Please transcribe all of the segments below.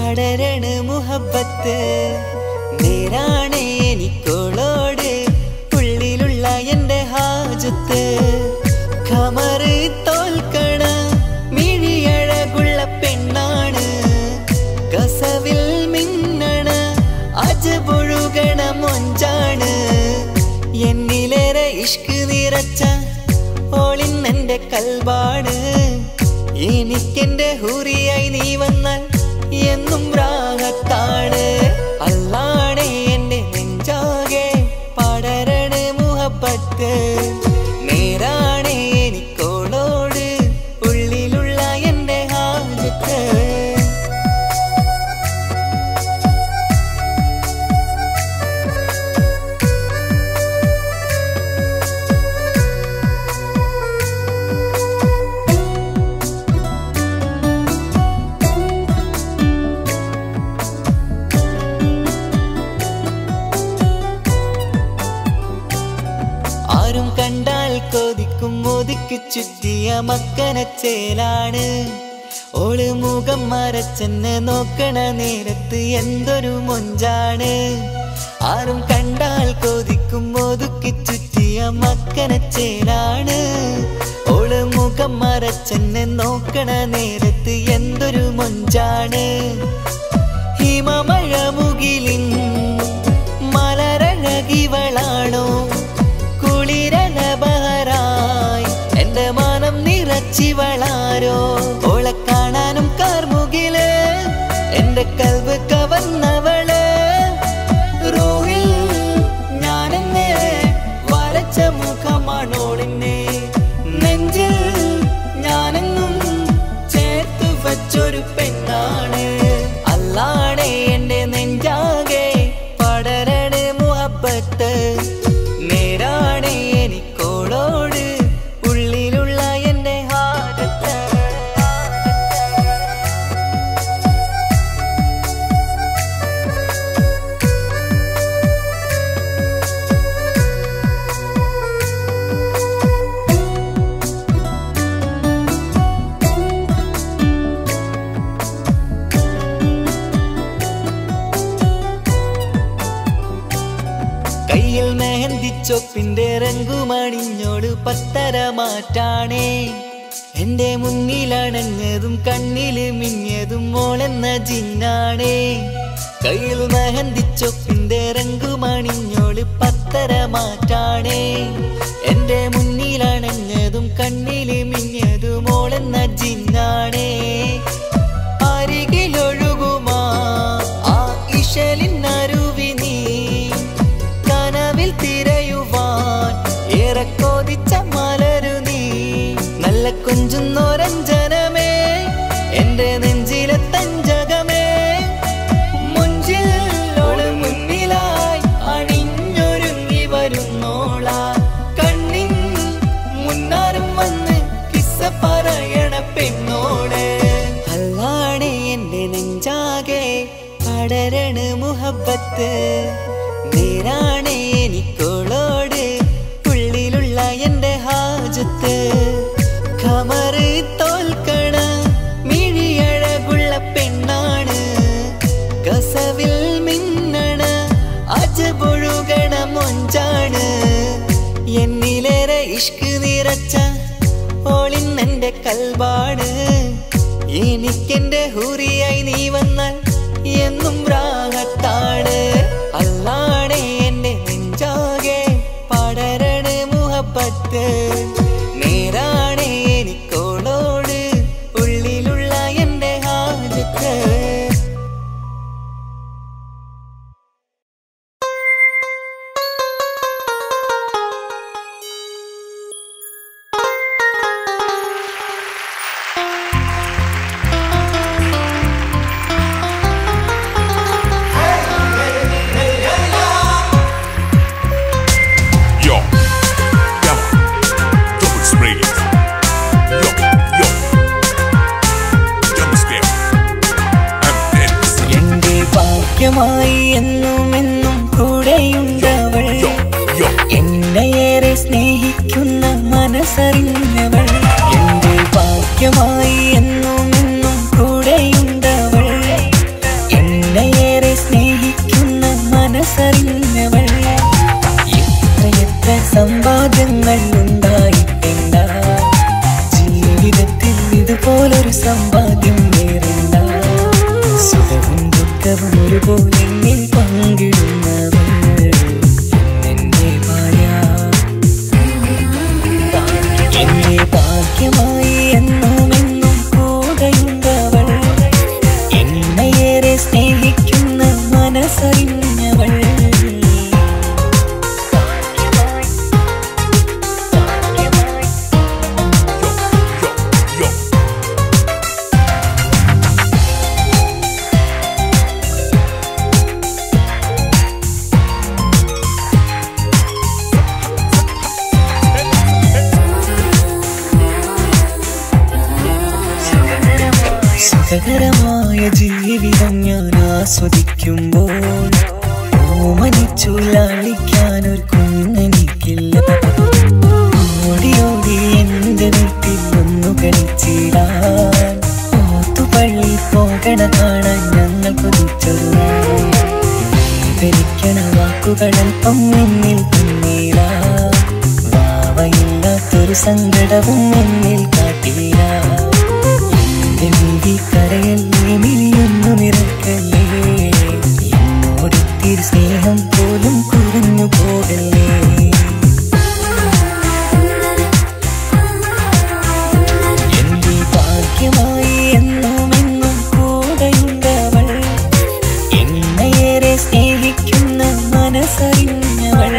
പടരണ മുഹബത്ത് നേരാണ് എനിക്കോളോട് ഉള്ളിലുള്ള എൻ്റെ ഹാജത്ത് ഖമറ് തോൽക്കണ മിഴിയഴകുള്ള പെണ്ണാണ് കസവിൽ മിന്നണ അജബൊഴുകണ മൊഞ്ചാണ് എന്നിലേറെ ഇഷ്ക് നിറച്ച ഓളിന്നെൻ്റെ കൽബാണ് എനിക്കെൻ്റെ ഹൂറിയായി നീ വന്നാൽ എന്നും രാഗത്താണ് അല്ലാണേ എൻ്റെ നെഞ്ചാകെ പടരണ മുഹബത്ത് നേരാണേ എനിക്കോളോട് ഉള്ളിലുള്ള എൻ്റെ ഹാജത്ത് ആരും കണ്ടാൽ കൊതിക്കും ഒതുക്കി ചുറ്റിയ മക്കനച്ചേലാണ് ഓള് മുഖം മറച്ചെന്നെ നോക്കണ നേരത്ത് എന്തൊരു മൊഞ്ചാണ് ആരും കണ്ടാൽ കൊതിക്കും ഒതുക്കി ചുറ്റിയ മക്കനച്ചേലാണ് ഓള് മുഖം മറച്ചെന്നെ നോക്കണ നേരത്ത് എന്തൊരു മൊഞ്ചാണ് ഹിമമഴ മുകിലിൻ മലരഴകിവളാണോ കുളിരലബഹരായി എൻ്റെ മാനം നിറച്ചിവളാരോ ഓളെ കാണാനും കാർമുകില് എൻ്റെ കൽബ് കവർന്നവള് റൂഹിൽ ഞാനെന്നെ വരച്ച മുഖമാണോളിന്നെ നെഞ്ചിൽ ഞാനെന്നും ചേർത്ത് വച്ചൊരു പെണ്ണാണ് അല്ലാണേ എൻ്റെ നെഞ്ചാകെ പടരണ മുഹബത്ത് നേരാണേ എനിക്കോളോട് ഉള്ളിലുള്ള എൻ്റെ ഹാജത്ത് കയ്യിൽ മെഹന്തിച്ചൊപ്പിന്റെ രംഗുമണിഞ്ഞോട് പത്തര മാറ്റാണേ എൻ്റെ മുന്നിലണഞ്ഞതും കണ്ണില് മിന്നിയതും മോളെന്ന ജിന്നാണേ കയ്യിൽ മെഹന്തിച്ചൊപ്പിന്റെ രംഗുമണിഞ്ഞോട് പത്തര മാറ്റാണേ എൻ്റെ മുന്നിലണഞ്ഞതും കണ്ണില് മിന്നിയതും മോളെന്ന ജിന്നാണേ അരികിലൊഴുകുമാ ആ ഇശലിനരുവി നീ കനവിൽ തിരയുവാൻ ഏറെ കൊതിച്ച മലരു നീ നല്ല കുഞ്ചുന്നോരഞ്ജനമേ എൻ്റെ നെഞ്ചിലെ തഞ്ചകമേ മുഞ്ചിൽ ഓള് മുന്നിലായി അണിഞ്ഞൊരുങ്ങി വരുന്നോള കണ്ണിൻ മുന്നാരും വന്ന് കിസ്സ പറയണ പെണ്ണോട് അല്ലാണേ എൻ്റെ നെഞ്ചാകെ പടരണ മുഹബത്ത് നേരാണേ എനിക്കോളോട് ഉള്ളിലുള്ള എൻ്റെ ഹാജത്ത് ഖമറ് തോൽക്കണ മിഴിയഴകുള്ള പെണ്ണാണ് കസവിൽ മിന്നണ അജബൊഴുകണ മൊഞ്ചാണ് എന്നിലേറെ ഇഷ്ക് നിറച്ച ഓളിന്നെൻ്റെ കൽബാണ് എനിക്കെൻ്റെ ഹൂറിയായി നീ വന്നാൽ എന്നും രാഗത്താണ് അല്ലാണേ എൻ്റെ നെഞ്ചാകെ പടരണ മുഹബത്ത് നേരാണേ എനിക്കോളോട് ഉള്ളിലുള്ള എൻ്റെ ഹാജത്ത് Hey! മനസ്സറിഞ്ഞവൾ എത്രയെത്ര സമ്പാദ്യങ്ങൾ ഉണ്ടായിട്ടില്ല ജീവിതത്തിൽ ഇതുപോലൊരു സമ്പാദ്യം വേറില്ല സുഖവും ദുഃഖവും ഒരുപോലെ എന്നിൽ പങ്കിടുന്നവൾ എന്റെ ഭാര്യ എന്റെ ഭാഗ്യമായി എന്നും എന്നും കൂടെയുണ്ടവൾ എന്നെയേറെ സ്നേഹിക്കുന്ന മനസ്സറിഞ്ഞവൾ സുഖകരമായ ജീവിതം ഞാൻ ആസ്വദിക്കുമ്പോൾ ഓമനിച്ചു ലാളിക്കാനൊരു കുഞ്ഞെനിക്കില്ല ഓടി ഓടി എന്റെ വീട്ടിൽ ഒന്നു കളിച്ചിടാൻ ഓത്തുപള്ളി പോകണ കാണാൻ ഞങ്ങൾ കൊതിച്ചൊരു ധരിക്കണ വാക്കുകളൽപ്പം എന്നിൽ പിന്നീട വാവയില്ലാത്തൊരു സങ്കടവും എന്നിൽ കാട്ടില്ല കരയല്ലേ മിഴിയൊന്നു നിറക്കല്ലേ എന്നോടൊത്തിരി സ്നേഹം പോലും കുറഞ്ഞു പോകല്ലേ എന്റെ ഭാഗ്യമായി എന്നും എന്നും കൂടെയുണ്ടവൾ എന്നെയേറെ സ്നേഹിക്കുന്ന മനസ്സറിഞ്ഞവൾ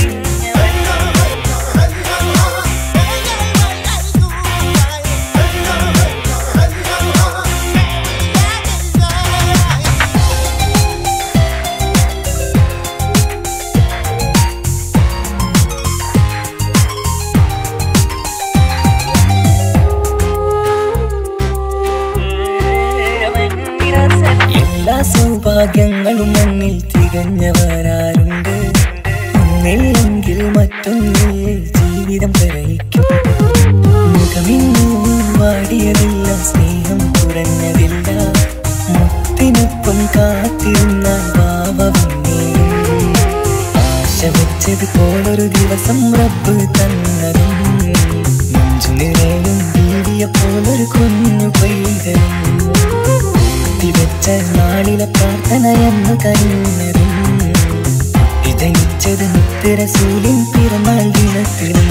സൗഭാഗ്യങ്ങളും മണ്ണിൽ തികഞ്ഞവരാരുണ്ട് ഒന്നില്ലെങ്കിൽ മറ്റൊന്നിൽ ജീവിതം കരയിക്കും മുഖമിന്നു വാടിയതില്ല സ്നേഹം കുറഞ്ഞതില്ല മുത്തിനൊപ്പം കാത്തിരുന്നാൽ ഭാവമെന്നേയും ആശ വെച്ചതുപോലൊരു ദിവസം റബ്ബ് തന്നതും നെഞ്ചു നിറയും വീടിയ പോലൊരു കുഞ്ഞു പൈതലും വെച്ച നാളിലെ പ്രാർത്ഥനയെന്ന് കഴിഞ്ഞതും ഇതയിച്ചത് മുത്തുറസൂലിൻ പിറന്നാൾ ദിനത്തിലും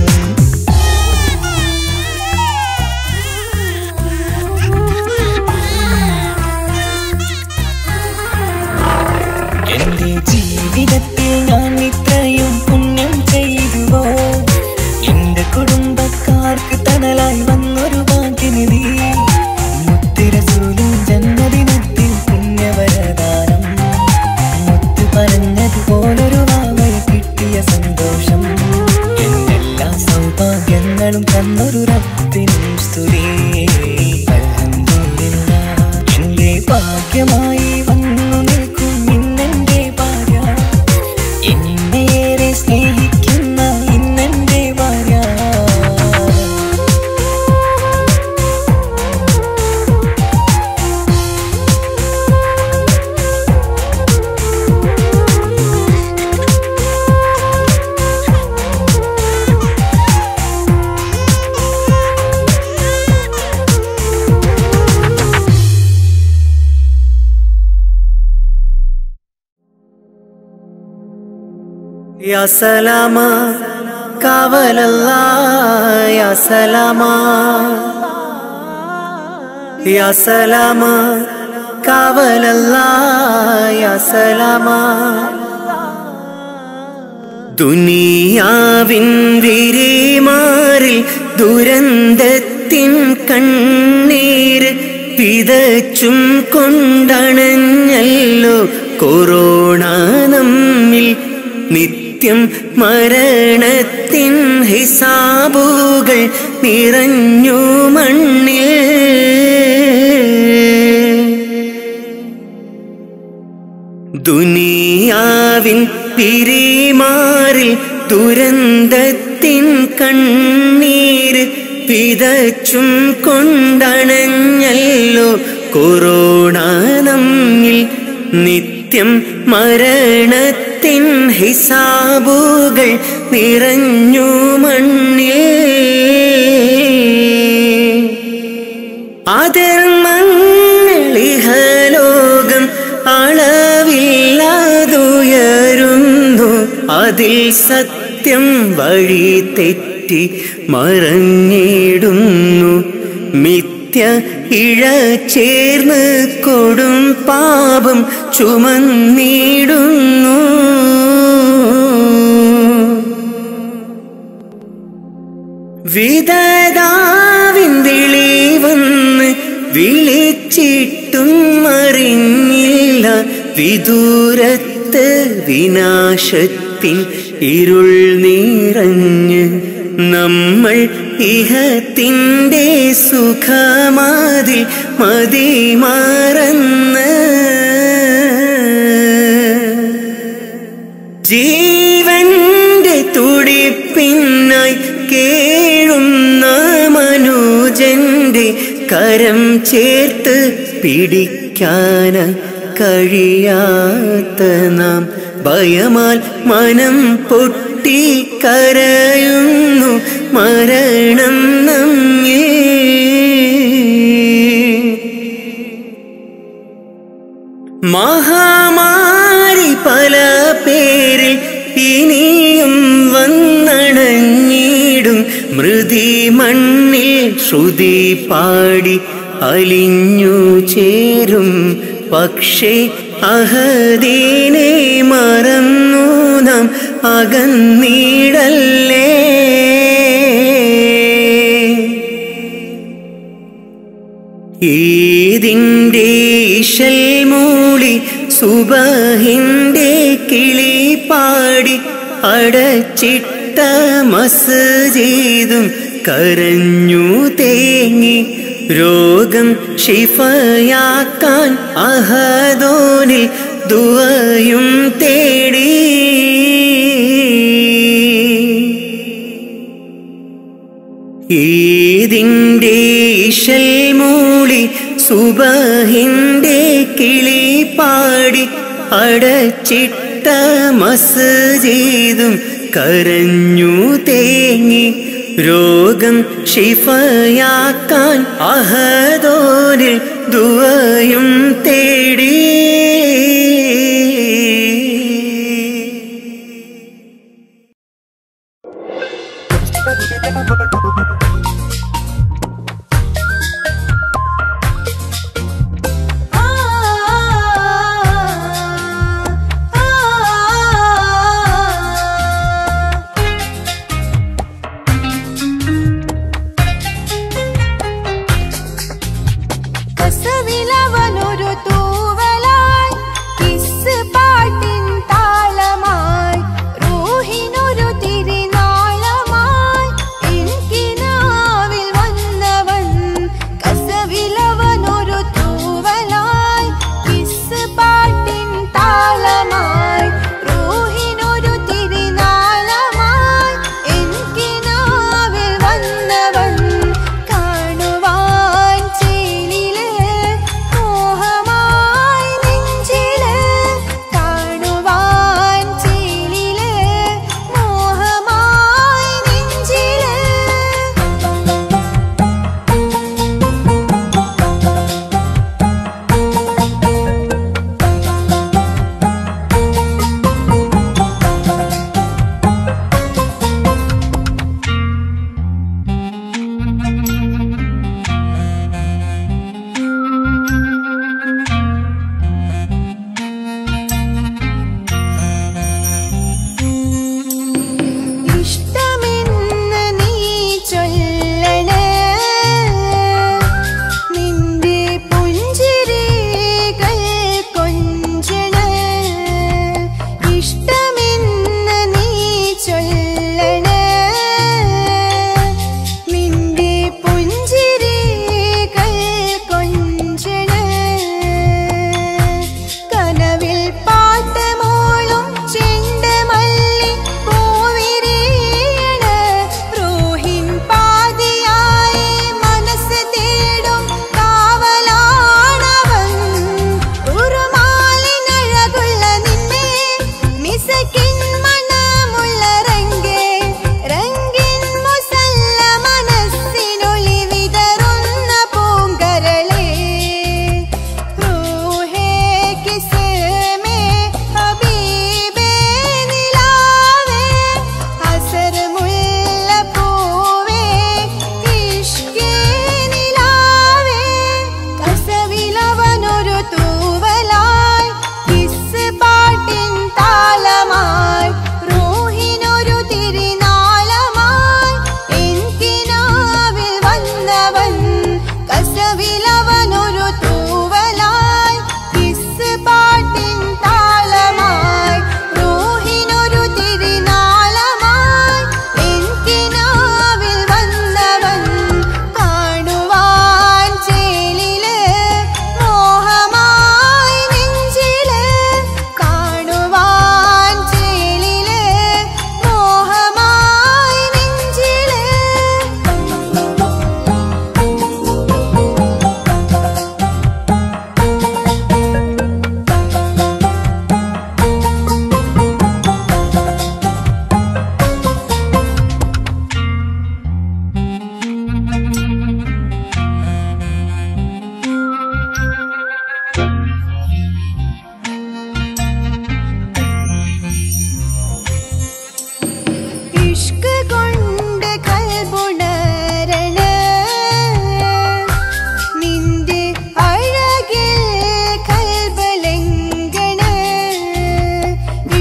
എന്റെ ജീവിതത്തിൽ ഞാൻ ഇത്രയും പുണ്യം ചെയ്തുവോ എന്റെ കുടുംബക്കാർക്ക് തണലായി വന്നൊരു ഭാഗ്യനിധി മുത്തുറസൂലിൻ ജന്മദിനത്തിൽ പുണ്യവരദാനം മുത്ത് പറഞ്ഞതുപോലൊരു വാവയെ കിട്ടിയ സന്തോഷം എന്നെല്ലാ സൗഭാഗ്യങ്ങളും തന്നൊരു റബ്ബിനും സ്തുതി അൽഹംദുലില്ലാഹ് എന്റെ ഭാഗ്യമായി വന്നു നിൽക്കും ഇന്നെന്റെ ഭാര്യ എന്നെയേറെ സ്നേഹിക്കുന്ന ഇന്നെന്റെ ഭാര്യ യാ സലാമാ കാവലല്ലാ യാ സലാമാ യാ സലാമാ കാവലല്ലാ യാ സലാമാ ദുനിയാവിൻ വിരിമാറിൽ ദുരന്തത്തിൻ കണ്ണീര് വിതച്ചും കൊണ്ടണഞ്ഞല്ലോ കൊറോണ നമ്മിൽ നിത്യം മരണത്തിൻ ഹിസാബുകൾ നിറഞ്ഞു മണ്ണിൽ ദുനിയാവിൻ പിരിമാറിൽ ദുരന്തത്തിൻ കണ്ണീര് വിതച്ചും കൊണ്ടണഞ്ഞല്ലോ കൊറോണ നമ്മിൽ നിത്യം നിത്യം മരണത്തിൻ ഹിസാബുകൾ നിറഞ്ഞു മണ്ണിൽ. അധർമ്മങ്ങൾ ഇഹലോകം അളവില്ലാതുയരുന്നു. അതിൽ സത്യം വഴി തെറ്റി മറഞ്ഞിടുന്നു. മിഥ്യ ഇഴ ചേർന്ന് കൊടും പാപം ചുമന്നിടുന്നു. വിധതാവിൻ വിളി വന്ന് വിളിച്ചിട്ടും അറിഞ്ഞില്ല. വിദൂരത്ത് വിനാശത്തിൻ ഇരുൾ നിറഞ്ഞ് നമ്മൾ ഇഹത്തിൻ്റെ സുഖമാതിൽ മതിമറന്ന് ജീവന്റെ തുടിപ്പിനായി കേഴുന്ന മനുജന്റെ കരം ചേർത്ത് പിടിക്കാൻ കഴിയാത്ത നാം ഭയമാൽ മനം പൊട്ടി കരയുന്നു. മരണം നമ്മെ മഹാമാരി പല പേരിൽ ഇനിയും വന്നണഞ്ഞിടും. മൃതി മണ്ണിൽ ശ്രുതി പാടി അലിഞ്ഞു ചേരും. പക്ഷേ അഹദീനെ മറന്നു നാം അകന്നിടല്ലേ. ഈദിൻ്റെ ഇശൽ മൂളി സുബഹിൻ്റെ കിളി പാടി അടച്ചിട്ട മസ്ജിദും കരഞ്ഞു തേങ്ങി. രോഗം ശിഫയാക്കാൻ അഹദോനിൽ ദുആയും തേടി. ഈദിൻ്റെ ഇശൽ മൂളി സുബഹിൻ്റെ കിളി പാടി അടച്ചിട്ട മസ്ജിദും കരഞ്ഞു തേങ്ങി. രോഗം ശിഫയാക്കാൻ അഹദോനിൽ ദുആയും തേടി. കസവിലവനൊരു തൂവലാ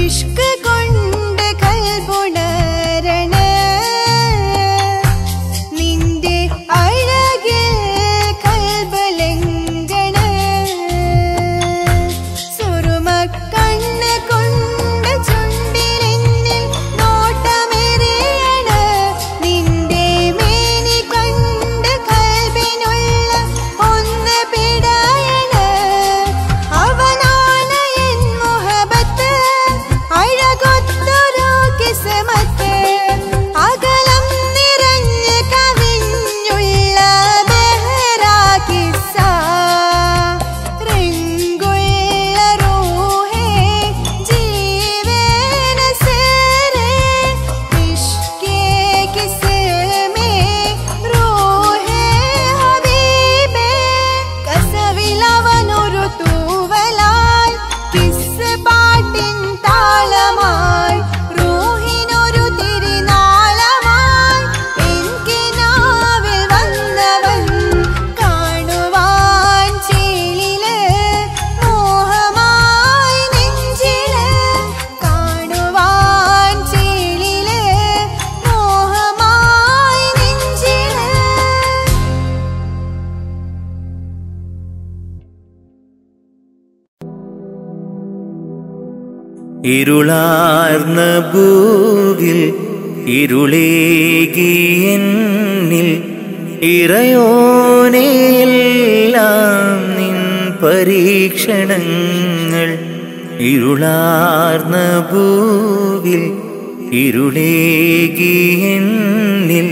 ഇഷ്ക് കൊണ്ട് കൽബുണരണ നിന്റെ അഴകിൽ കൽബലങ്കണ സുറുമക്കണ്ണ് കൊണ്ട് ചുണ്ടിലെന്നിൽ നോട്ടമെറിയണ നിന്റെ മേനി കണ്ട് കൽബിനുള്ള ഒന്ന് പിടയണ അവനാണ് എൻ മുഹബത്ത് അഴകൊത്തൊരു കിസ്മത്ത് അകലം നിറഞ്ഞ് കവിഞ്ഞുള്ള ബെഹ്റാ കിസ്സ റിങ്കുള്ള റൂഹേ ജീവന സേരെ ഇഷ്കേ കിസ്മേ റൂഹേ ഹബീബേ കസവിലവനൊരു തൂവലായി കിസ് പാട്ടിൻ താളമായി റൂഹിനൊരു തിരുനാളമായി എനിക്കിനാവിൽ വന്നവൻ കാണുവാൻ ചേലില് മോഹമായി നെഞ്ചില് കാണുവാൻ ചേലില് മോഹമായി നെഞ്ചില് ഇരുളാർന്ന ഭൂവിൽ ഇരുളേകിയെന്നിൽ ഇറയോനെയെല്ലാം നിൻ പരീക്ഷണങ്ങൾ ഇരുളാർന്ന ഭൂവിൽ ഇരുളേകിയെന്നിൽ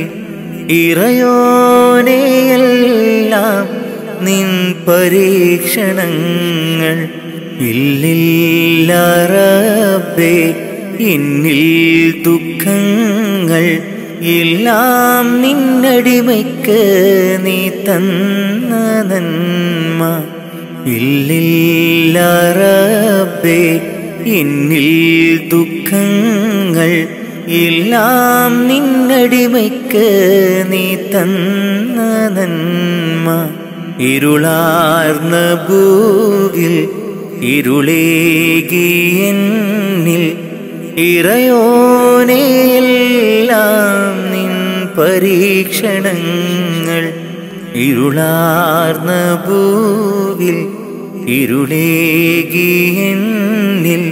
ഇറയോനെയെല്ലാം നിൻ പരീക്ഷണങ്ങൾ ഇല്ലില്ല റബ്ബേ എന്നിൽ ദുഃഖങ്ങൾ എല്ലാം നിന്നടിമയ്ക്ക് നീ തന്ന നന്മ ഇല്ലില്ല റബ്ബേ എന്നിൽ ദുഃഖങ്ങൾ എല്ലാം നിന്നടിമയ്ക്ക് നീ തന്ന നന്മ ഇരുളാർന്ന ഭൂവിൽ ഇരുളേകിയെന്നിൽ ഇറയോനെയെല്ലാം നിൻ പരീക്ഷണങ്ങൾ ഇരുളാർന്ന ഭൂവിൽ ഇരുളേകിയെന്നിൽ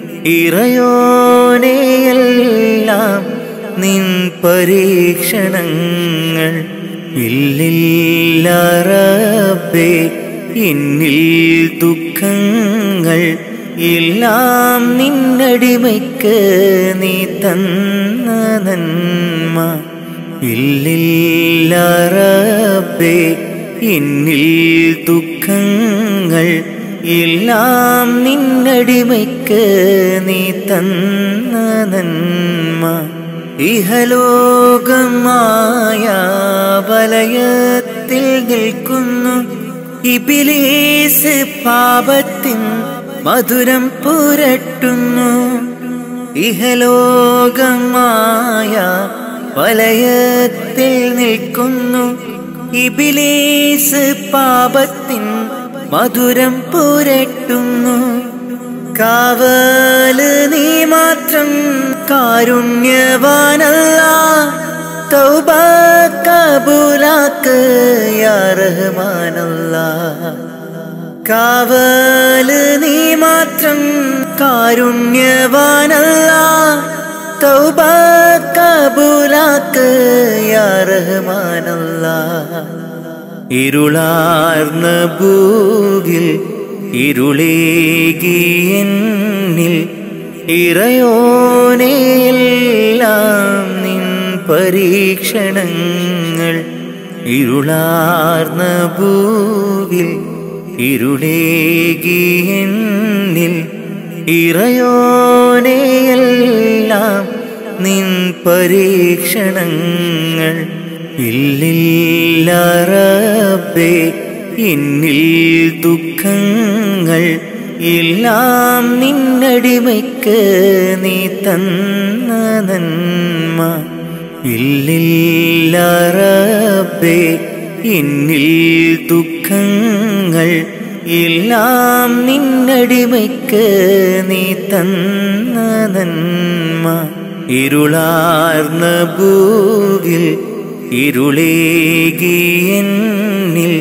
ഇറയോനെയെല്ലാം നിൻ പരീക്ഷണങ്ങൾ ഇല്ലില്ല റബ്ബേ എന്നിൽ ദുഃഖങ്ങൾ എല്ലാം നിന്നടിമയ്ക്ക് നീ തന്ന നന്മ ഇല്ലില്ല റബ്ബേ എന്നിൽ ദുഃഖങ്ങൾ എല്ലാം നിന്നടിമയ്ക്ക് നീ തന്ന നന്മ ഇഹലോകമായ വലയത്തിൽ നിൽക്കുന്നു ഇബ്ലീസ് പാപത്തിൻ മധുരം പുരട്ടുന്നു ഇഹലോകമായ വലയത്തിൽ നിൽക്കുന്നു ഇബ്ലീസ് പാപത്തിൻ മധുരം പുരട്ടുന്നു കാവല് നീ മാത്രം കാരുണ്യവാനല്ലാഹ് തൗബ കബൂലാക്ക് യാ റഹ്മാനല്ലാഹ് കാവല് നീ മാത്രം കാരുണ്യവാനല്ലാഹ് തൗബ കബൂലാക്ക് യാ റഹ്മാനല്ലാഹ് ഇരുളാർന്ന ഭൂവിൽ ഇരുളേകിയെന്നിൽ ഇറയോനെയെല്ലാം നിൻ പരീക്ഷണങ്ങൾ ഇരുളാർന്ന ഭൂവിൽ ഇരുളേകിയെന്നിൽ ഇറയോനെയെല്ലാം നിൻ പരീക്ഷണങ്ങൾ ഇല്ലില്ല റബ്ബേ എന്നിൽ ദുഃഖങ്ങൾ എല്ലാം നിന്നടിമയ്ക്ക് നീ തന്ന നന്മ ഇല്ലില്ല റബ്ബേ എന്നിൽ ദുഃഖങ്ങൾ എല്ലാം നിന്നടിമയ്ക്ക് നീ തന്ന നന്മ. ഇരുളാർന്ന ഭൂവിൽ ഇരുളേകിയെന്നിൽ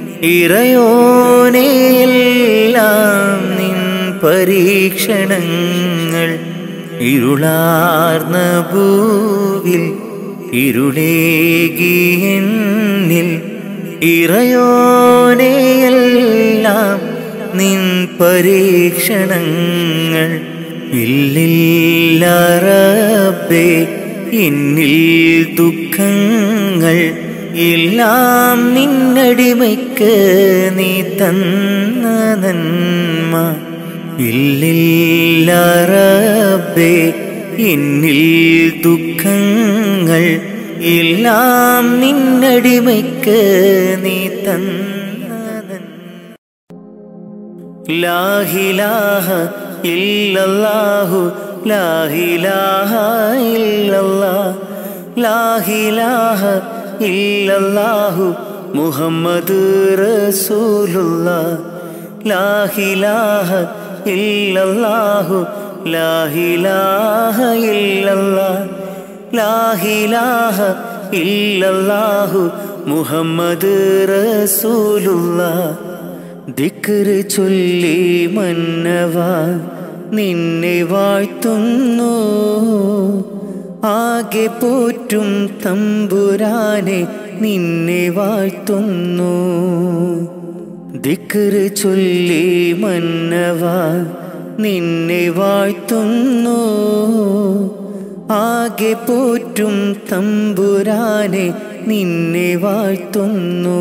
ഇറയോനെയെല്ലാം നിൻ പരീക്ഷണങ്ങൾ. ഇരുളാർന്ന ഭൂവിൽ ഇരുളേകിയെന്നിൽ ഇറയോനെയെല്ലാം നിൻ പരീക്ഷണങ്ങൾ. ഇല്ലില്ല റബ്ബേ എന്നിൽ ദുഃഖങ്ങൾ. എല്ലാം നിന്നടിമയ്ക്ക് നീ തന്ന നന്മ. ഇല്ലില്ല റബ്ബേ എന്നിൽ ദുഃഖങ്ങൾ. എല്ലാം നിന്നടിമയ്ക്ക് നീ തന്ന നന്മ. ലാ ഇലാഹ ഇല്ലല്ലാഹു ലാ ഇലാഹ ഇല്ലല്ലാഹ് ലാ ഇലാഹ ഇല്ലല്ലാഹു മുഹമ്മദ് റസൂലുള്ളാഹ്. ലാ ഇലാഹ ഇല്ലല്ലാഹു ലാ ഇലാഹ ഇല്ലല്ലാഹ് ലാ ഇലാഹ ഇല്ലല്ലാഹു മുഹമ്മദ് റസൂലുള്ളാഹ്. ദിക്ർ ചൊല്ലി മന്നവാ നിന്നെ വാഴ്ത്തുന്നു. ആകെ പോറ്റും തമ്പുരാനെ നിന്നെ വാഴ്ത്തുന്നു. ദിക്ർ ചൊല്ലി മന്നവാ നിന്നെ വാഴ്ത്തുന്നു. ആകെ പോറ്റും തമ്പുരാനെ നിന്നെ വാഴ്ത്തുന്നു.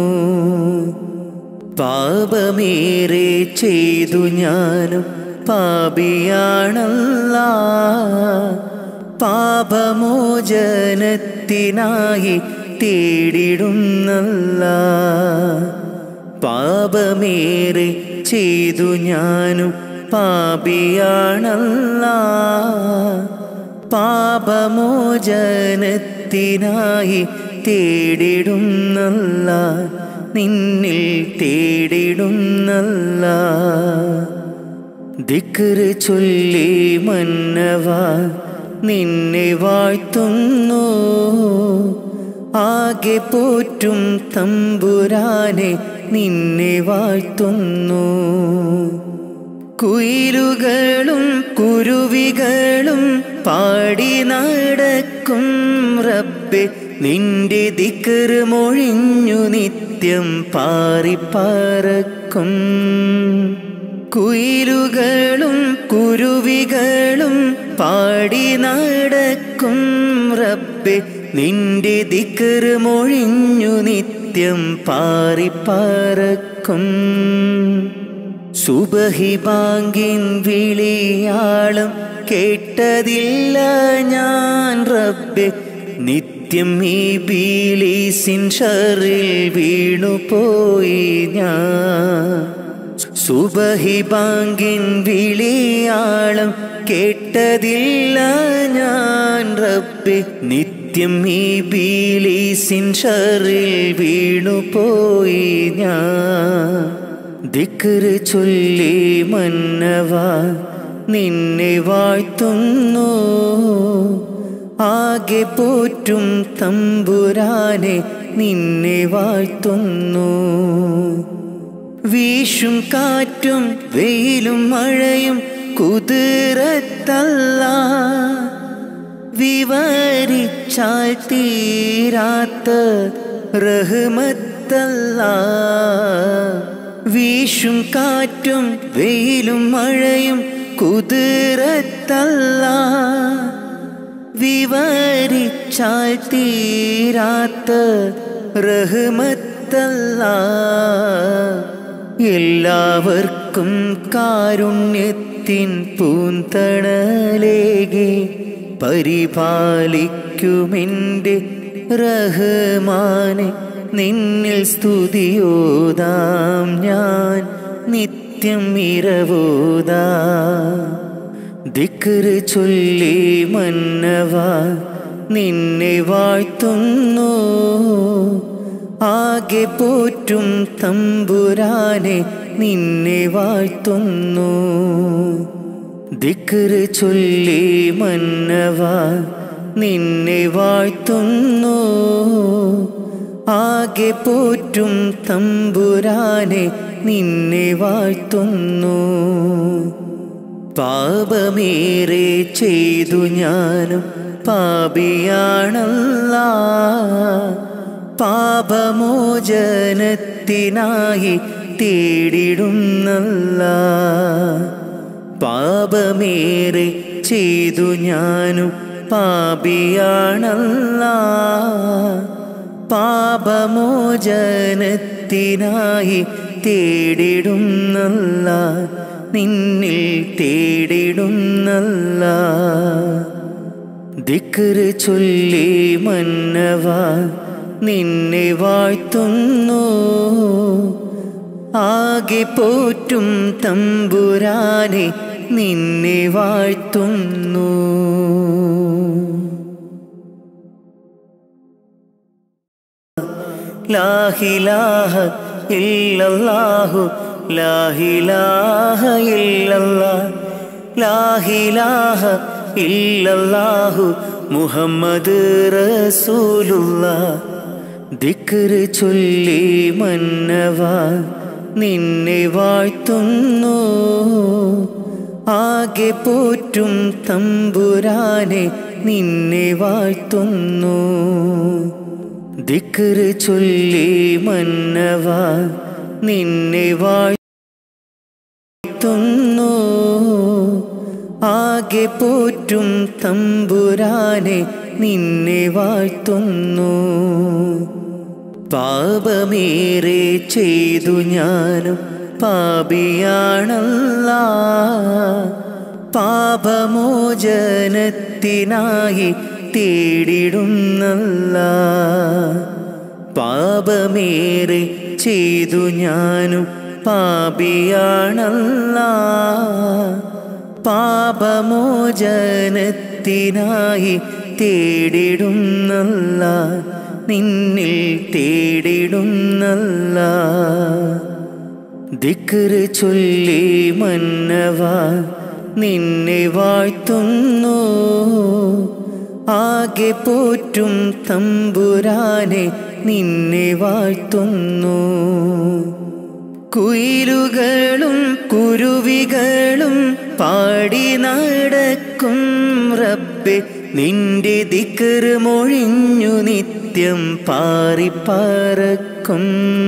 പാപമേറെ ചെയ്തു ഞാനും പാപിയാണല്ലാ. പാപമോചനത്തിനായി തേടിടുന്നല്ലാ. പാപമേറെ ചെയ്തു ഞാനും പാപിയാണല്ലാ. പാപമോചനത്തിനായി തേടിടുന്നല്ലാ. നിന്നിൽ തേടിടുന്നല്ലാ. ദിക്ർ ചൊല്ലി മന്നവാ നിന്നെ വാഴ്ത്തുന്നു. ആകെ പോറ്റും തമ്പുരാനെ നിന്നെ വാഴ്ത്തുന്നു. കുയിലുകളും കുരുവികളും പാടി നടക്കും റബ്ബേ നിന്റെ ദിക്ർ മൊഴിഞ്ഞു നിത്യം പാറിപ്പറക്കും. കുയിലുകളും കുരുവികളും പാടി നടക്കും റബ്ബേ നിന്റെ ദിക്ർ മൊഴിഞ്ഞു നിത്യം പാറിപ്പറക്കും. സുബഹി ബാങ്കിൻ വിളിയാളം കേട്ടതില്ല ഞാൻ റബ്ബേ നിത്യം ഇബ്ലീസിൻ ശർറിൽ വീണുപോയി ഞാൻ. സുബഹി ബാങ്കിൻ വിളിയാളം കേട്ടതില്ല ഞാൻ റബ്ബേ നിത്യം ഇബ്ലീസിൻ ശർറിൽ വീണുപോയി ഞാൻ. ദിക്ർ ചൊല്ലി മന്നവാ നിന്നെ വാഴ്ത്തുന്നു. ആകെ പോറ്റും തമ്പുരാനെ നിന്നെ വാഴ്ത്തുന്നു. വീശും കാറ്റും വെയിലും മഴയും കുതിരത്തല്ലാ. വിവരിച്ചാൽ തീരാത്ത റഹ്മത്തല്ലാ. വീശും കാറ്റും വെയിലും മഴയും കുതിരത്തല്ലാ. വിവരിച്ചാൽ തീരാത്ത റഹ്മത്തല്ലാ. എല്ലാവർക്കും കാരുണ്യത്തിൻ പൂന്തണലേകി പരിപാലിക്കുമെൻ്റെ റഹ്മാനെ നിന്നിൽ സ്തുതിയോതാം ഞാൻ നിത്യം ഇരവോതാം. ദിക്ർ ചൊല്ലി മന്നവാ നിന്നെ വാഴ്ത്തുന്നു. ആകെ പോറ്റും തമ്പുരാനെ നിന്നെ വാഴ്ത്തുന്നു. ദിക്റ് ചൊല്ലി മന്നവാ നിന്നെ വാഴ്ത്തുന്നു. ആകെ പോറ്റും തമ്പുരാനെ നിന്നെ വാഴ്ത്തുന്നു. പാപമേറെ ചെയ്തു ഞാനും പാപിയാണല്ലാ. പാപമോചനത്തിനായി തേടിടുന്നല്ലാ. പാപമേറെ ചെയ്തു ഞാനും പാപിയാണല്ലാ. പാപമോചനത്തിനായി തേടിടുന്നല്ലാ. നിന്നിൽ തേടിടുന്നല്ലാ. ദിക്റ് ചൊല്ലി മന്നവാ നിന്നെ വാഴ്ത്തുന്നു. ആകെ പോറ്റും തമ്പുരാനെ നിന്നെ വാഴ്ത്തുന്നു. ലാ ഇലാഹ ഇല്ലല്ലാഹു ലാ ഇലാഹ ഇല്ലല്ലാഹ് ലാ ഇലാഹ ഇല്ലല്ലാഹു മുഹമ്മദ് റസൂലുള്ളാഹ്. ദിക്റ് ചൊല്ലി മന്നവാ നിന്നെ വാഴ്ത്തുന്നു. ആകെ പോറ്റും തമ്പുരാനെ നിന്നെ വാഴ്ത്തുന്നു. ദിക്റ് ചൊല്ലി മന്നവാ നിന്നെ വാഴ്ത്തുന്നു. ആകെ പോറ്റും തമ്പുരാനെ നിന്നെ വാഴ്ത്തുന്നു. പാപമേറെ ചെയ്തു ഞാനും പാപിയാണല്ലാ. പാപമോചനത്തിനായി തേടിടുന്നല്ലാ. പാപമേറെ ചെയ്തു ഞാനും പാപിയാണല്ലാ. പാപമോചനത്തിനായി തേടിടുന്നല്ലാ. നിന്നിൽ തേടിടുന്നല്ലാ. ദിക്റ് ചൊല്ലി മന്നവാ നിന്നെ വാഴ്ത്തുന്നു. ആകെ പോറ്റും തമ്പുരാനെ നിന്നെ വാഴ്ത്തുന്നു. കുയിലുകളും കുരുവികളും പാടി നടക്കും റബ്ബേ നിന്റെ ദിക്റ് മൊഴിഞ്ഞു നിത്യം പാറിപ്പറക്കും.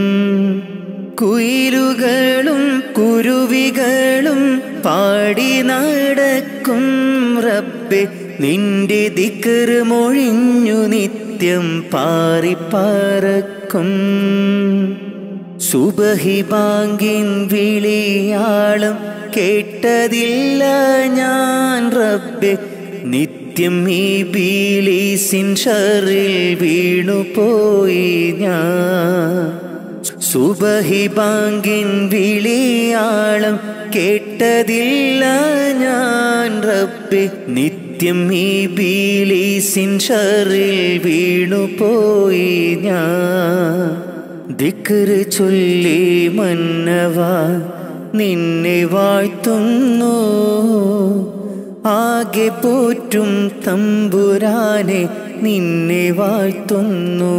കുയിലുകളും കുരുവികളും പാടി നടക്കും റബ്ബേ നിന്റെ ദിക്റ് മൊഴിഞ്ഞു നിത്യം പാറിപ്പറക്കും. സുബഹി ബാങ്കിൻ വിളിയാളം കേട്ടതില്ല ഞാൻ റബ്ബേ നിത്യം ഈ ബിലീസിൻ ഷറിൽ വീണുപോയി ഞാൻ. സുബഹി ബാങ്കിൻ വിളിയാളം കേട്ടതില്ല ഞാൻ റബ്ബേ നിത്യം ഈ ബിലീസിൻ ഷറിൽ വീണുപോയി ഞാൻ. ദിക്റ് ചൊല്ലി മന്നവാ നിന്നെ വാഴ്ത്തുന്നു. ആകെ പോറ്റും തമ്പുരാനെ നിന്നെ വാഴ്ത്തുന്നു.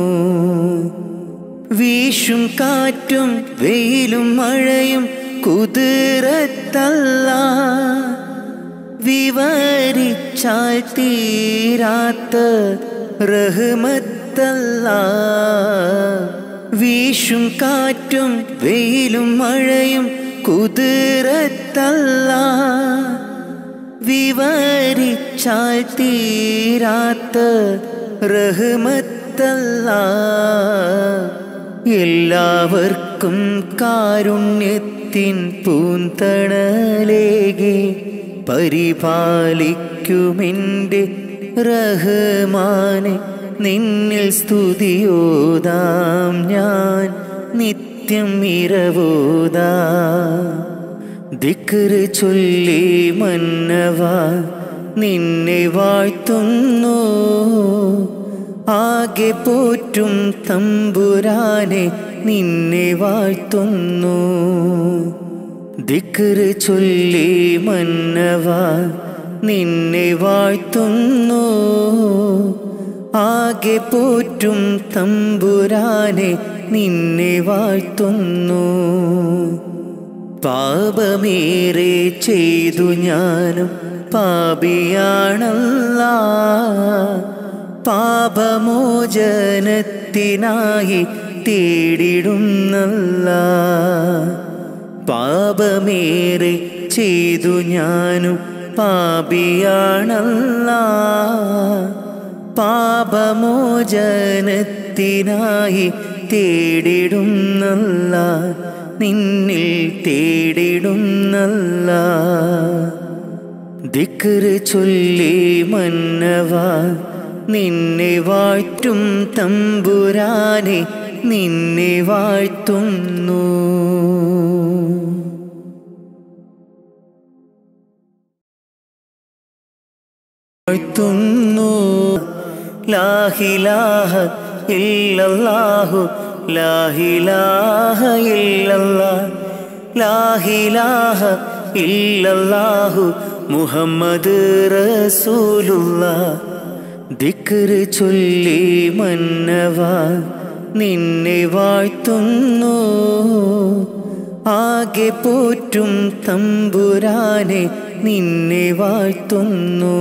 വീശും കാറ്റും വെയിലും മഴയും കുതിരത്തല്ലാ. വിവരിച്ചാൽ തീരാത്ത റഹ്മത്തല്ലാ. വീശും കാറ്റും വെയിലും മഴയും കുതിരത്തല്ലാ. വിവരിച്ചാൽ തീരാത്ത റഹ്മത്തല്ലാ. എല്ലാവർക്കും കാരുണ്യത്തിൻ പൂന്തണലേകി പരിപാലിക്കുമെൻ്റെ റഹ്മാനെ നിന്നിൽ സ്തുതിയോതാം ഞാൻ നിത്യം ഇരവോതാം. ദിക്റ് ചൊല്ലി മന്നവാ നിന്നെ വാഴ്ത്തുന്നു. ആകെ പോറ്റും തമ്പുരാനെ നിന്നെ വാഴ്ത്തുന്നു. ദിക്റ് ചൊല്ലി മന്നവാ നിന്നെ വാഴ്ത്തുന്നു. ആകെ പോറ്റും തമ്പുരാനെ നിന്നെ വാഴ്ത്തുന്നു. പാപമേറെ ചെയ്തു ഞാനും പാപിയാണല്ലാ. പാപമോചനത്തിനായി തേടിടുന്നല്ലാ. പാപമേറെ ചെയ്തു ഞാനും പാപിയാണല്ലാ. പാപമോചനത്തിനായി തേടിടുന്നല്ലാ. നിന്നിൽ തേടിടുന്നല്ലാ. ദിക്റ് ചൊല്ലി മന്നവാ നിന്നെ വാഴ്ത്തും തമ്പുരാനെ നിന്നെ വാഴ്ത്തുന്നു. വാഴ്ത്തുന്നു. ലാ ഇലാഹ ഇല്ലല്ലാഹു ലാ ഇലാഹ ഇല്ലല്ലാഹ് ലാ ഇലാഹ ഇല്ലല്ലാഹു മുഹമ്മദ് റസൂലുള്ളാഹ്. ദിക്റ് ചൊല്ലി മന്നവാ നിന്നെ വാഴ്ത്തുന്നു. ആകെ പോറ്റും തമ്പുരാനെ നിന്നെ വാഴ്ത്തുന്നു.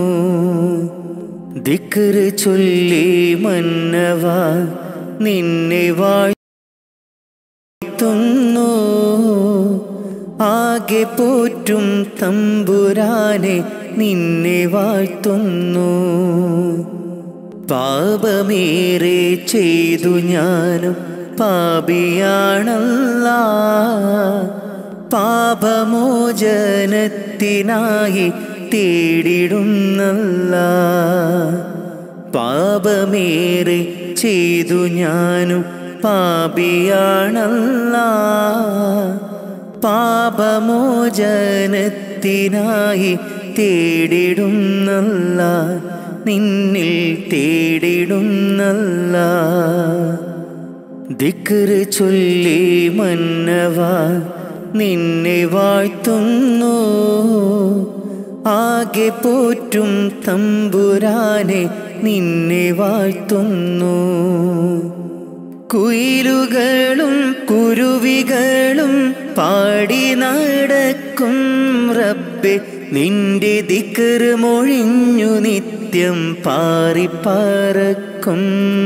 ദിക്റ് ചൊല്ലി മന്നവാ നിന്നെ വാഴ്ത്തുന്നു. ആകെ പോറ്റും തമ്പുരാനെ നിന്നെ വാഴ്ത്തുന്നു. പാപമേറെ ചെയ്തു ഞാനും പാപിയാണല്ലാ. പാപമോചനത്തിനായി തേടിടുന്നല്ലാ. പാപമേറെ ചെയ്തു ഞാനും പാപിയാണല്ലാ. പാപമോചനത്തിനായി തേടിടുന്നല്ലാ. നിന്നിൽ തേടിടുന്നല്ലാ. ദിക്റ് ചൊല്ലി മന്നവാ നിന്നെ വാഴ്ത്തുന്നു. ആകെ പോറ്റും തമ്പുരാനെ നിന്നെ വാഴ്ത്തുന്നു. കുയിലുകളും കുരുവികളും പാടി നടക്കും റബ്ബേ നിന്റെ ദിക്റ് മൊഴിഞ്ഞു നിത്യം പാറിപ്പറക്കും.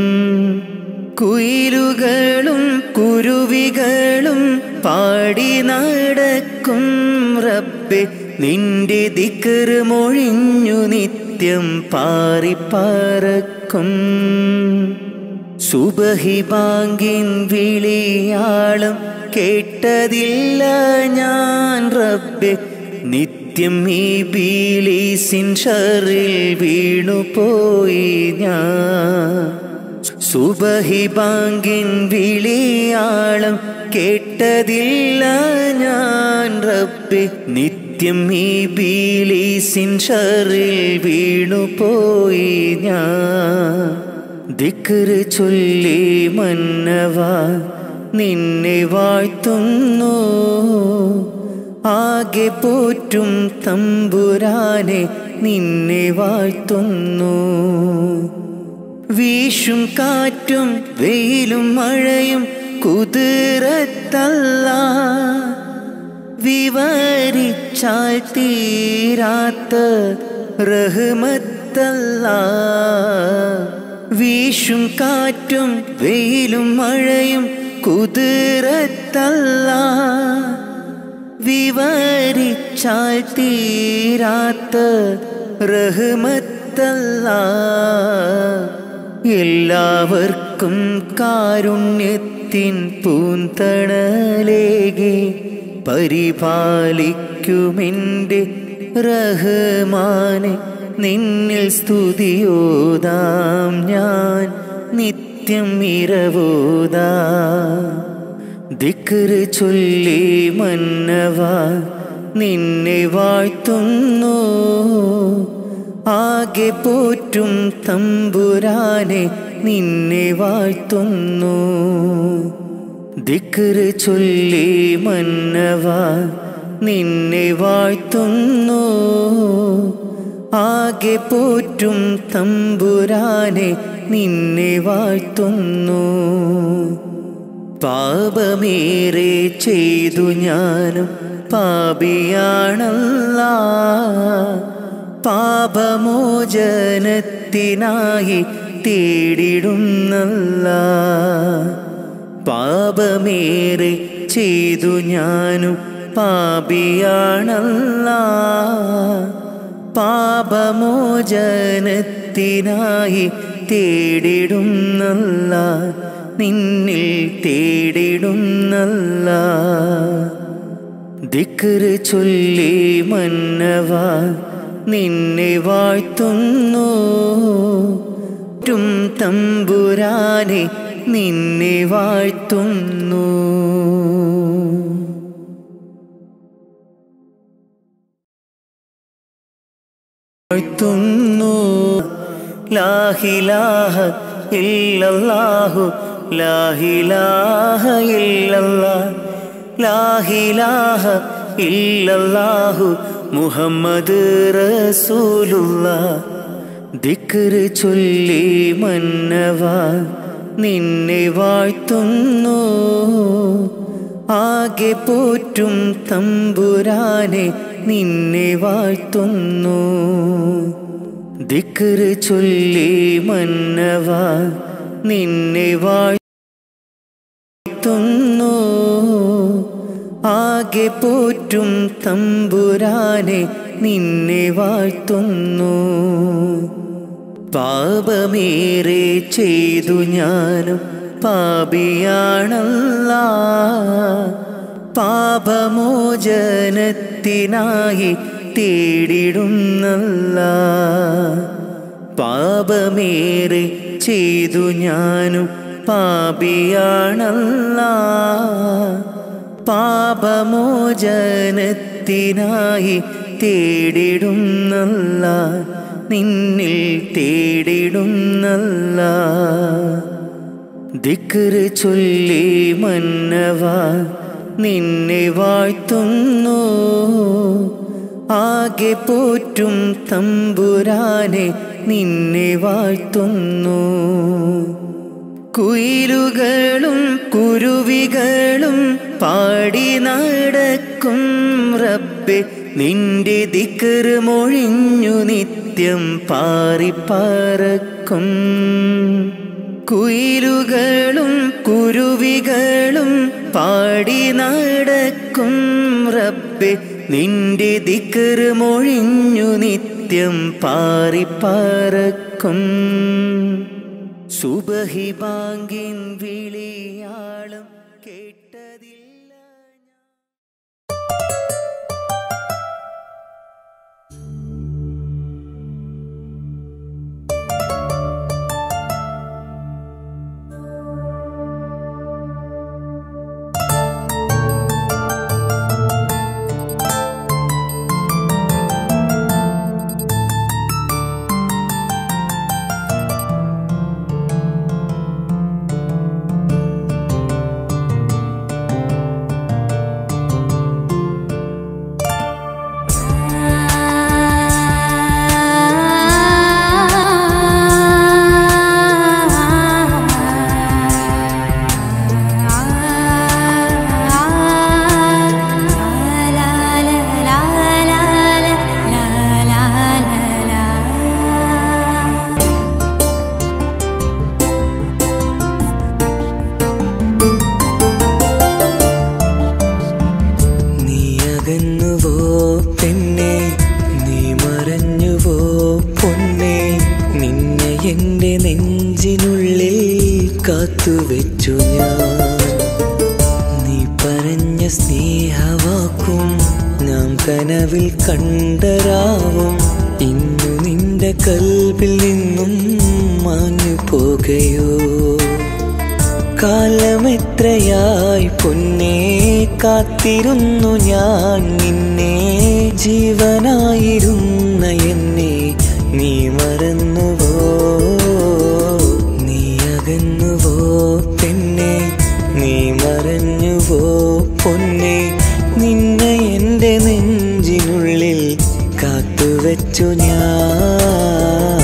കുയിലുകളും കുരുവികളും പാടി നടക്കും റബ്ബേ നിന്റെ ദിക്റ് മൊഴിഞ്ഞു നിത്യം പാറിപ്പറക്കും. സുബഹി ബാങ്കിൻ വിളിയാളം കേട്ടതില്ല ഞാൻ റബ്ബേ നിത്യം ഈ ബീലീസിൻ ഷറിൽ വീണുപോയി ഞാൻ. സുബഹി ബാങ്കിൻ വിളിയാളം കേട്ടതില്ല ഞാൻ റബ്ബേ നിത്യം ഈ ബീലീസിൻ ഷറിൽ വീണുപോയി ഞാൻ. ദിക്റ് ചൊല്ലി മന്നവാ നിന്നെ വാഴ്ത്തുന്നു. ആകെ പോറ്റും തമ്പുരാനെ നിന്നെ വാഴ്ത്തുന്നു. വീശും കാറ്റും വെയിലും മഴയും കുതിരത്തല്ലാ. വിവരിച്ചാൽ തീരാത്ത റഹ്മത്തല്ലാ. വീശും കാറ്റും വെയിലും മഴയും കുതിരത്തല്ലാ. വിവരിച്ചാൽ തീരാത്ത റഹ്മത്തല്ലാ. എല്ലാവർക്കും കാരുണ്യത്തിൻ പൂന്തണലേകി പരിപാലിക്കുമെൻ്റെ റഹ്മാനെ നിന്നിൽ സ്തുതിയോതാം ഞാൻ നിത്യം ഇരവോതാം. ദിക്റ് ചൊല്ലി മന്നവാ നിന്നെ വാഴ്ത്തുന്നു. ആകെ പോറ്റും തമ്പുരാനെ നിന്നെ വാഴ്ത്തുന്നു. ദിക്റ് ചൊല്ലി മന്നവാ നിന്നെ വാഴ്ത്തുന്നു. ആകെ പോറ്റും തമ്പുരാനെ നിന്നെ വാഴ്ത്തുന്നു. പാപമേറെ ചെയ്തു ഞാനും പാപിയാണല്ലാ. പാപമോചനത്തിനായി തേടിടുന്നല്ലാ. പാപമേറെ ചെയ്തു ഞാനും പാപിയാണല്ലാ. പാപമോചനത്തിനായി തേടിടുന്നല്ലാ. നിന്നിൽ തേടിടുന്നല്ലാ. ദിക്റ് ചൊല്ലി മന്നവാ നിന്നെ വാഴ്ത്തുന്നു. തമ്പുരാനെ നിന്നെ വാഴ്ത്തുന്നു. വാഴ്ത്തുന്നു. ലാ ഇലാഹ ഇല്ലല്ലാഹു ലാ ഇലാഹ ഇല്ലല്ലാഹ് ലാ ഇലാഹ ഇല്ലല്ലാഹു മുഹമ്മദ് റസൂലുള്ളാഹ്. ദിക്റ് ചൊല്ലി മന്നവാ നിന്നെ വാഴ്ത്തുന്നു. ആകെ പോറ്റും തമ്പുരാനെ നിന്നെ വാഴ്ത്തുന്നു. ദിക്റ് ചൊല്ലി മന്നവാ നിന്നെ വാഴ്ത്തുന്നു. ആകെ പോറ്റും തമ്പുരാനെ നിന്നെ വാഴ്ത്തുന്നു. പാപമേറെ ചെയ്തു ഞാനും പാപിയാണല്ലാ. പാപമോചനത്തിനായി തേടിടുന്നല്ലാ. പാപമേറെ ചെയ്തു ഞാനും പാപിയാണല്ലാ. പാപമോചനത്തിനായി തേടിടുന്നല്ലാ. നിന്നിൽ തേടിടുന്നല്ലാ. ദിക്റ് ചൊല്ലി മന്നവാ നിന്നെ വാഴ്ത്തുന്നു. ആകെ പോറ്റും തമ്പുരാനെ നിന്നെ വാഴ്ത്തുന്നു. കുയിലുകളും കുരുവികളും പാടി നടക്കും റബ്ബേ നിന്റെ ദിക്റ് മൊഴിഞ്ഞു നിത്യം പാറിപ്പറക്കും. കുയിലുകളും കുരുവികളും പാടി നടക്കും റബ്ബേ നിന്റെ ദിക്റ് മൊഴിഞ്ഞു നിത്യം പാറിപ്പറക്കും. സുബഹി ബാങ്കിൻ വിളിയാളം കേട്ടതില്ല. കാത്തുവെച്ചു ഞാൻ നീ പറഞ്ഞ സ്നേഹവാക്കും ഞാൻ കനവിൽ കണ്ടരാവും ഇന്നു നിന്റെ കൽബിൽ നിന്നും മാഞ്ഞു പോകയോ കാലമെത്രയായി പൊന്നേ കാത്തിരുന്നു ഞാൻ നിന്നെ ജീവനായിരുന്ന എന്നെ നീ മറന്നുവോ, നീ അകന്നുവോ പെണ്ണെ, നീ മറഞ്ഞുവോ പൊന്നെ, നിന്നെ എൻ്റെ നെഞ്ചിനുള്ളിൽ കാത്തുവെച്ചു ഞാൻ.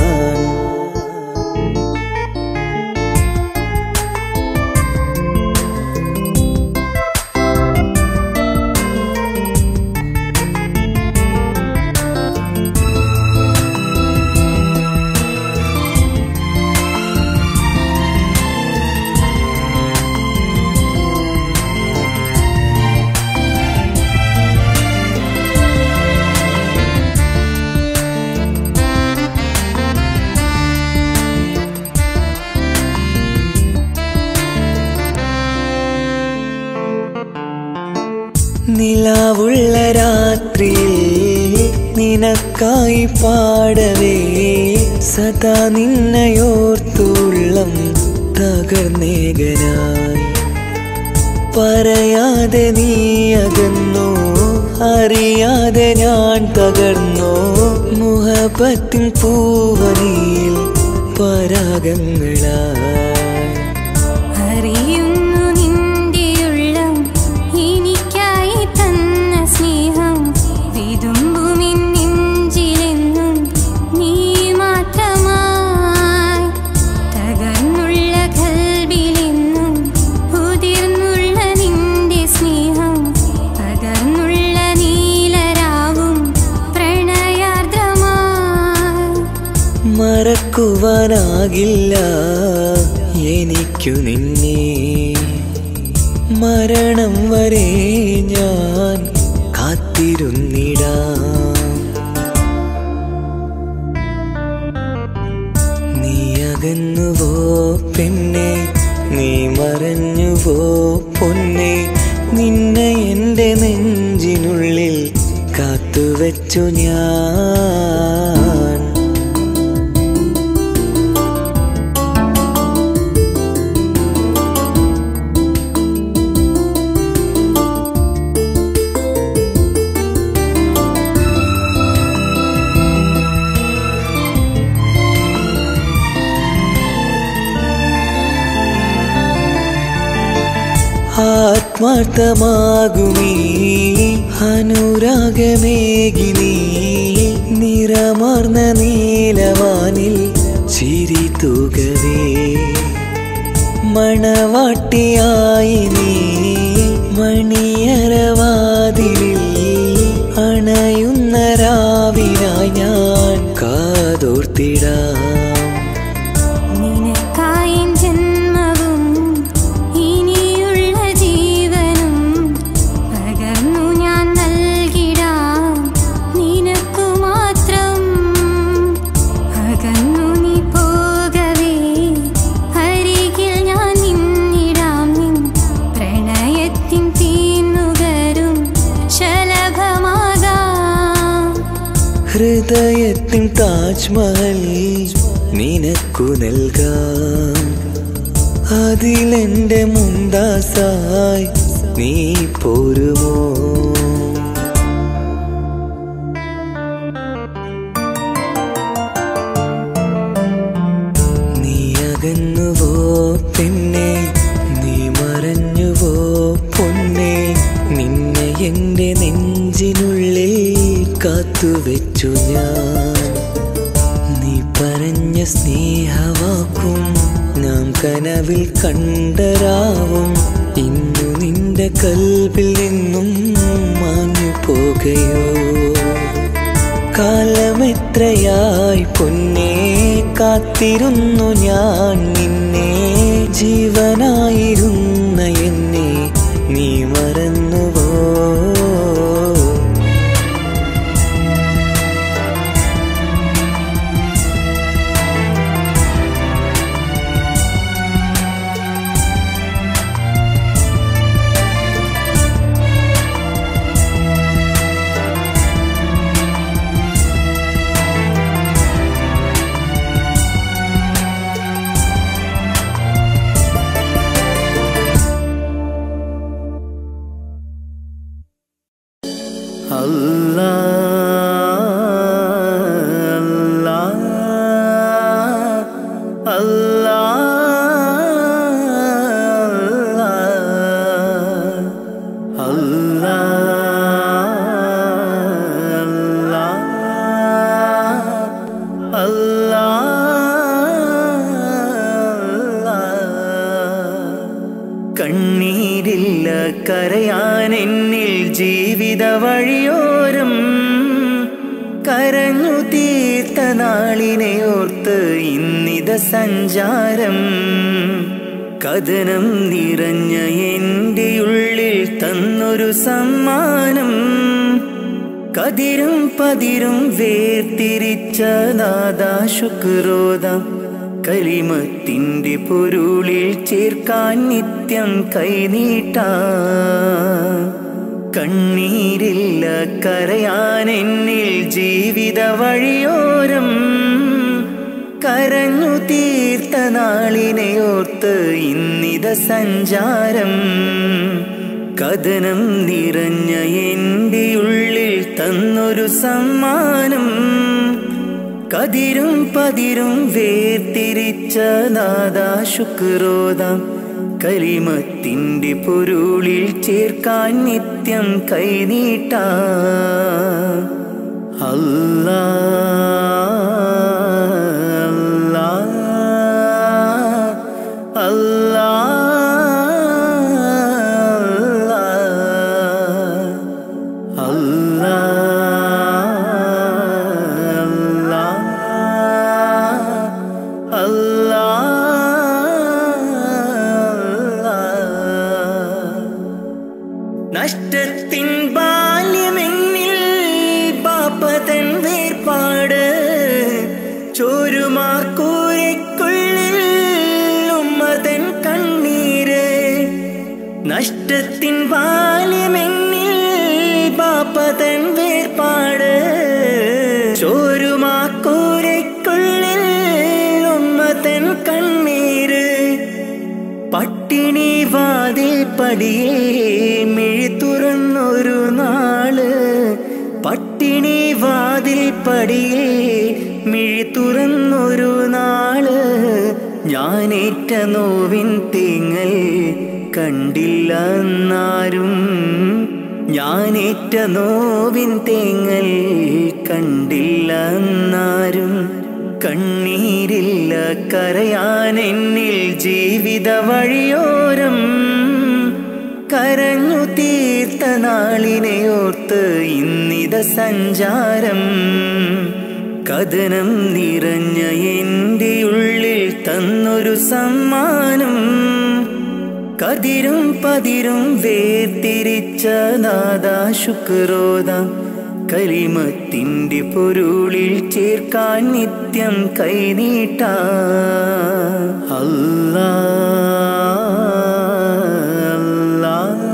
നിലാവുള്ള രാത്രിയിൽ നിനക്കായി പാടവേ, സദാ നിന്നയോർത്തുള്ളം തകർന്നേകനായി. പറയാതെ നീ അകന്നോ, അറിയാതെ ഞാൻ തകർന്നോ, മുഹബത്തിൻ പൂവനിയിൽ പരാഗങ്ങളായി. അറിയുന്നു നിന്റെയുള്ളം എനിക്കായി തന്ന സ്നേഹം, വിതുമ്പുമിൻ നെഞ്ചിലെന്നും നീ മാത്രമായി. തകർന്നുള്ള കൽബിലെന്നും ഉതിർന്നുള്ള നിന്റെ സ്നേഹം, പകർന്നുള്ള നീലരാവും പ്രണയാർദ്രമായി. മറക്കുവാനാകില്ല എനിക്കു നിന്നെ, മരണം വരെ ഞാൻ കാത്തിരുന്നിടാം. നീ അകന്നുവോ പെണ്ണെ, നീ മറഞ്ഞുവോ പൊന്നെ, നിന്നെ എൻ്റെ നെഞ്ചിനുള്ളിൽ കാത്തുവെച്ചു ഞാൻ. ആത്മാർത്ഥമാകുമീ അനുരാഗമേകിനി, നിറമാർന്ന നീലവാനിൽ ചിരി തൂകവേ. മണവാട്ടിയായി നീ മണിയറവാതിലിൽ അണയുന്ന രാവിനായി ഞാൻ കാതോർത്തിടാം. ഹൃദയത്തിൻ താജ്മഹൽ നിനക്കു നൽകാം, അതിലെന്റെ മുന്താസായി നീ പോരുമോ. നീ അകന്നുവോ പെണ്ണെ, നീ മറഞ്ഞുവോ പൊന്നെ, നിന്നെ എൻ്റെ നെഞ്ചിനുള്ളിൽ കാത്തുവെച്ചു ഞാൻ. നീ പറഞ്ഞ സ്നേഹവാക്കും നാം കനവിൽ കണ്ടരാവും, ഇന്നു നിന്റെ കൽബിൽ നിന്നും മാഞ്ഞു പോകയോ. കാലമെത്രയായി പൊന്നേ കാത്തിരുന്നു ഞാൻ നിന്നെ, ജീവനായിരുന്ന എന്നെ നീ മറന്നുവോ. കരയാൻ എന്നിൽ ജീവിത വഴിയോരം കരഞ്ഞു തീർത്ത നാളിനെ ഓർത്ത് ഇന്നിത സഞ്ചാരം കഥനം നിറഞ്ഞ എൻ്റെ ഉള്ളിൽ തന്നൊരു സമ്മാനം കതിരും പതിരും വേർതിരിച്ച നാദാ ശുക്രോദാം കലിമത്തിൻ്റെ പൊരുളിൽ ചേർക്കാൻ നിത്യം കൈനീട്ടാം കണ്ണീരില്ല കരയാൻ എന്നിൽ ജീവിത വഴിയോരം കരഞ്ഞു തീർത്ത നാളിനെ ഓർത്ത് ഇന്നിത സഞ്ചാരം കഥനം നിറഞ്ഞ എൻ്റെ ഉള്ളിൽ തന്നൊരു സമ്മാനം കതിരും പതിരും വേർതിരിച്ച നാദാ ശുക്രോദാം കലിമത്തിൻ്റെ പൊരുളിൽ ചേർക്കാൻ നിത്യം കൈനീട്ടാം അല്ലാഹ് അല്ലാഹ് നഷ്ടത്തിൻ ബാല്യമെന്നിൽ പാപ്പതൻ വേർപാട് ചോരുമാക്കൂരയ്ക്കുള്ളിൽ ഉമ്മതൻ കണ്ണീര് നഷ്ടത്തിൻ ബാല്യമെന്നിൽ പാപ്പതൻ വേർപാട് ചോരുമാക്കൂരയ്ക്കുള്ളിൽ ഉമ്മതൻ കണ്ണീര് പട്ടിണി വാതിൽ പടിയേ മിഴി തുറന്നൊരു നാള് പട്ടിണി വാതിൽ പടിയേ മിഴി തുറന്നൊരു നാള് ഞാനേറ്റ നോവിൻ തേങ്ങൽ കണ്ടില്ല എന്നാരും ഞാനേറ്റ നോവിൻ തേങ്ങൽ കണ്ടില്ല എന്നാരും കണ്ണീരില്ല കരയാൻ എന്നിൽ ജീവിത വഴിയോരം കരഞ്ഞു തീർത്ത നാളിനെ ഓർത്ത് ഇന്നിത സഞ്ചാരം കഥനം നിറഞ്ഞ എൻ്റെ ഉള്ളിൽ തന്നൊരു സമ്മാനം കതിരും പതിരും വേർതിരിച്ച നാദാ ശുക്രോദാം കലിമത്തിൻ്റെ പൊരുളിൽ ചേർക്കാൻ നിത്യം കൈനീട്ടാം അല്ലാഹ്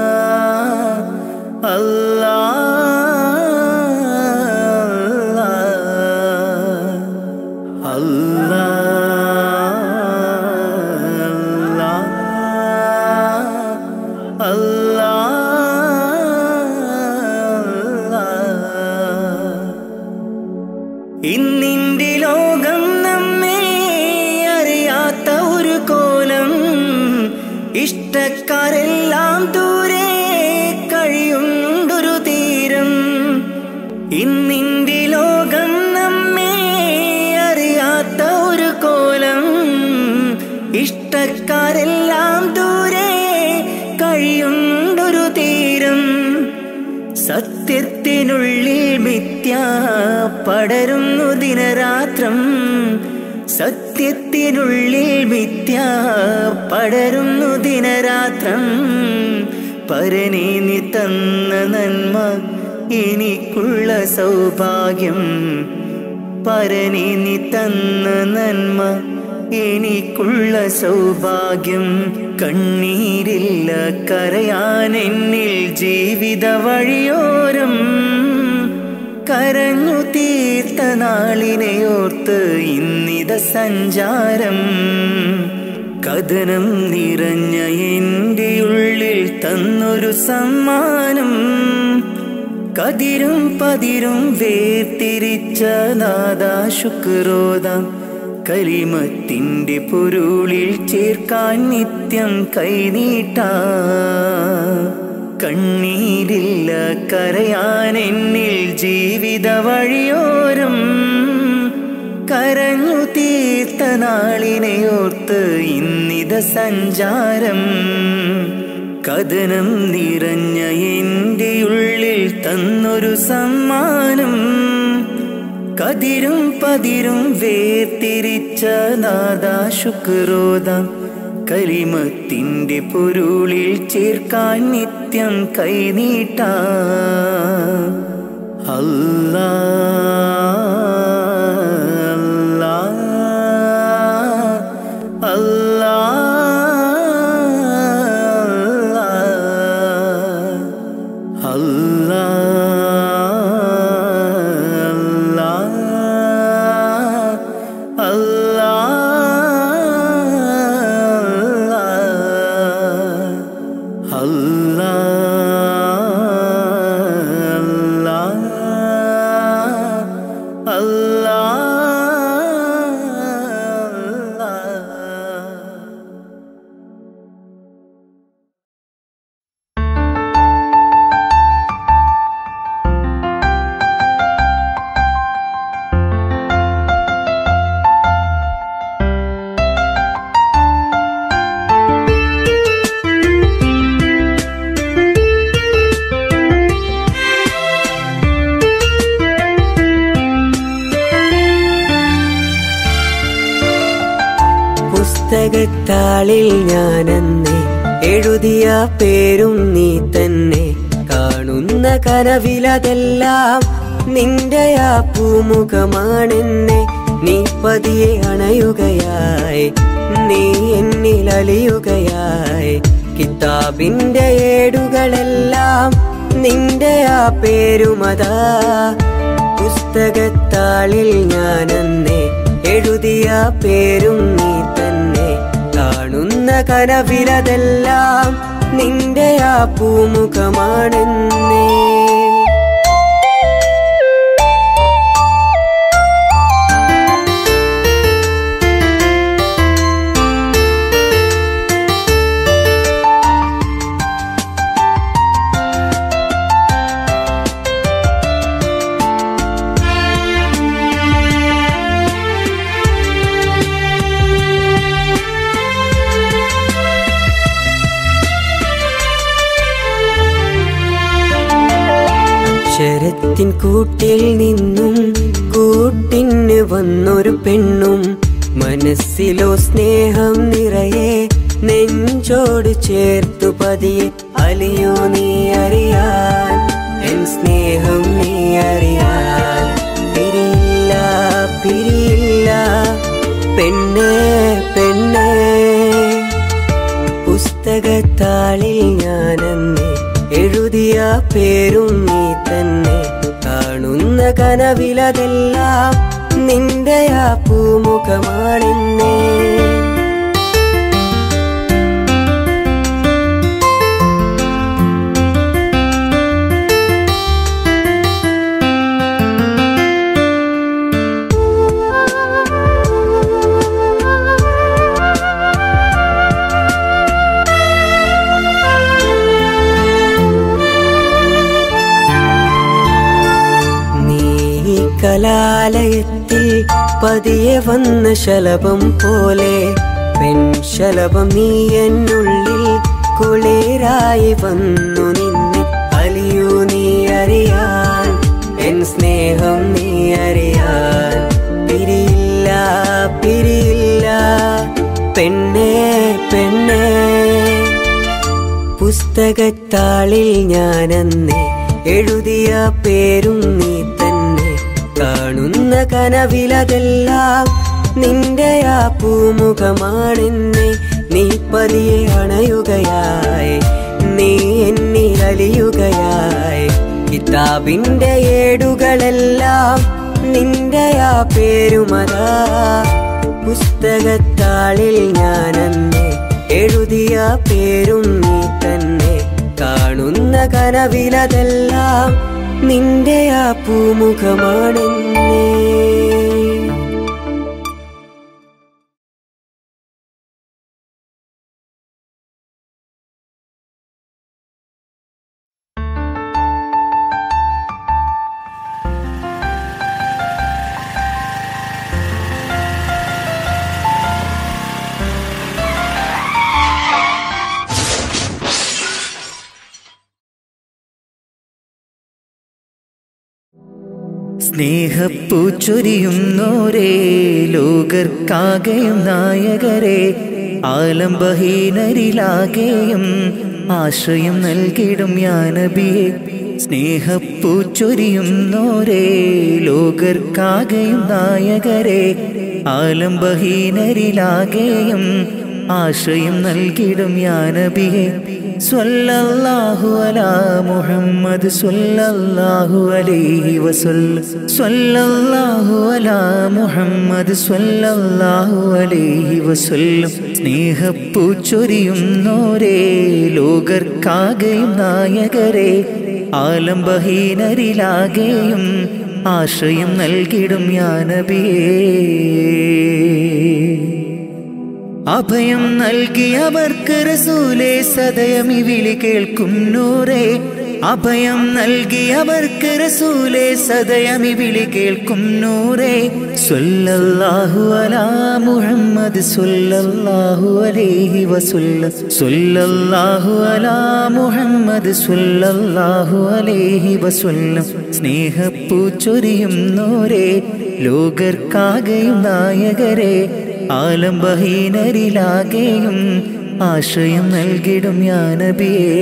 അല്ലാഹ് അല്ലാഹ് അല്ലാഹ് ഇന്നിൻ്റെ ലോകം നമ്മെ അറിയാത്ത ഒരു കോലം ഇഷ്ടക്കാരെല്ലാം ദൂരെ കഴിയുണ്ടൊരു തീരം ഇന്നിൻ്റെ ലോകം നമ്മെ അറിയാത്ത ഒരു കോലം ഇഷ്ടക്കാരെല്ലാം ദൂരെ കഴിയുണ്ടൊരു തീരം സത്യത്തിനുള്ളിൽ മിഥ്യ പടരുന്നു ദിനരാത്രം സത്യത്തിനുള്ളിൽ മിഥ്യ പടരുന്നു ദിനരാത്രം പരനേ നീ തന്ന നന്മ എനിക്കുള്ള സൗഭാഗ്യം പരനേ നീ തന്ന നന്മ എനിക്കുള്ള സൗഭാഗ്യം കണ്ണീരില്ല കരയാൻ എന്നിൽ ജീവിത വഴിയോരം കരഞ്ഞു തീർത്ത നാളിനെ ഓർത്ത് ഇന്നിത സഞ്ചാരം കഥനം നിറഞ്ഞ എൻ്റെ ഉള്ളിൽ തന്നൊരു സമ്മാനം കതിരും പതിരും വേർതിരിച്ച നാദാ ശുക്രോദാം കലിമത്തിൻ്റെ പൊരുളിൽ ചേർക്കാൻ നിത്യം കൈനീട്ടാം കണ്ണീരില്ല കരയാൻ എന്നിൽ ജീവിത വഴിയോരം കരഞ്ഞു തീർത്ത നാളിനെ ഓർത്ത് ഇന്നിത സഞ്ചാരം കഥനം നിറഞ്ഞ എൻ്റെ ഉള്ളിൽ തന്നൊരു സമ്മാനം. കതിരും പതിരും വേർതിരിച്ച നാദാ ശുക്രോദാം. കലിമത്തിൻ്റെ പൊരുളിൽ ചേർക്കാൻ നിത്യം കൈനീട്ടാം. അല്ലാ അല്ലാ അല്ലാ പുസ്തകത്താളിൽ ഞാനെന്നെ എഴുതിയ പേരും നീ തന്നെ. കാണുന്ന കനവിലതെല്ലാം നിന്റെ ആ പൂമുഖമാണെന്നെ. നീ പതിയെ അണയുകയായി, നീ എന്നിൽ അലിയുകയായി. കിതാബിന്റെ ഏടുകളെല്ലാം നിന്റെ ആ പേരുമതാ. പുസ്തകത്താളിൽ ഞാനെന്നെ എഴുതിയ പേരും നീ തന്നെ. കാണുന്ന കനവിലതെല്ലാം നിന്റെ ആ പൂമുഖമാണെന്നേ. അക്ഷരത്തിൻ കൂട്ടിൽ നിന്നും കൂട്ടിന് വന്നൊരു പെണ്ണും. മനസ്സിലോ സ്നേഹം നിറയെ നെഞ്ചോട് ചേർത്തു പതിയെ. അലിയോ നീ അറിയാൻ, എൻ സ്നേഹം നീ അറിയാൻ. പിരിയില്ല പിരിയില്ല പെണ്ണേ പെണ്ണേ. പുസ്തകത്താളിൽ ഞാനെന്നെ എഴുതിയ പേരും നീ തന്നെ. കാണുന്ന കനവിലതെല്ലാം നിന്റെ ആ പൂമുഖമാണെന്നേ. കലാലയത്തിൽ പതിയെ വന്ന ശലഭം പോലെ, പെൺശലഭം നീ എന്നുള്ളിൽ കുളിരായി വന്നു നിന്നെ. അലിയൂ നീ അറിയാൻ, എൻ സ്നേഹം നീ അറിയാൻ. പിരിയില്ല പിരിയില്ല പെണ്ണേ പെണ്ണേ. പുസ്തകത്താളിൽ ഞാനെന്നെ എഴുതിയ പേരും നീ തന്നെ. കാണുന്ന കനവിലതെല്ലാം നിന്റെ ആ പൂമുഖമാണെന്നെ. നീ പതിയെ അണയുകയായി, നീ എന്നിൽ അലിയുകയായി. കിതാബിന്റെ ഏടുകളെല്ലാം നിന്റെ ആ പേരുമതാ. പുസ്തകത്താളിൽ ഞാനെന്നെ എഴുതിയ പേരും നീ തന്നെ. കാണുന്ന കനവിലതെല്ലാം നിന്റെ ആ പൂമുഖമാണെന്നേ. സ്നേഹപ്പൂച്ചൊരിയുന്നോരേ ലോകർക്കാകെയും നായകരെ ആലംബഹീനരിലാകെയും ആശ്രയം നൽകിടും യാ നബിയേ സ്നേഹപ്പൂച്ചൊരിയുന്നോരേ ലോകർക്കാകെയും നായകരെ ആലംബഹീനരിലാകെയും ആശ്രയം നൽകിടും യാ നബിയേ സ്വല്ലല്ലാഹു അലാ മുഹമ്മദ് സ്വല്ലല്ലാഹു അലൈഹി വസല്ലം സ്വല്ലല്ലാഹു അലാ മുഹമ്മദ് സ്വല്ലല്ലാഹു അലൈഹി വസല്ലം സ്നേഹപ്പൂച്ചൊരിയുന്നോരേ ലോകർക്കാകെയും നായകരെ ആലംബഹീനരിലാകെയും ആശ്രയം നൽകിടും യാ നബിയേ അഭയം നൽകിയവർക്ക് റസൂലേ സദയം ഈ വിളി കേൾക്കും നൂറേ അഭയം നൽകിയവർക്ക് റസൂലേ സദയം ഈ വിളി കേൾക്കും നൂറേ സ്വല്ലല്ലാഹു അലാ മുഹമ്മദ് സ്വല്ലല്ലാഹു അലൈഹി വസല്ലം സ്വല്ലല്ലാഹു അലാ മുഹമ്മദ് സ്വല്ലല്ലാഹു അലൈഹി വസല്ലം സ്നേഹപ്പൂച്ചൊരിയുന്നോരേ ലോകർക്കാകെയും നായകരെ ആലംബഹീനരിലാകെയും ആശ്രയം നൽകിടും യാ നബിയേ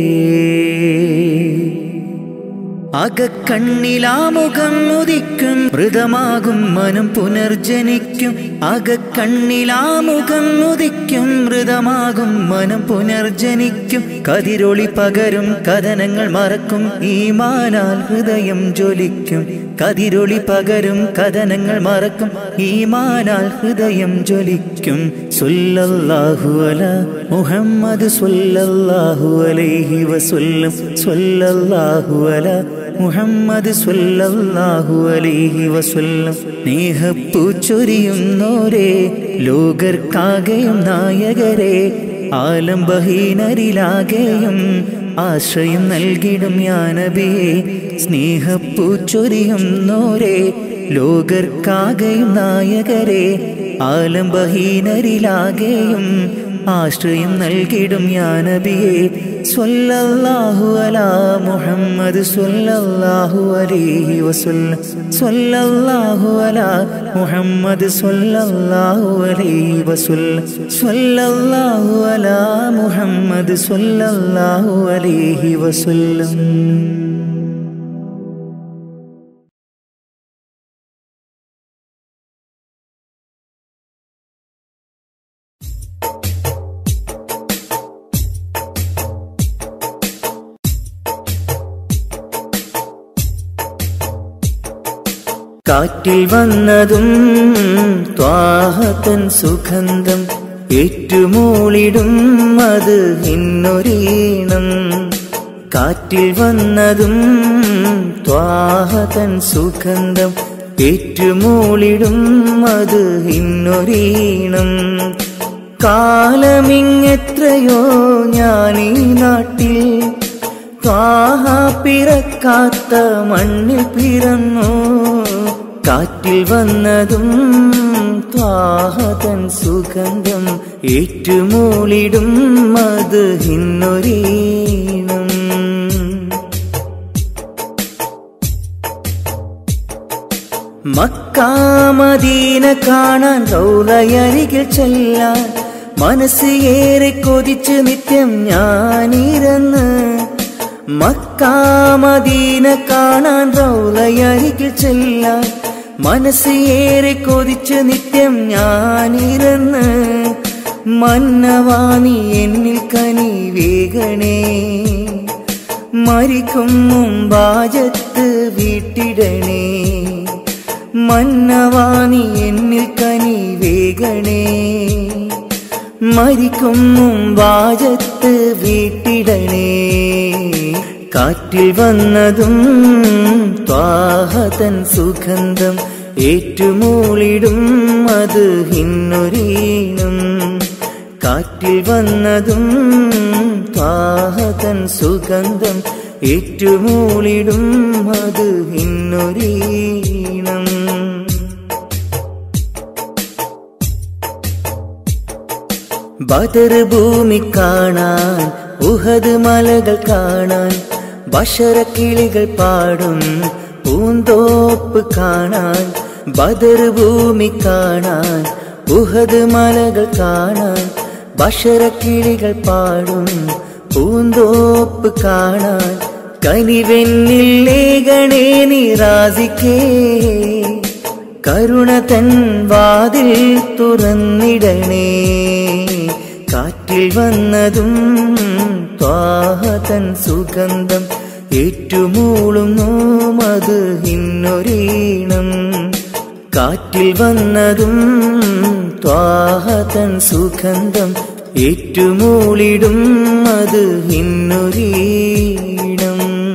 അകക്കണ്ണിലാമുഖം ഉദിക്കും മൃതമാകും മനം പുനർജനിക്കും അകക്കണ്ണിലാമുഖം ഉദിക്കും മൃതമാകും മനം പുനർജനിക്കും കതിരൊളി പകരും കഥനങ്ങൾ മറക്കും ഈമാനാൽ ഹൃദയം ജ്വലിക്കും കതിരൊളി പകരും കഥനങ്ങൾ മറക്കും ഈമാനാൽ ഹൃദയം ജ്വലിക്കും സ്വല്ലല്ലാഹു അലാ മുഹമ്മദ് സ്വല്ലല്ലാഹു അലൈഹി വസല്ലം സ്വല്ലല്ലാഹു അലാ മുഹമ്മദ് സ്വല്ലല്ലാഹു അലൈഹി വസല്ലം സ്നേഹപ്പൂച്ചൊരിയുന്നോരേ ലോകർക്കാകെയും നായകരെ ആലംബഹീനരിലാകെയും ആശ്രയം നൽകിടും യാ നബിയേ സ്നേഹപ്പൂച്ചൊരിയുന്നോരേ ലോകർക്കാകെയും നായകരെ ആലംബഹീനരിലാകെയും ആശ്രയം നൽകിടും യാ നബിയേ സ്വല്ലല്ലാഹു അലാ മുഹമ്മദ് സ്വല്ലല്ലാഹു അലൈഹി വസല്ലം സ്വല്ലല്ലാഹു അലാ മുഹമ്മദ് സ്വല്ലല്ലാഹു അലൈഹി വസല്ലം സ്വല്ലല്ലാഹു അലാ മുഹമ്മദ് സ്വല്ലല്ലാഹു അലൈഹി വസല്ലം കാറ്റിൽ വന്നതും ത്വാഹതൻ സുഗന്ധം ഏറ്റുമൂളിടും അത് ഇന്നൊരീണം കാറ്റിൽ വന്നതും ത്വാഹതൻ സുഗന്ധം ഏറ്റുമൂളിടും അത് ഇന്നൊരീണം കാലമിങ്ങെത്രയോ ഞാനീ നാട്ടിൽ ത്വാഹ പിറക്കാത്ത മണ്ണിൽ പിറന്നു കാറ്റിൽ വന്നതും ത്വാഹതൻ സുഗന്ധം ഏറ്റുമൂളിടും അത് ഇന്നൊരീണം മക്ക മദീന കാണാൻ റൗളയരികിൽ ചെല്ലാൻ മനസ്സ് ഏറെ കൊതിച്ച് നിത്യം ഞാനിരന്ന് മക്ക മദീന കാണാൻ റൗളയരികിൽ ചെല്ലാൻ മനസ്സ് ഏറെ കൊതിച്ച് നിത്യം ഞാനിരന്ന് മന്നവാണി എന്നിൽ കനി വേഗണേ മരിക്കും മുമ്പാജത്ത് വീട്ടിടണേ മന്നവാണി എന്നിൽ കനി വേഗണേ മരിക്കും മുമ്പാജത്ത് വീട്ടിടണേ കാറ്റിൽ വന്നതും ത്വാഹതൻ സുഗന്ധം ഏറ്റുമൂളിടും അത് ഇന്നൊരീണം കാറ്റിൽ വന്നതും ത്വാഹതൻ സുഗന്ധം ഏറ്റുമൂളിടും അത് ഇന്നൊരീണം ബദർ ഭൂമി കാണാൻ ഉഹദ് മലകൾ കാണാൻ ബഷറക്കിളികൾ പാടും പൂന്തോപ്പ് കാണാൻ, ബദർ ഭൂമി കാണാൻ, ഉഹദ് മലകൾ കാണാൻ, ബഷറക്കിളികൾ പാടും പൂന്തോപ്പ് കാണാൻ. കനിവെന്നില്ലേകണേ നിറാസിക്കേ, കരുണ തൻ വാതിൽ തുറന്നിടണേ. കാറ്റിൽ വന്നതും ത്വാഹ തൻ സുഗന്ധം, ഏറ്റുമൂളുന്നു മദ്ഹിന്നൊരീണം. കാറ്റിൽ വന്നതും ത്വാഹ തൻ സുഗന്ധം, ഏറ്റുമൂളിടും മദ്ഹിന്നൊരീണം.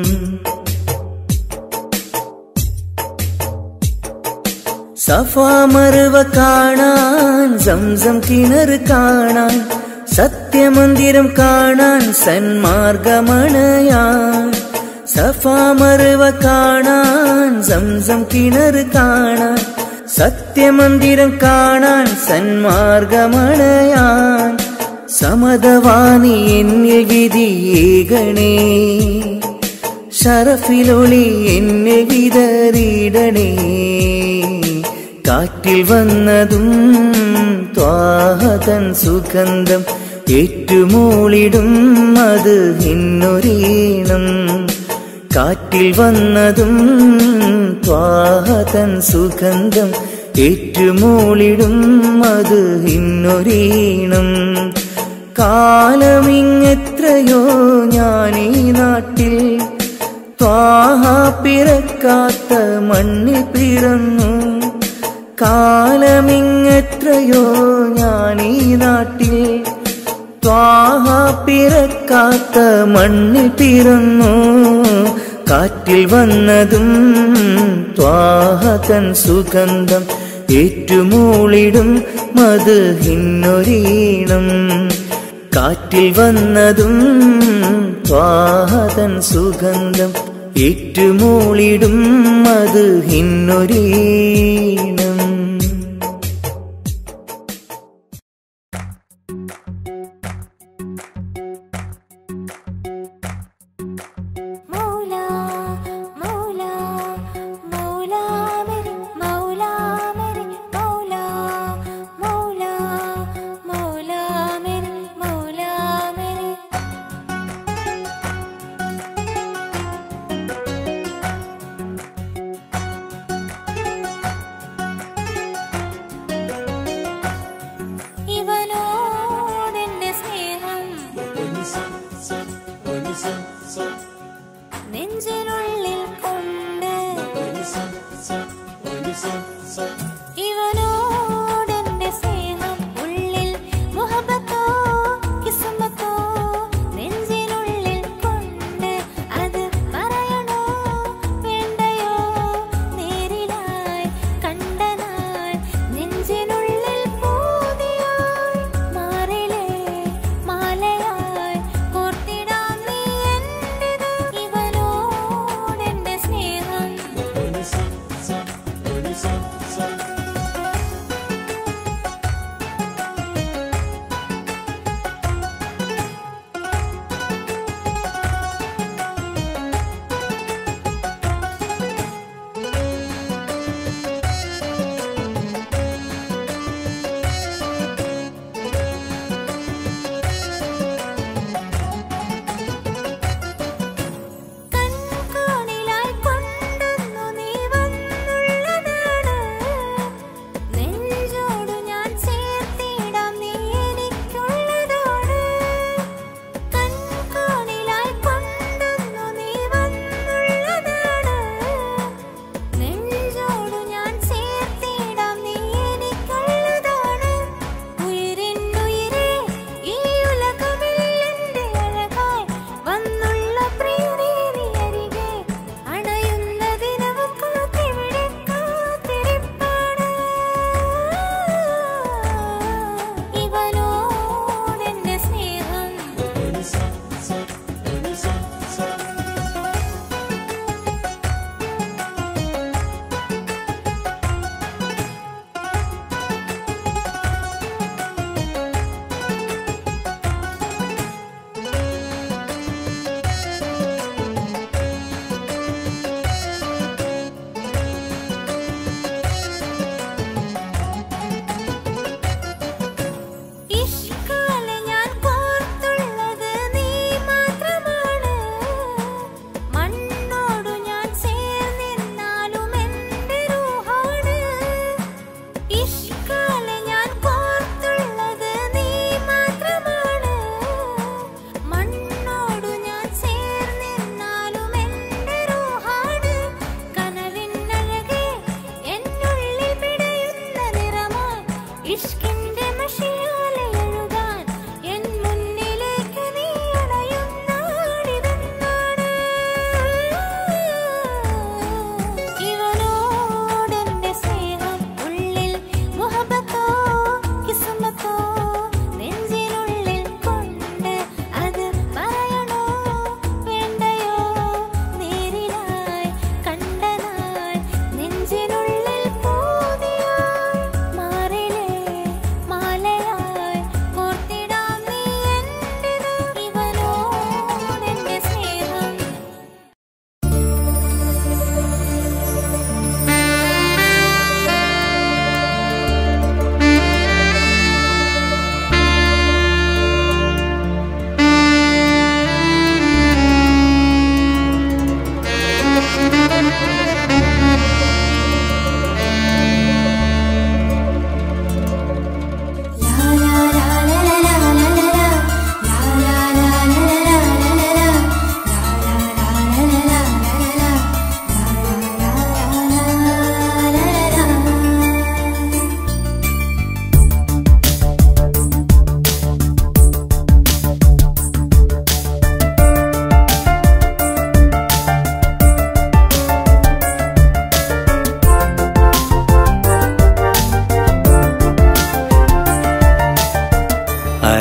സഫാ മർവ കാണാൻ, സംസം കിണർ കാണാൻ, സത്യമന്ദിരം കാണാൻ, സന്മാർഗമണയാൻ. സഫാ മർവ കാണാൻ, സംസം കിണർ കാണാൻ, സത്യമന്ദിരം കാണാൻ, സന്മാർഗമണയാൻ. സമതവാണി എന്നിൽ വിധിയേകണേ, ശറഫിലൊളി എന്നെ വിതറിയിടണേ. കാറ്റിൽ വന്നതും ത്വാഹ തൻ സുഗന്ധം, ഏറ്റുമൂളിടും മദ്ഹിന്നൊരീണം. കാറ്റിൽ വന്നതും ത്വാഹ തൻ സുഗന്ധം, ഏറ്റുമൂളിടും മദ്ഹിന്നൊരീണം. കാലമിങ്ങെത്രയോ ഞാനീ നാട്ടിൽ, ത്വാഹ പിറക്കാത്ത മണ്ണിൽ പിറന്നു. കാലമിങ്ങെത്രയോ ഞാനീ നാട്ടിൽ, ത്വാഹ പിറക്കാത്ത മണ്ണിൽ പിറന്നു. കാറ്റിൽ വന്നതും ത്വാഹ തൻ സുഗന്ധം, ഏറ്റുമൂളിടും മദ്ഹിന്നൊരീണം. കാറ്റിൽ വന്നതും ത്വാഹ തൻ സുഗന്ധം, ഏറ്റുമൂളിടും മദ്ഹിന്നൊരീണം.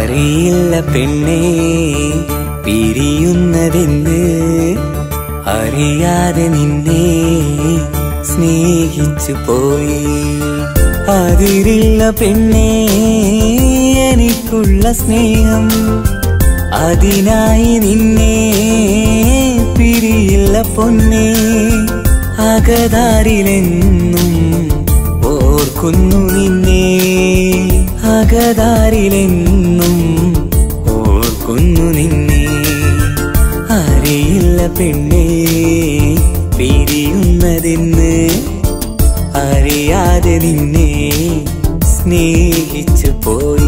അറിയില്ല പെണ്ണേ പിരിയുന്നതെന്ന്, അറിയാതെ നിന്നെ സ്നേഹിച്ചു പോയി. അതിരില്ല പെണ്ണേ എനിക്കുള്ള സ്നേഹം, അതിനായി നിന്നെ പിരിയില്ല പൊന്നേ. അകതാരിലെന്നും ഓർക്കുന്നു നിന്നെ, അകതാരിലെന്നും ഓർക്കുന്നു നിന്നെ. അറിയില്ല പെണ്ണേ പിരിയുന്നതെന്ന്, അറിയാതെ നിന്നെ സ്നേഹിച്ചു പോയി.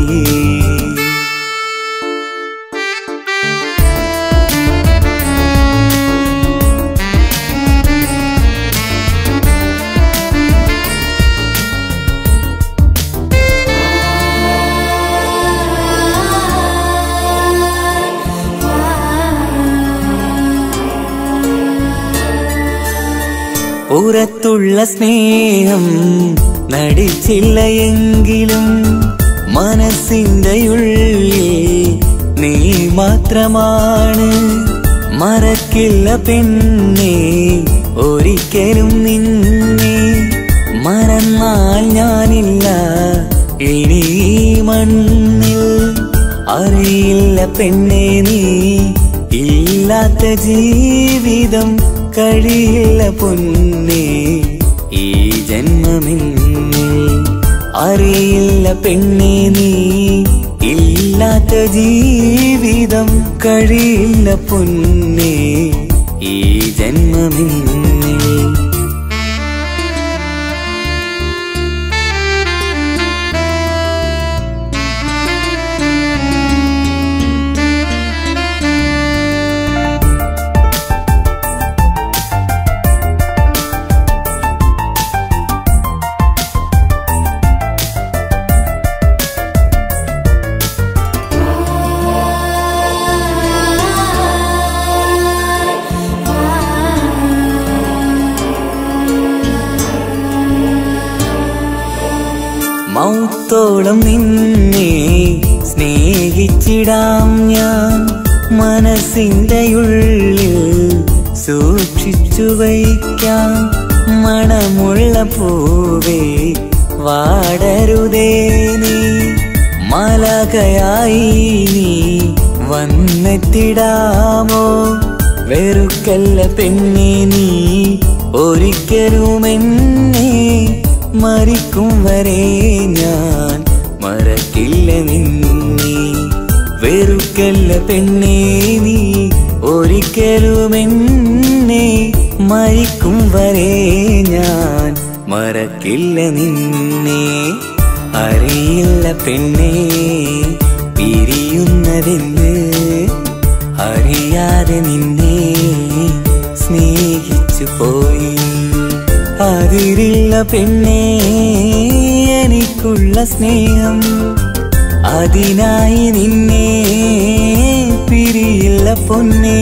പുറത്തുള്ള സ്നേഹം നടിച്ചില്ല എങ്കിലും മനസ്സിന്റെ ഉള്ളിൽ നീ മാത്രമാണ്. മറക്കില്ല പെണ്ണേ ഒരിക്കലും നിന്നെ, മറന്നാൽ ഞാനില്ല ഇനി മണ്ണിൽ. അറിയില്ല പെണ്ണേ നീ ഇല്ലാത്ത ജീവിതം കഴിയില്ല പൊന്നേ ഈ ജന്മമെന്നിൽ. അറിയില്ല പെണ്ണേ നീ ഇല്ലാത്ത ജീവിതം കഴിയില്ല പൊന്നേ ഈ ജന്മമെന്നിൽ. മൗത്തോളം നിന്നെ സ്നേഹിച്ചിടാം ഞാൻ, മനസ്സിന്റെ ഉള്ളിൽ സൂക്ഷിച്ചു വയ്ക്കാം. മണമുള്ള പൂവേ വാടരുതേ നീ, മലകയായി നീ വന്നെത്തിടാമോ. വെറുക്കല്ല പെണ്ണേ നീ ഒരിക്കലുമെന്നെ, മരിക്കും വരെ ഞാൻ മറക്കില്ല നിന്നെ. വെറുക്കല്ല പെണ്ണേ നീ ഒരിക്കലുമെന്നെ, മരിക്കും വരെ ഞാൻ മറക്കില്ല നിന്നെ. അറിയില്ല പെണ്ണേ പിരിയുന്നതെന്ന്, അറിയാതെ നിന്നെ സ്നേഹിച്ചു പോയി. അതിരില്ല പെണ്ണേ എനിക്കുള്ള സ്നേഹം, അതിനായി നിന്നെ പിരിയില്ല പൊന്നേ.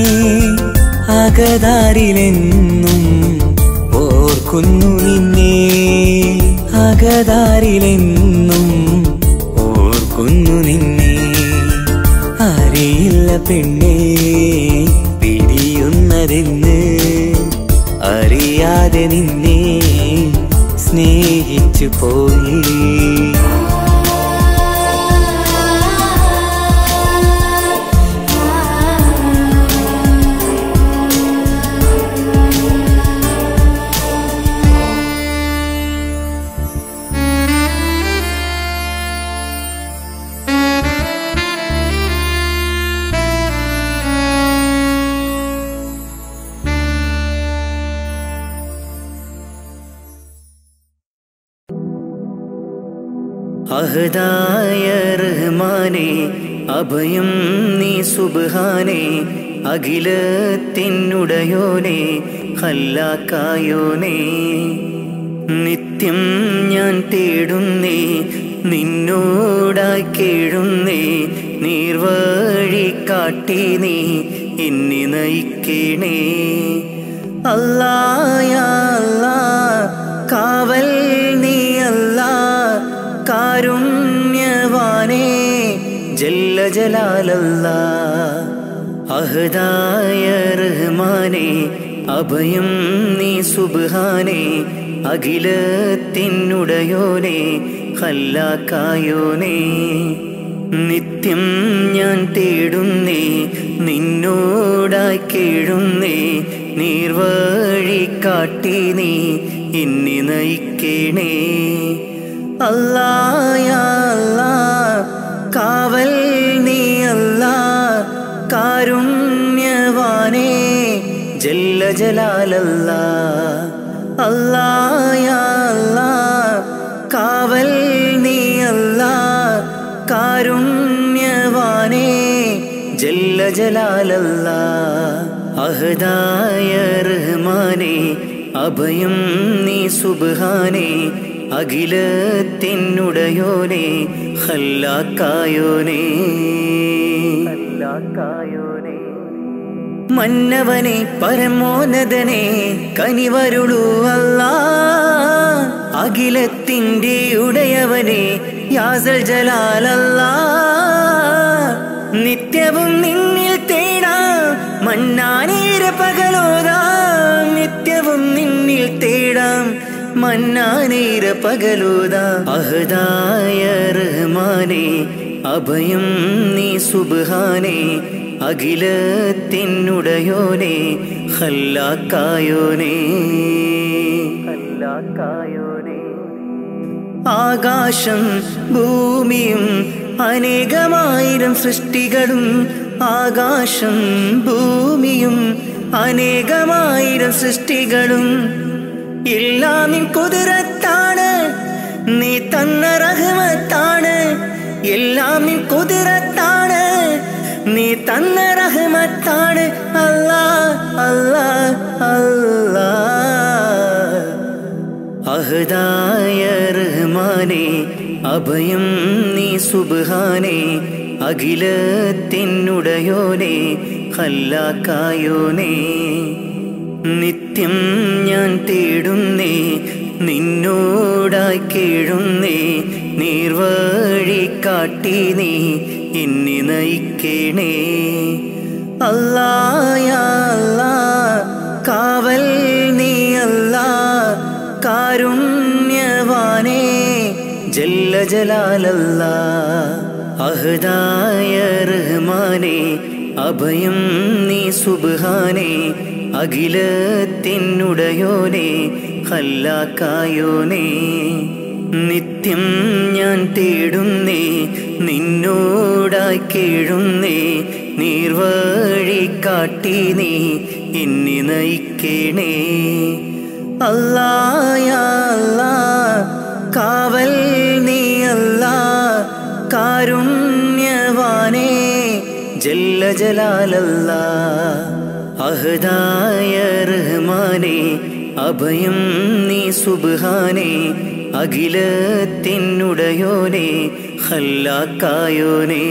അകതാരിലെന്നും ഓർക്കുന്നു നിന്നെ, അകതാരിലെന്നും ഓർക്കുന്നു നിന്നെ. അറിയില്ല പെണ്ണേ പിരിയുന്നതെന്ന്, അറിയാതെ നിന്നെ സ്നേഹിച്ചു പോയി. അഹദായ റഹ്മാനേ അഭയം നീ സുബ്ഹാനേ, അഖിലത്തിനുടയോനേ ഖല്ലാക്കായോനേ. നിത്യം ഞാൻ തേടുന്നേ നിന്നോടായി കേഴുന്നേ, നീർവഴി കാട്ടി നീ എന്നെ നയിക്കണേ. അല്ലാ യാ അല്ലാ കാവൽ നീ അല്ലാ, കാരുണ്യവാനേ ജല്ല ജലാലല്ലാ. അഹദായ റഹ്മാനേ അഭയം നീ സുബ്ഹാനേ, അഖിലത്തിനുടയോനേ ഖല്ലാക്കായോനേ. നിത്യം ഞാൻ തേടുന്നേ നിന്നോടായി കേഴുന്നേ, നീർവഴി കാട്ടി നീ എന്നെ നയിക്കണേ. അല്ലാ യാ അല്ലാ കാവൽ നീ അല്ലാ, കാരുണ്യവാനേ ജല്ല ജലാലല്ലാ. അല്ലാ യാ അല്ലാ കാവൽ നീ അല്ലാ, കാരുണ്യവാനേ ജല്ല ജലാലല്ലാ. അഹദായ റഹ്മാനേ അഭയം നീ സുബ്ഹാനേ, അഖിലത്തിനുടയോനേ ഖല്ലാക്കായോനേ. മന്നവനെ പരമോന്നതനെ കനിവരുളൂ അല്ലാ, അഖിലത്തിൻ്റെ ഉടയവനെ യാസൽ ജലാലല്ലാ. നിത്യവും നിന്നിൽ തേടാം മന്നാനീര പകലോതാം, നിത്യവും നിന്നിൽ തേടാം മന്നാനീര പകലോതാം. അഹദായ റഹ്മാനേ അഭയം നീ സുബ്ഹാനേ, അഖിലത്തിനുടയോനേ ഖല്ലാക്കായോനേ. ആകാശം ഭൂമിയും അനേകമായിരം സൃഷ്ടികളും, ആകാശം ഭൂമിയും അനേകമായിരം സൃഷ്ടികളും എല്ലാം നിൻ ഖുദ്റത്താണ്, നീ തന്ന റഹ്മത്താണ്. എല്ലാം നിൻ ഖുദ്റത്താണ്, നീ തന്ന റഹ്മത്താണ്. അല്ലാ അല്ലാ അല്ലാ. അഹദായ റഹ്മാനേ അഭയം നീ സുബ്ഹാനേ, അഖിലത്തിനുടയോനേ ഖല്ലാക്കായോനേ. നിത്യം ഞാൻ തേടുന്നേ നിന്നോടായി കേഴുന്നേ, നീർവഴി കാട്ടി നീ എന്നെ നയിക്കണേ. അല്ലാ യാ അല്ലാ കാവൽ നീ അല്ലാ, കാരുണ്യവാനേ ജല്ല ജലാലല്ലാ. അഹദായ റഹ്മാനേ അഭയം നീ സുബ്ഹാനേ, അഖിലത്തിനുടയോനേ ഖല്ലാക്കായോനേ. നിത്യം ഞാൻ തേടുന്നേ നിന്നോടായി കേഴുന്നേ, നീർവഴി കാട്ടി നീ എന്നെ നയിക്കണേ. അല്ലാ യാ അല്ലാ കാവൽ നീ അല്ലാ, കാരുണ്യവാനേ ജല്ല ജലാലല്ലാ. അഹദായ റഹ്മാനേ അഭയം നീ സുബ്ഹാനേ, അഖിലത്തിനുടയോനേ ഖല്ലാക്കായോനേ.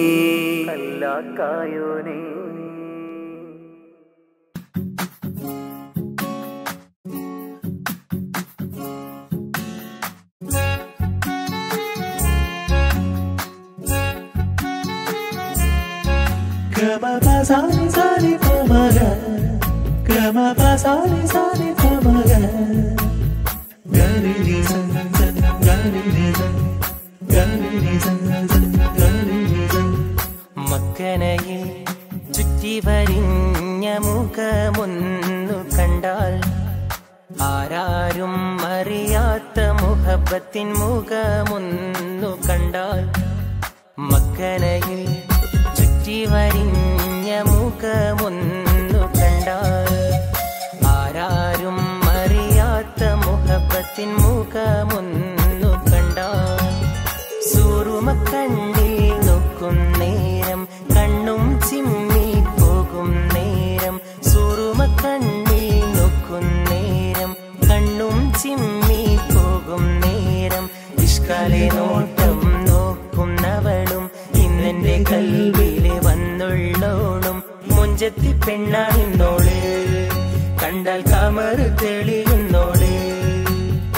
Gama pa sa ni pa ma ga, gama pa sa ni pa ma ga, ga ni ni sa ga ni ni sa ga ni ni sa ga ni ni sa. മക്കനയിൽ ചുറ്റി വരിഞ്ഞ മുഖമൊന്നു കണ്ടാൽ, ആരാരും അറിയാത്ത മുഹബത്തിൻ മുഖമൊന്നു കണ്ടാൽ, മക്കനയിൽ ചുറ്റി വരിഞ്ഞ മുഖമൊന്നു കണ്ടാൽ, ആരാരും അറിയാത്ത മുഹബത്തിൻ മുഖമൊന്നു കണ്ടാൽ, സൂറുമക്കണ്ണിൽ നോക്കും നേരം കണ്ണും ചിമ്മി പോകും നേരം, സൂറുമക്കണ്ണിൽ നോക്കും നേരം കണ്ണും ചിമ്മി പോകും നേരം, ഇഷ്കാലെ നോട്ടം നോക്കുന്നവളും ഇന്നെന്റെ കൽവിലെ വന്നുള്ളോളും, മുഞ്ചത്തി പെണ്ണാണിന്നോള് കണ്ടാൽ കമറ് തെളിയുന്നോള്,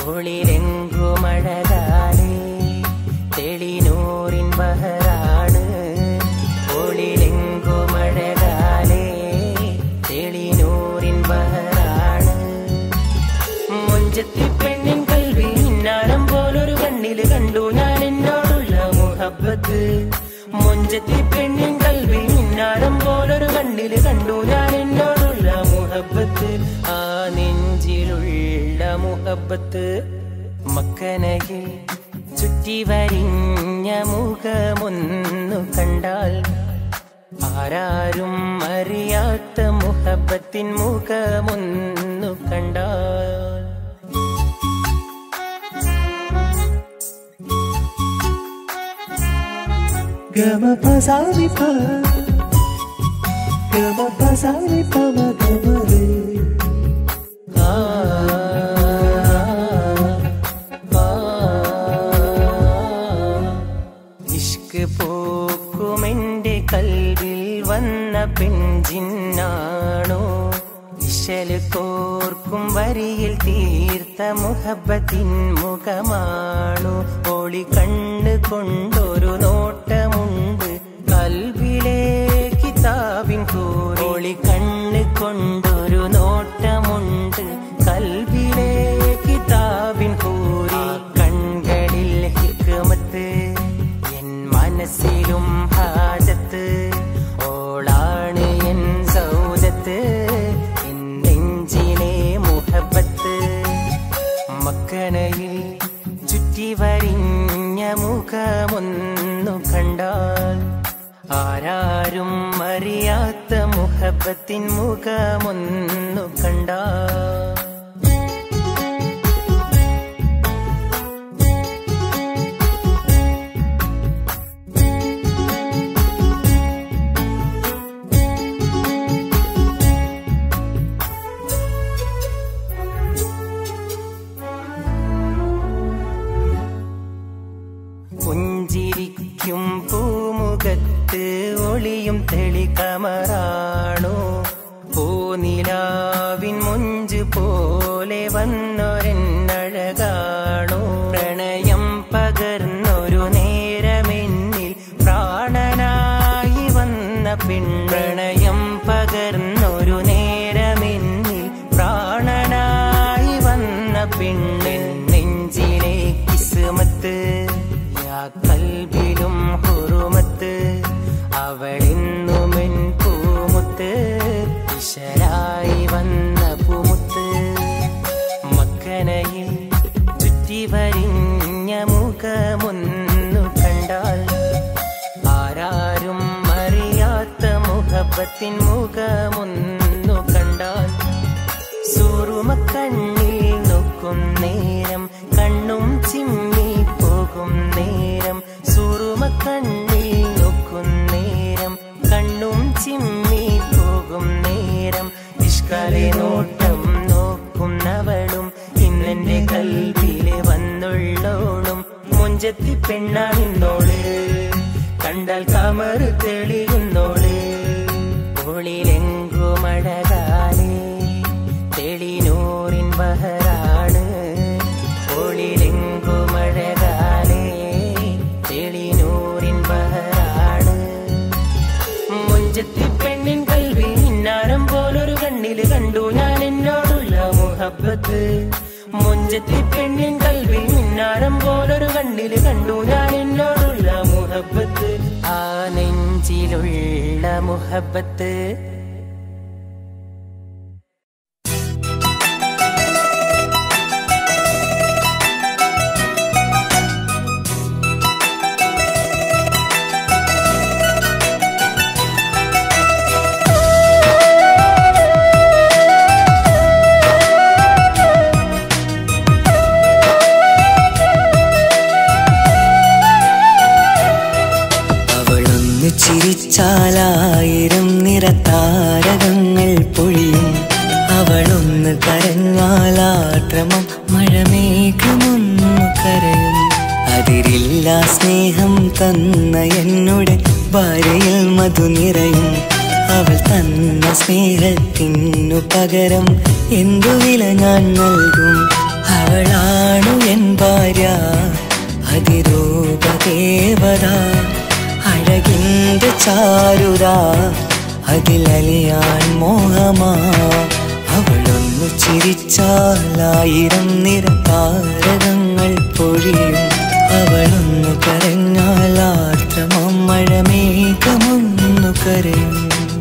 ഒളിരെങ്കുമഴകാലേ തെളിനൂറിൻ ബഹറാണ് മുഹബത്ത് മുഞ്ചത്തി പെണ്ണിൻ കൽവിൽ മിന്നാരം പോലൊരു കണ്ണില് കണ്ടു ഞാൻ എന്നോടുള്ള മുഹബത്ത് ആ നെഞ്ചിലുള്ള മുഹബത്ത് മക്കനയിൽ ചുറ്റി വരിഞ്ഞ മുഖമൊന്നു കണ്ടാൽ ആരാരും അറിയാത്ത മുഹബത്തിൻ മുഖമൊന്നു കണ്ടാൽ ഗമ പസാരി പ ഗമ പസാരി പ മ ഗമ രേ ഇഷ്ക് പോക്കുമെന്റെ കൽവിൽ വന്ന പെൺജിന്നാണോ ഇശല് കോർക്കും വരിയിൽ തീർത്ത മുഹബത്തിൻ മുഖമാണോ ഒളി കണ്ണ് കൊണ്ടൊരു നോട്ടമുണ്ട് കൽവിലെ കിതാബിൻ കൂറി ഒളി കണ്ണ് കൊണ്ടൊരു നോട്ടമുണ്ട് കൽവിലെ കിതാബിൻ കൂറി കൺകളിൽ ഹിക്മത്ത് എൻ മനസ്സിലും ഹാജത്ത് ഓളാണ് എൻ സൗദത്ത് എൻ നെഞ്ചിലെ മുഹബത്ത് മക്കനയിൽ ചുറ്റി വരിഞ്ഞ മുഖമൊന്നു കണ്ടാൽ ആരാരും അറിയാത്ത മുഹബത്തിൻ മുഖമൊന്നു കണ്ടാൽ പുഞ്ചിരിക്കും പൂമുഖത്ത് ഒളിയും തെളികമറാണോ പൂനിലാവിൻ മുഞ്ച് പോലെ വന്നൊരെന്നഴകാണോ പ്രണയം പകർന്നൊരു നേരമെന്നിൽ പ്രാണനായി വന്ന പ്രണയം പകർന്നൊരു നേരമെന്നിൽ പ്രാണനായി വന്ന പെണ്ണിൻ നെഞ്ചിലെ കിസ്മത്ത് കൽബിലും ഹുറുമത്ത് അവളിന്നുമെൻ പൂമുത്ത് ഇശരായി വന്ന പൂമുത്ത് മക്കനയിൽ ചുറ്റി വരിഞ്ഞ മുഖമൊന്നു കണ്ടാൽ ആരാരും അറിയാത്ത മുഹബത്തിൻ മുഖമൊന്നു കണ്ടാൽ സൂറുമക്കണ്ണിൽ നോക്കും നേരം കണ്ണും ചിമ്മി പോകും നേരം സൂറുമക്കണ്ണിൽ നോക്കും നേരം കണ്ണും ചിമ്മി പോകും നേരം ഇഷ്കാലെ നോട്ടം നോക്കുന്നവളും ഇന്നെന്റെ കൽവിലെ വന്നുള്ളോളും മുഞ്ചത്തി പെണ്ണാണിന്നോള് കണ്ടാൽ കമറ് തെളിയുന്നോള് ഒളിലെങ്കുമഴകാലേ തെളിനൂറിൻ ബഹറാണ് ഒളിലെങ്കുമഴകാലേ തെളിനൂറിൻ ബഹറാണ് മുഞ്ചത്തി പെണ്ണിൻ കൽവിൽ മിന്നാരം പോലൊരു കണ്ണില് കണ്ടു ഞാൻ എന്നോടുള്ള മുഹബത്ത് മുഞ്ചത്തി പെണ്ണിൻ കൽവിൽ മിന്നാരം പോലൊരു കണ്ണില് കണ്ടു ഞാൻ എന്നോടുള്ള മുഹബത്ത് ആ നെഞ്ചിലുള്ള മുഹബത്ത് ചിരിച്ചാലായിരം നിറതാരകങ്ങൾ പൊഴിയും അവളൊന്ന് കരഞ്ഞാലാത്രമം മഴമേഘമൊന്നു കരയും അതിരില്ല സ്നേഹം തന്ന എന്നുടെ ഭാര്യയിൽ മധു നിറയും അവൾ തന്ന സ്നേഹത്തിനു പകരം എന്തു വില ഞാൻ നൽകും അവളാണു എൻ ഭാര്യ അതിരൂപദേവത അഴകിന്റെ ചാരുത അതിലലിയാൻ മോഹമാ അവളൊന്നു ചിരിച്ചാലായിരം നിറതാരകങ്ങൾ പൊഴിയും അവളൊന്നു കരഞ്ഞാലാ കരയും.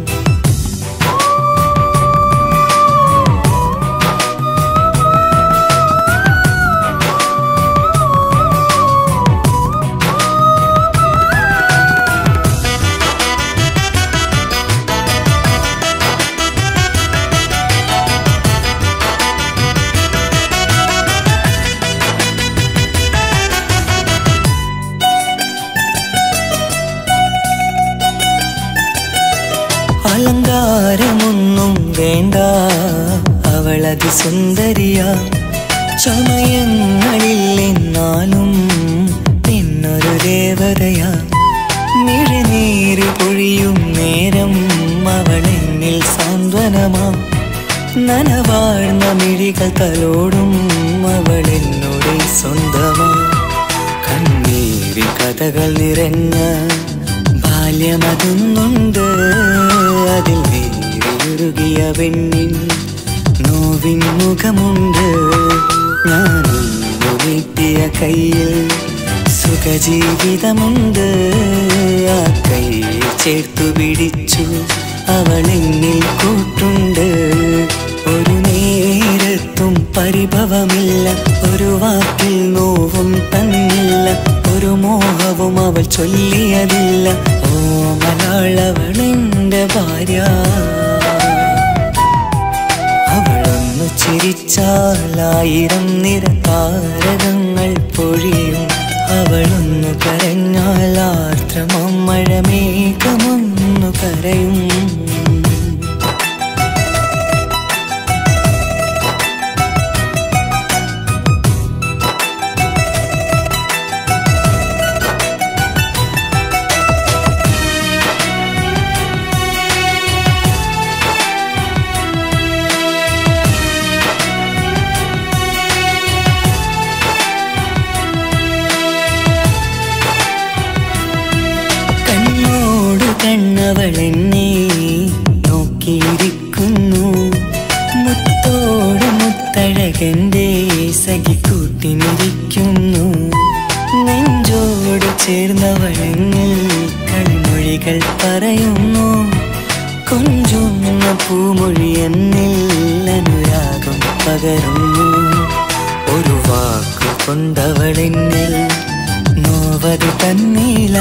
അലങ്കാരമൊന്നും വേണ്ട, അവളതി സുന്ദരിയ. ചമയങ്ങളിൽ എന്നാലും പിന്നൊരു ദേവതയാ. മിഴിനീര് പൊഴിയും നേരം അവളെന്നിൽ സാന്ത്വനമാ. നനവാഴ്ന്ന മിഴികൾ തലോടും അവളെന്നോട് സ്വന്തമാ. കണ്ണീരി കഥകൾ നിറഞ്ഞ ബാല്യമതൊന്നുണ്ട്, അതിൽ വേരുരുകിയ പെണ്ണിൻ നോവിൻ മുഖമുണ്ട്. ഞാനൊന്നു നീട്ടിയ കയ്യിൽ സുഖജീവിതമുണ്ട്. ആ കയ്യിൽ ചേർത്തു പിടിച്ചു അവളെന്നിൽ കൂട്ടുണ്ട്. ഒരു നേരത്തും പരിഭവമില്ല, ഒരു വാക്കിൽ നോവും തന്നില്ല, ഒരു മോഹവും അവൾ ചൊല്ലിയതില്ല. ഓ മലയാളവളെന്റെ ഭാര്യ. അവളൊന്നു ചിരിച്ചാലായിരം നിര താരകങ്ങൾ പൊഴിയും. അവളൊന്നു കരഞ്ഞാൽ ആർദ്രമം മഴമേഘമൊന്നു കരയും. കണ്ണവളെന്നെ നോക്കിയിരിക്കുന്നു. മുത്തോട് മുത്തഴകന്റെ സഖിക്കൂട്ടിനിരിക്കുന്നു. നെഞ്ചോട് ചേർന്നവളെന്നിൽ കൺമൊഴികൾ പറയുന്നു. കൊഞ്ചുന്ന പൂമൊഴി എന്നിൽ അനുരാഗം പകരുന്നു. ഒരു വാക്കു കൊണ്ടവളെന്നിൽ നോവത് തന്നില്ല.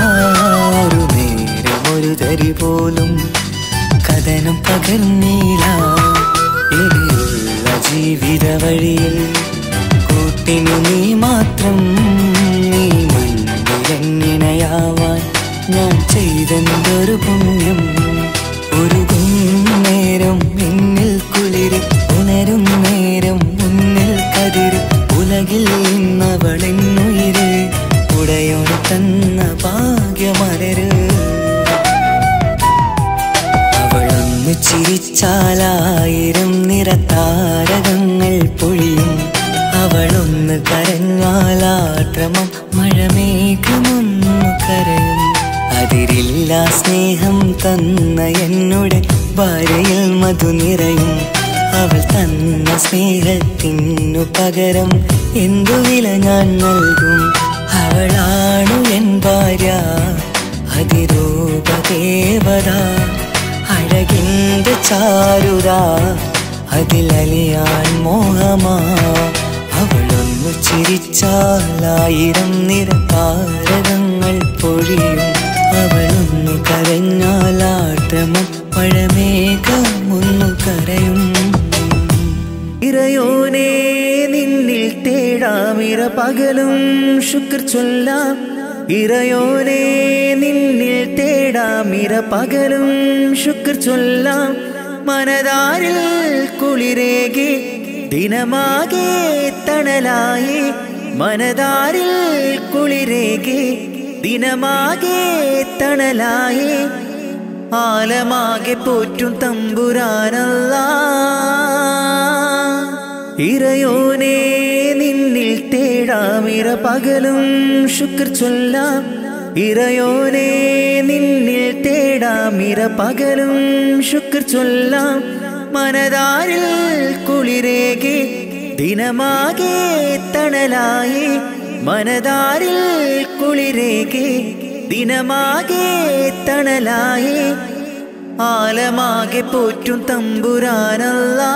ഒരു തരി പോലും കഥനം പകർന്നില്ല. ഇനിയുള്ള ജീവിത വഴിയിൽ കൂട്ടിനു നീ മാത്രം. നീ മുൻപിലെങ്ങിനെയാവാൻ ഞാൻ ചെയ്തെന്തൊരു പുണ്യം. ഒരുകും നേരം എന്നിൽ കുളിര്, ഉണരും നേരം മുന്നിൽ കതിര്. ഉലകിൽ നിന്നവളെന്നുയിര്, ഉടയോട് തന്ന ഭാഗ്യമലര്. ചിരിച്ചാലായിരം നിര താരകങ്ങൾ പൊഴിയും. അവളൊന്ന് കരഞ്ഞാലാദ്രമം മഴമേഘമൊന്നു കരയും. അതിരില്ല സ്നേഹം തന്ന എന്നുടെ ഭാര്യയിൽ മധു നിറയും. അവൾ തന്ന സ്നേഹത്തിനു പകരം എന്തു വില ഞാൻ നൽകും. അവളാണു എൻ ഭാര്യ, അതിരൂപദേവത. അഴകിന്റെ ചാരുത, അതിലലിയാൻ മോഹമാ. അവളൊന്നു ചിരിച്ചാലായിരം നിര താരകങ്ങൾ പൊഴിയും. അവളൊന്നു കരഞ്ഞാലാദ്രമം മഴമേഘമൊന്നു കരയും. ഇറയോനേ നിന്നിൽ തേടാമിര പകലും ശുക്ർ ചൊല്ലാം. ഇറയോനേ നിന്നിൽ തേടാമിര പകലും ശുക്ർ ചൊല്ലാം. മനതാരിൽ കുളിരേകി ദിനമാകെ തണലായി. മനതാരിൽ കുളിരേകി ദിനമാകെ തണലായി. ആലമാകെ പോറ്റും തമ്പുരാനല്ലാ. ഇറയോനേ നിന്നിൽ തേടാമിര പകലും ശുക്ർ ചൊല്ലാം. ഇറയോനേ നിന്നിൽ തേടാമിര പകലും ശുക്ർ ചൊല്ലാം. മനതാരിൽ കുളിരേകി ദിനമാകെ തണലായി. മനതാരിൽ കുളിരേകി ദിനമാകെ തണലായി ആലമാകെ പോറ്റും തമ്പുരാനല്ലാ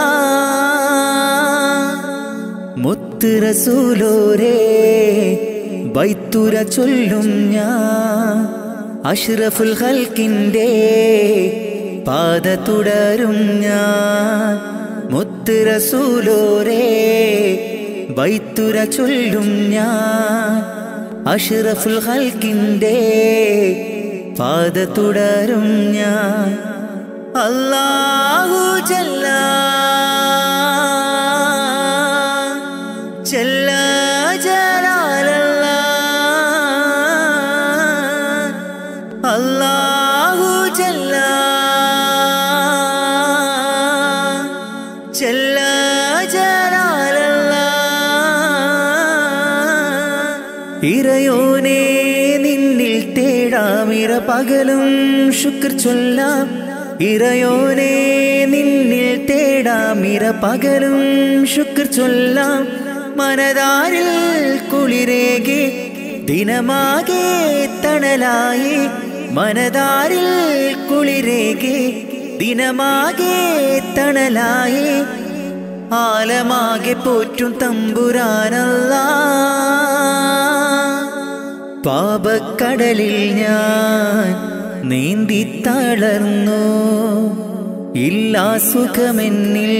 മുത്ത് റസൂലോരേ ബൈത്തുര ചൊല്ലും ഞാൻ അഷ്റഫുൽ ഖൽക്കിന്റെ പാത തുടരും ഞാൻ മുത്ത് റസൂലോരേ ബൈത്തുര ചൊല്ലും ഞാൻ അഷ്റഫുൽ ഖൽക്കിന്റെ പാത തുടരും ഞാൻ അല്ലാഹു ജല്ല ജല്ല ജലാലല്ലാ അല്ലാഹു ജല്ല ജല്ല ജലാലല്ലാ ഇറയോനേ നിന്നിൽ തേടാമിര പകലും ശുക്ർ ചൊല്ലാം ഇറയോനേ നിന്നിൽ തേടാമിര പകലും ശുക്ർ ചൊല്ലാം മനതാരിൽ കുളിരേകി ദിനമാകെ തണലായി മനതാരിൽ കുളിരേകി ദിനമാകെ തണലായി ആലമാകെ പോറ്റും തമ്പുരാനല്ലാ പാപക്കടലിൽ ഞാൻ നീന്തി തളർന്നു ഇല്ലാ സുഖമെന്നിൽ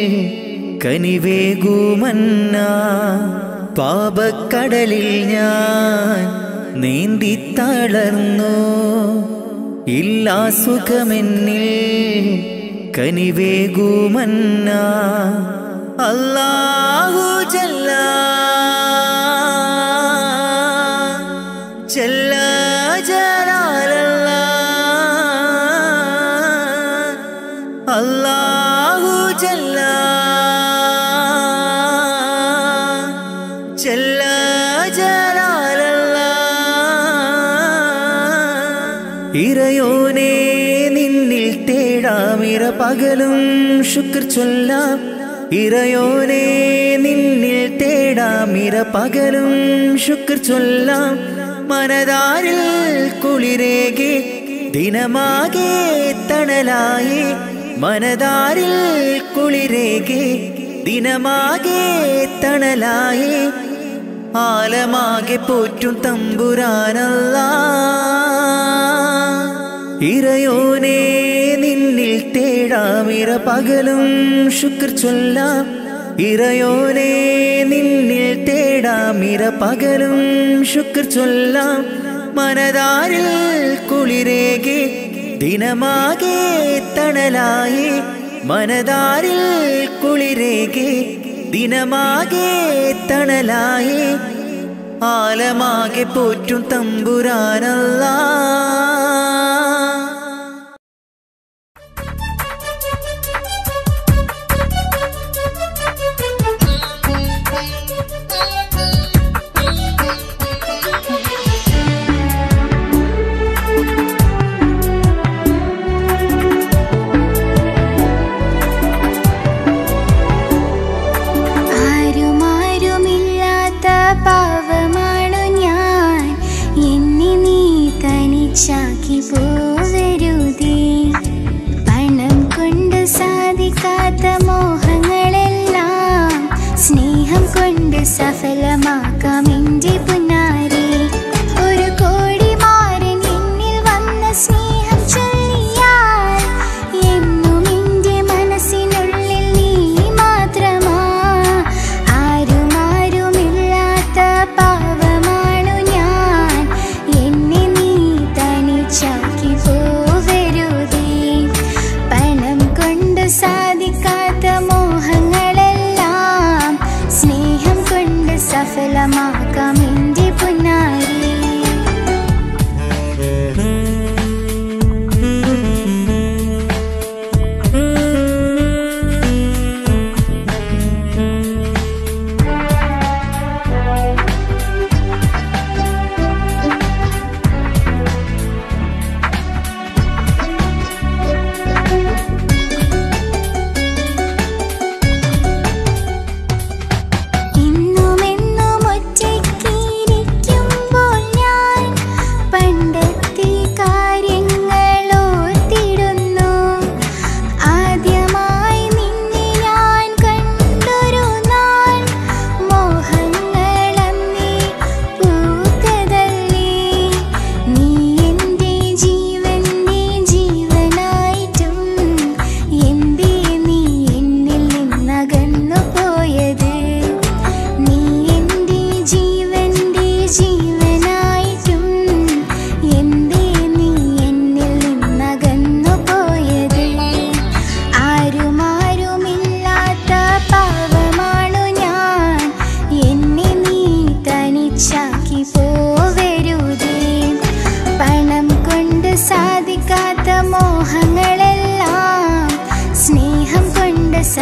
കനിവേകുമന്ന പാപക്കടലിൽ ഞാൻ നീന്തി തളർന്നു ഇല്ലാ സുഖമെന്നിൽ കനിവേകുമന്ന അല്ലാഹു ജല്ല ജല്ല ജലാലല്ലാ അല്ലാഹു ജല്ല ജല്ല ജലാലല്ലാ ഇറയോനേ നിന്നിൽ തേടാമിര പകലും ശുക്ർ ചൊല്ലാം ഇറയോനേ നിന്നിൽ തേടാമിര പകലും ശുക്ർ ചൊല്ലാം മനതാരിൽ കുളിരേകി ദിനമാകെ തണലായി മനതാരിൽ കുളിരേകി ദിനമാകെ തണലായി ആലമാകെ പോറ്റും തമ്പുരാനല്ലാ ഇറയോനേ നിന്നിൽ തേടാമിര പകലും ശുക്ർ ചൊല്ലാം ഇറയോനേ നിന്നിൽ തേടാമിര പകലും ശുക്ർ ചൊല്ലാം മനതാരിൽ കുളിരേകി ദിനമാകെ തണലായി മനതാരിൽ കുളിരേകി ദിനമാകെ തണലായി ആലമാകെ പോറ്റും തമ്പുരാനല്ലാ പാവമാണു ഞാൻ എന്നെ നീ കനി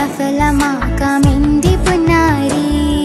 സഫലമാക്കാം എൻ്റെ പൊന്നാരി.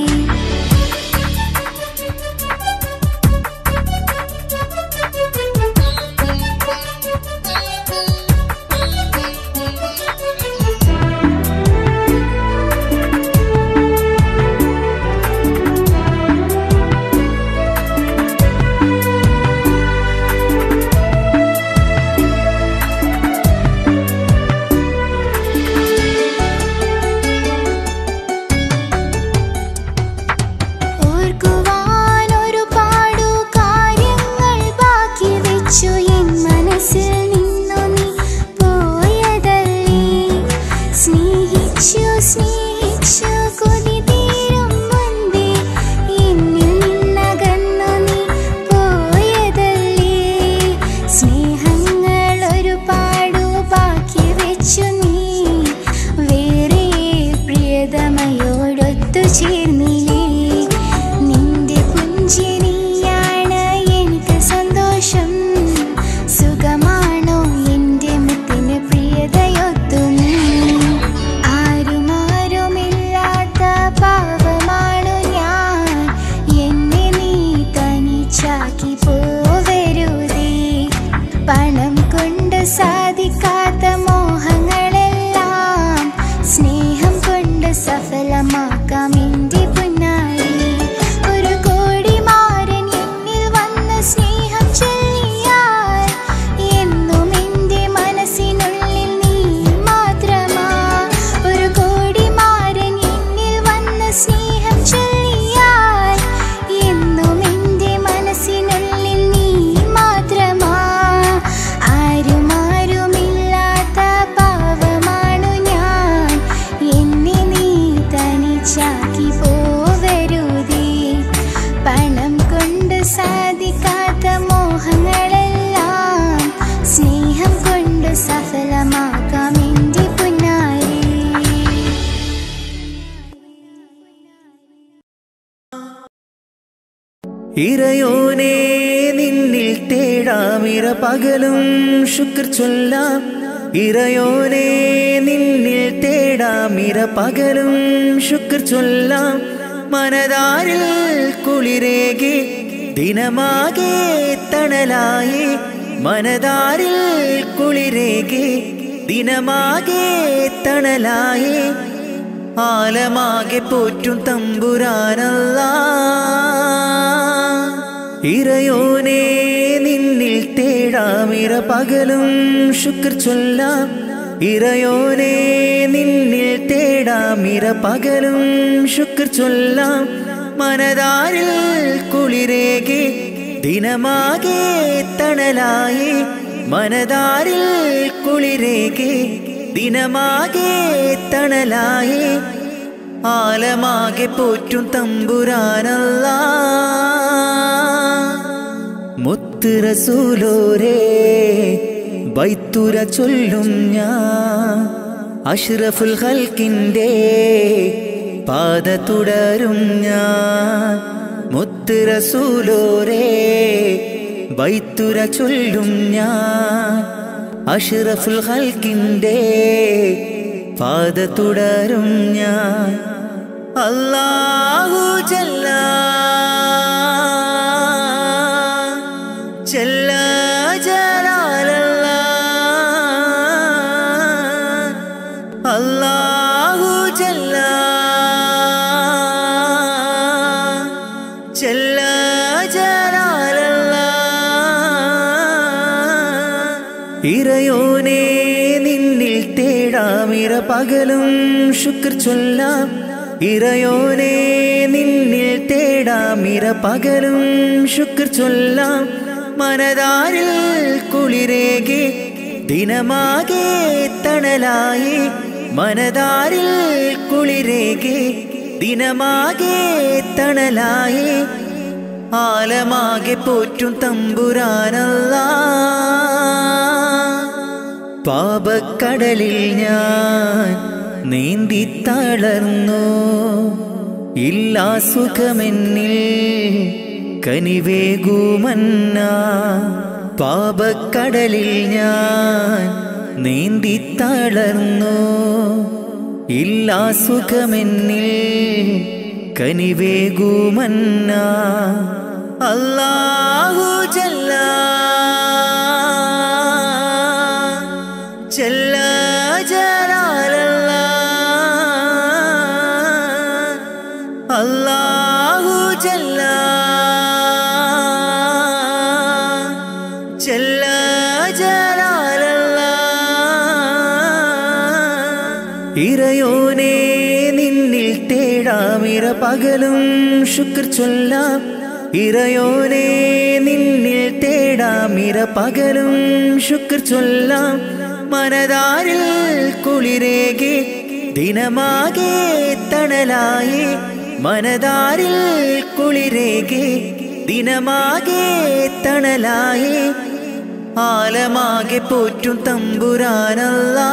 ഇറയോനെ നിന്നിൽ തേടാമിര പകലും ശുക്ർ ചൊല്ലാം. ഇറയോനെ നിന്നിൽ തേടാമിര പകലും ശുക്ർ ചൊല്ലാം. മനതാരിൽ കുളിരേകി ദിനമാകെ തണലായി. മനതാരിൽ കുളിരേകി ദിനമാകെ തണലായി. ആലമാകെ പോറ്റും തമ്പുരാനല്ലാ. ഇറയോനെ നിന്നിൽ തേടാമിര പകലും ശുക്ർ ചൊല്ലാം. ഇറയോനെ നിന്നിൽ തേടാമിര പകലും ശുക്ർ ചൊല്ലാം. മനതാരിൽ കുളിരേകി ദിനമാകെ തണലായി. മനതാരിൽ കുളിരേകി ദിനമാകെ തണലായി. ആലമാകെ പോറ്റും തമ്പുരാനല്ലാ. മുത്ത് റസൂലോരേ ബൈത്തുര ചൊല്ലും ഞാൻ. അഷ്റഫുൽ ഖൽക്കിന്റെ പാത തുടരും ഞാൻ. മുത്ത് റസൂലോരേ ബൈത്തുര ചൊല്ലും ഞാൻ. അഷ്റഫുൽ ഖൽക്കിന്റെ പാത തുടരും ഞാൻ. അല്ലാഹു ജല്ല ജല്ല ജലാലല്ലാഹ്. അല്ലാഹു ജല്ല ജല്ല ജലാലല്ലാഹ്. ഇറയോനെ നിന്നിൽ തേടാമിര പകലും ശുക്ർ ചൊല്ലാം. ഇറയോനെ നിന്നിൽ തേടാമിര പകലും ശുക്ർ ചൊല്ലാം. മനതാരിൽ കുളിരേകി ദിനമാകെ തണലായി. മനതാരിൽ കുളിരേകി ദിനമാകെ തണലായി. ആലമാകെ പോറ്റും തമ്പുരാനല്ലാ. പാപക്കടലിൽ ഞാൻ നീന്തി തളർന്നു. ഇല്ലാ സുഖമെന്നിൽ കനിവേകുമന്ന. പാപക്കടലിൽ ഞാൻ നീന്തി തളർന്നു. ഇല്ലാ സുഖമെന്നിൽ കനിവേകുമന്ന അല്ലാഹു ജല്ല ജല്ല ജലാലല്ലാ അല്ലാഹു ജല്ല ജല്ല ജലാലല്ലാ ഇറയോനേ നിന്നിൽ തേടാമിര പകലും ശുക്ർ ചൊല്ലാം ഇറയോനേ നിന്നിൽ തേടാമിര പകലും ശുക്ർ ചൊല്ലാം മനതാരിൽ കുളിരേകെ ദിനമാകെ തണലായി മനതാരിൽ കുളിരേകെ ദിനമാകെ തണലായി ആലമാകെ പോറ്റും തമ്പുരാനല്ലാ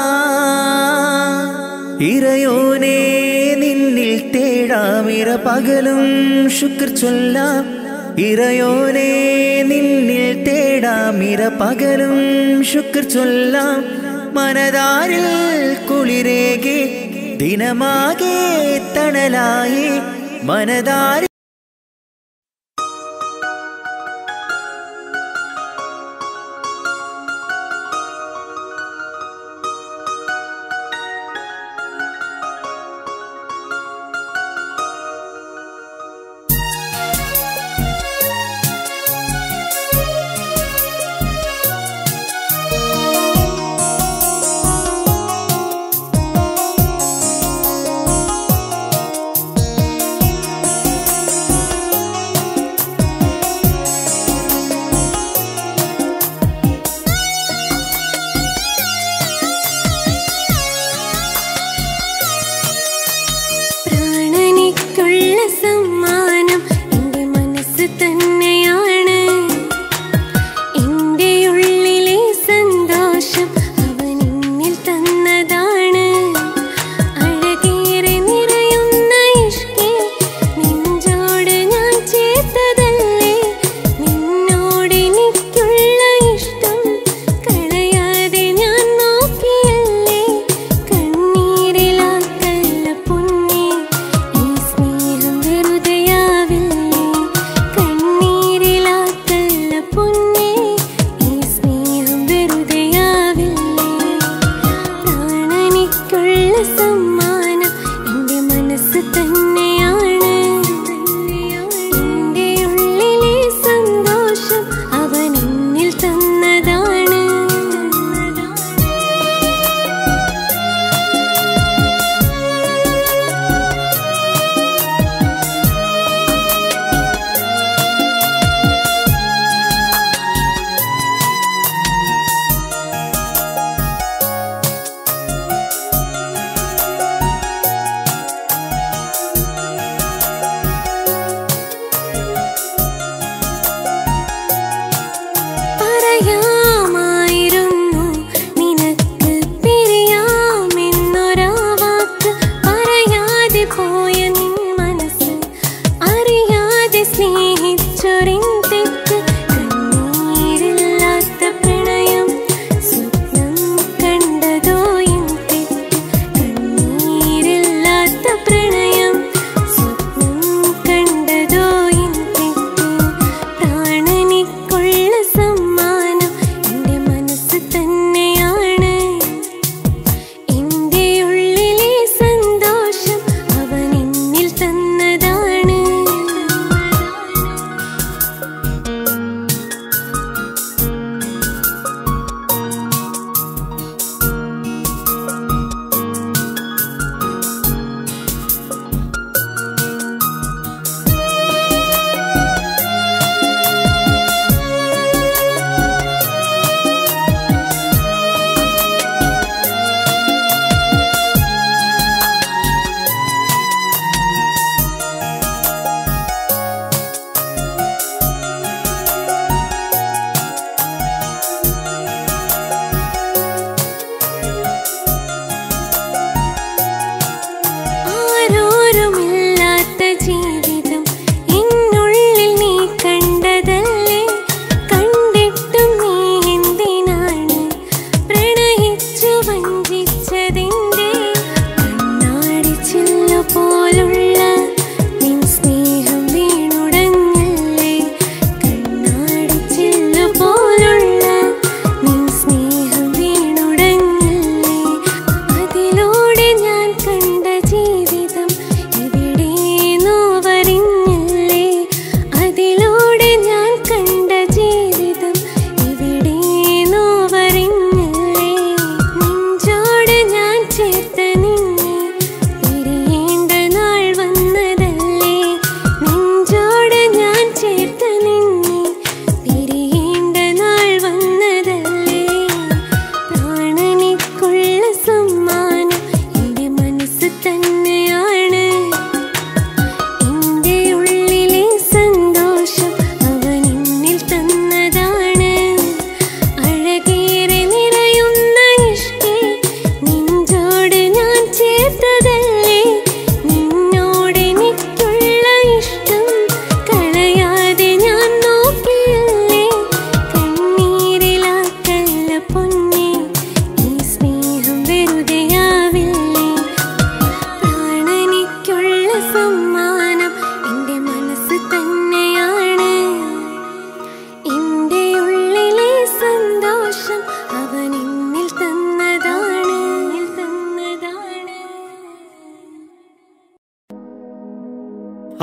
ഇറയോനേ നിന്നിൽ തേടാമിര പകലും ശുക്ർ ചൊല്ലാം ഇറയോനേ നിന്നിൽ തേടാമിര പകലും ശുക്ർ ചൊല്ലാം മനതാരിൽ കുളിരേകെ ദിനമാകെ തണലായി മനതാരിൽ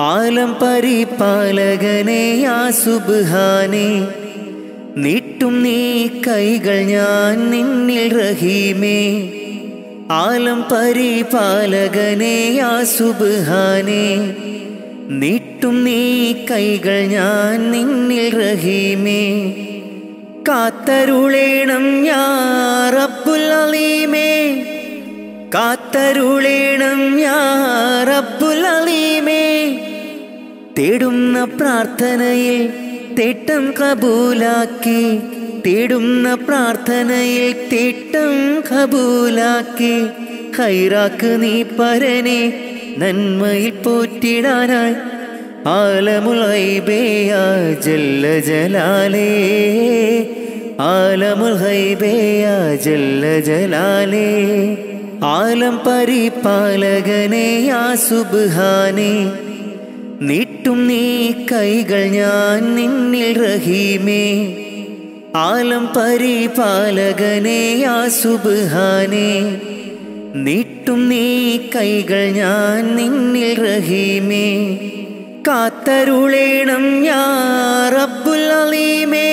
ആലം പരിപാലകനെ യാ സുബ്ഹാനേ നീട്ടും നീ കൈകൾ ഞാൻ നിന്നിൽ റഹീമേ ആലം പരിപാലകനെ യാ സുബ്ഹാനേ നീട്ടും നീ കൈകൾ ഞാൻ നിന്നിൽ റഹീമേ കാത്തരുളേണം യാ റബ്ബുൽ അലീമേ കാത്തരുളേണം യാ റബ്ബുൽ അലീമേ തേടുന്ന പ്രാർത്ഥനയിൽ തേട്ടം കബൂലാക്കി തേടുന്ന പ്രാർത്ഥനയിൽ തേട്ടം കബൂലാക്കി ഖൈറാക്ക് നീ പരനെ നന്മയിൽ പോറ്റിടാനായി ആലമുൽ ഗൈബേ യാ ജല്ല ജലാലേ ആലമുൽ ഗൈബേ യാ ജല്ല ജലാലേ ആലം പരിപാലകനെ യാ സുബ്ഹാനേ നീട്ടും നീ കൈകൾ ഞാൻ നിന്നിൽ റഹീമേ ആലം പരിപാലകനെ യാ സുബ്ഹാനേ നീട്ടും നീ കൈകൾ ഞാൻ നിന്നിൽ റഹീമേ കാത്തരുളേണം യാ റബ്ബുൽ അലീമേ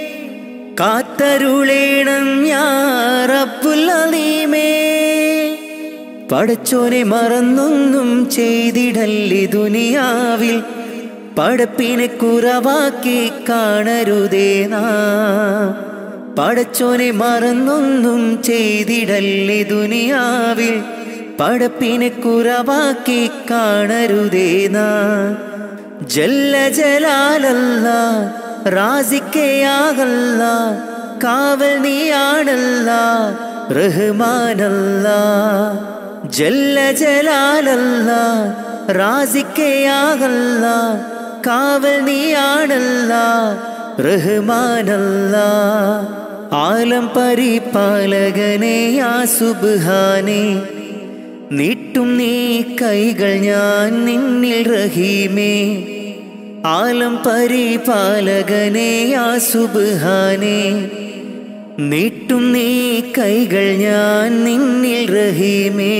കാത്തരുളേണം യാ റബ്ബുൽ അലീമേ പടച്ചോനെ മറന്നൊന്നും ചെയ്തിടല്ലേ ദുനിയാവിൽ പടപ്പിനെ കുറവാക്കി കാണരുതേ നാം പടച്ചോനെ മറന്നൊന്നും ചെയ്തിടല്ലേ ദുനിയാവിൽ പടപ്പിനെ കുറവാക്കി കാണരുതേ നാം ജല്ല ജലാലല്ലാ റാസിക്കയാകല്ലാ കാവൽ നീയാണല്ലാ റഹ്മാനല്ലാ ജല്ല ജലാലല്ലാ റാസിക്കയാകല്ലാ കാവൽ നീയാണല്ലാ റഹ്മാനല്ലാ ആലം പരിപാലകനെ യാ സുബ്ഹാനേ നീട്ടും നീ കൈകൾ ഞാൻ നിന്നിൽ റഹീമേ ആലം പരിപാലകനെ യാ സുബ്ഹാനേ നീട്ടും നീ കൈകൾ ഞാൻ നിന്നിൽ റഹീമേ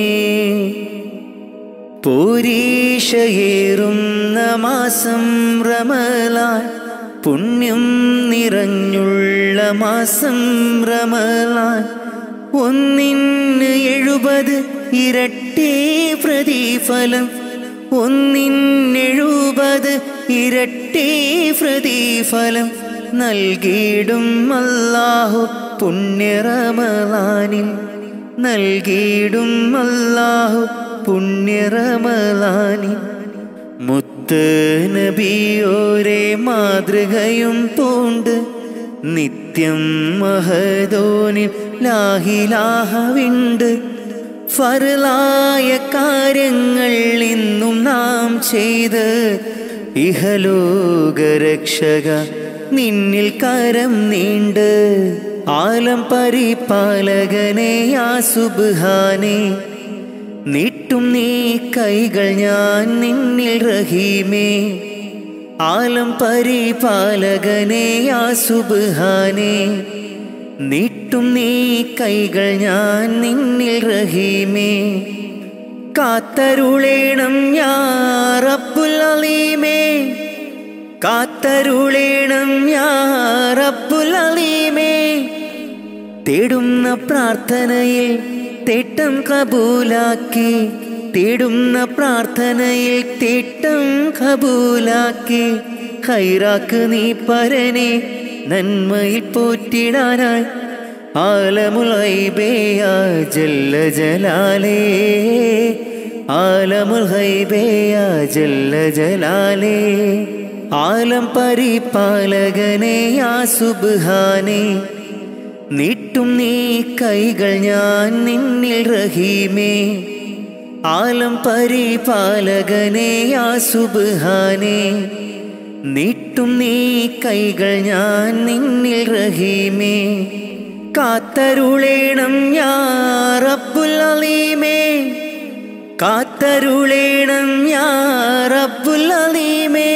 പോരീഷയേറുന്ന മാസം റമളാൻ പുണ്യം നിറഞ്ഞുള്ള മാസം റമളാൻ 170 ഇരട്ടി പ്രതിഫലം 170 ഇരട്ടി പ്രതിഫലം നൽകിയിടും അല്ലാഹു പുണ്യ റമളാനിൽ നൽകിയിടും അല്ലാഹു പുണ്യ റമളാനിൽ മുത്ത് നബിയോരെ മാതൃകയും പൂണ്ട് നിത്യം മഹദോനിൽ ലാഹിലാഹവിണ്ട് ഫർലായ കാര്യങ്ങൾ ഇന്നും നാം ചെയ്ത് ഇഹലോകരക്ഷക നിന്നിൽ കരം നീണ്ട് ആലം പരിപാലകനെ യാ സുബ്ഹാനേ നീട്ടും നീ കൈകൾ ഞാൻ നിന്നിൽ റഹീമേ ആലം പരിപാലകനെ യാ സുബ്ഹാനേ നീട്ടും നീ കൈകൾ ഞാൻ നിന്നിൽ റഹീമേ കാത്തരുളേണം യാ റബ്ബുൽ അലീമേ കാത്തരുളേണം യാ റബ്ബുൽ അലീമേ തേടുന്ന പ്രാർത്ഥനയിൽ തേട്ടം കബൂലാക്കി തേടുന്ന പ്രാർത്ഥനയിൽ തേട്ടം കബൂലാക്കി ഖൈറാക്ക് നീ പരനെ നന്മയിൽ പോറ്റിടാനായി ആലമുൽ ഗൈബേ യാ ജല്ല ജലാലേ ആലമുൽ ഗൈബേ യാ ജല്ല ജലാലേ ആലം പരിപാലകനെ യാ സുബ്ഹാനേ നീട്ടും നീ കൈകൾ ഞാൻ നിന്നിൽ റഹീമേ ആലം പരിപാലകനെ യാ സുബ്ഹാനേ നീട്ടും നീ കൈകൾ ഞാൻ നിന്നിൽ റഹീമേ കാത്തരുളേണം യാ റബ്ബുൽ അലീമേ കാത്തരുളേണം യാ റബ്ബുൽ അലീമേ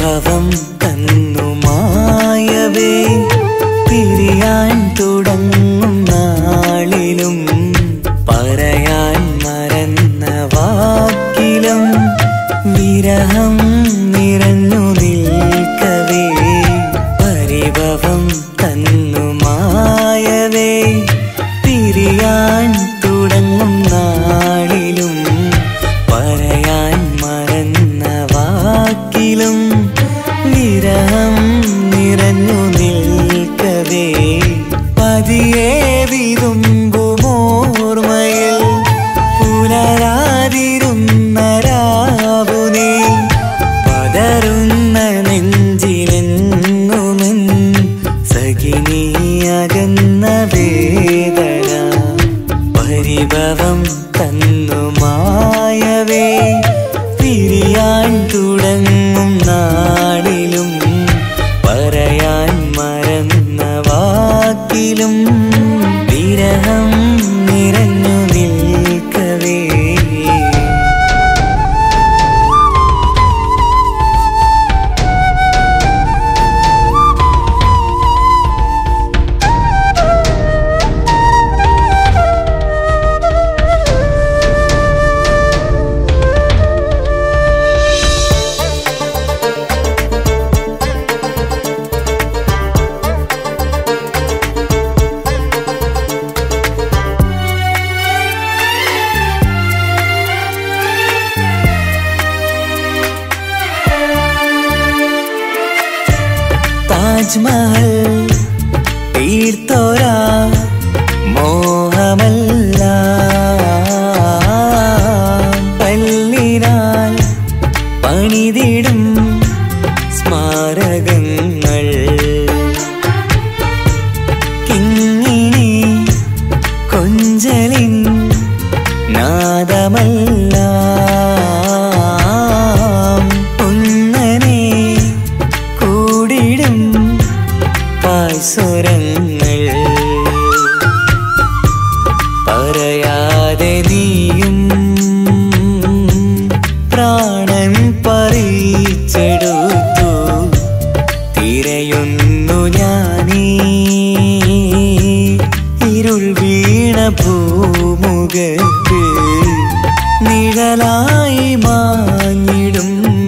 പരിഭവം തന്നു മായവേ പിരിയാൻ തുടങ്ങും നാളിലും പറയാൻ മറന്ന വാക്കിലും വിരഹം നിറഞ്ഞു നിൽക്കവേ പരിഭവം തന്നു മായവേ പിരിയാൻ തുടങ്ങും നാളിലും പറയാൻ മറന്ന വാക്കിലും വിരഹം നിറഞ്ഞു നിൽക്കവേ പതിയെ വിതുമ്പുമോർമ്മയിൽ പുലരാതിരുന്ന രാവുനീ പതറുന്ന നെഞ്ചിലെന്നുമെൻ സഖിനിയകന്ന വേദന പരിഭവം തന്നു മായവേ പിരിയാൻ തുടങ്ങും നാളിലും പറയാൻ മറന്ന വാക്കിലും വിരഹം നിറഞ്ഞു നിൽക്കവേ താജ്മഹൽ തീർത്തോരാ മോഹമല്ല പല്ലിനാൽ പണിതിടും സ്മാരകങ്ങൾ കിങ്ങിണി കൊഞ്ചലിൻ നാദമല്ല സ്വരങ്ങൾ പറയാതെ നീയും പ്രാണൻ പറിച്ചെടുത്തു തിരയുന്നു ഞാനീ ഇരുൾ വീണ ഭൂമുഖത്ത് നിഴലായി മാഞ്ഞിടും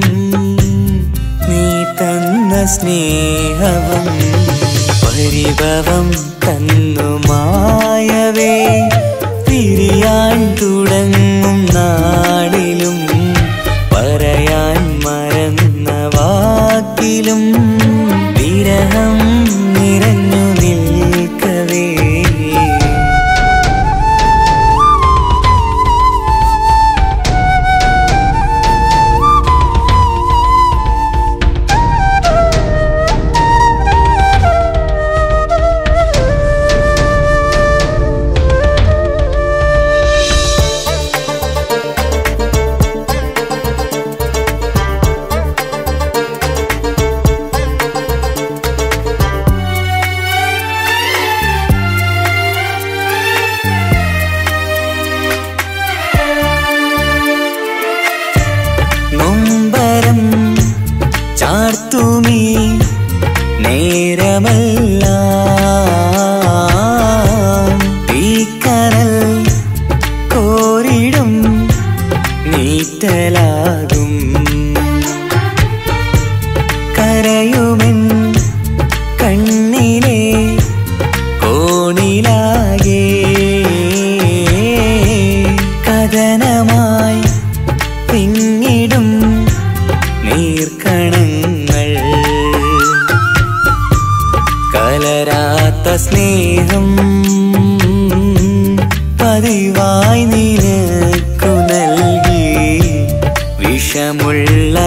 നീ തന്ന സ്നേഹവും പരിഭവം തന്നു മായവേ പിരിയാൻ തുടങ്ങും നാളിലും പറയാൻ മറന്ന വാക്കിലും വിരഹം നിറഞ്ഞു നിൽക്കവേ നൊമ്പരം ചാർത്തുമീ നേരമല്ല തീക്കനൽ കോരിടും നീറ്റലാകും കരയുമെൻ കണ്ണിലെ കോണിലാകെ കഥനമായി പിന്നിടും നീർക്കണങ്ങൾ കലരാത്ത സ്നേഹം പതിവായി നിനക്കു നൽകി വിഷമുള്ള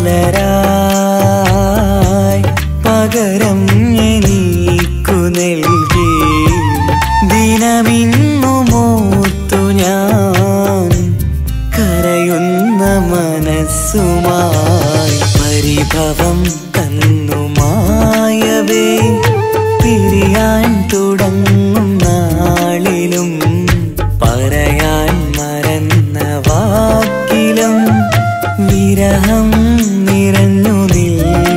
മലരായി പകരം എനിക്കു നൽകി ദിനമിന്നു മോർത്തു ഞാൻ കരയുന്ന മനസ്സുമായി പരിഭവം തന്നു മായവേ പിരിയാൻ തുടങ്ങും നാളിലും പറയാൻ മറന്ന വാക്കിലും വിരഹം നിറഞ്ഞു നിൽ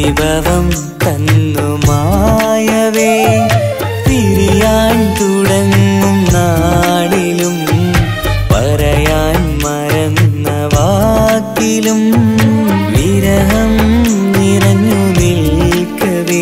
പരിഭവം തന്നു മായവേ പിരിയാൻ തുടങ്ങും നാളിലും പറയാൻ മറന്ന വാക്കിലും വിരഹം നിറഞ്ഞു നിൽക്കവേ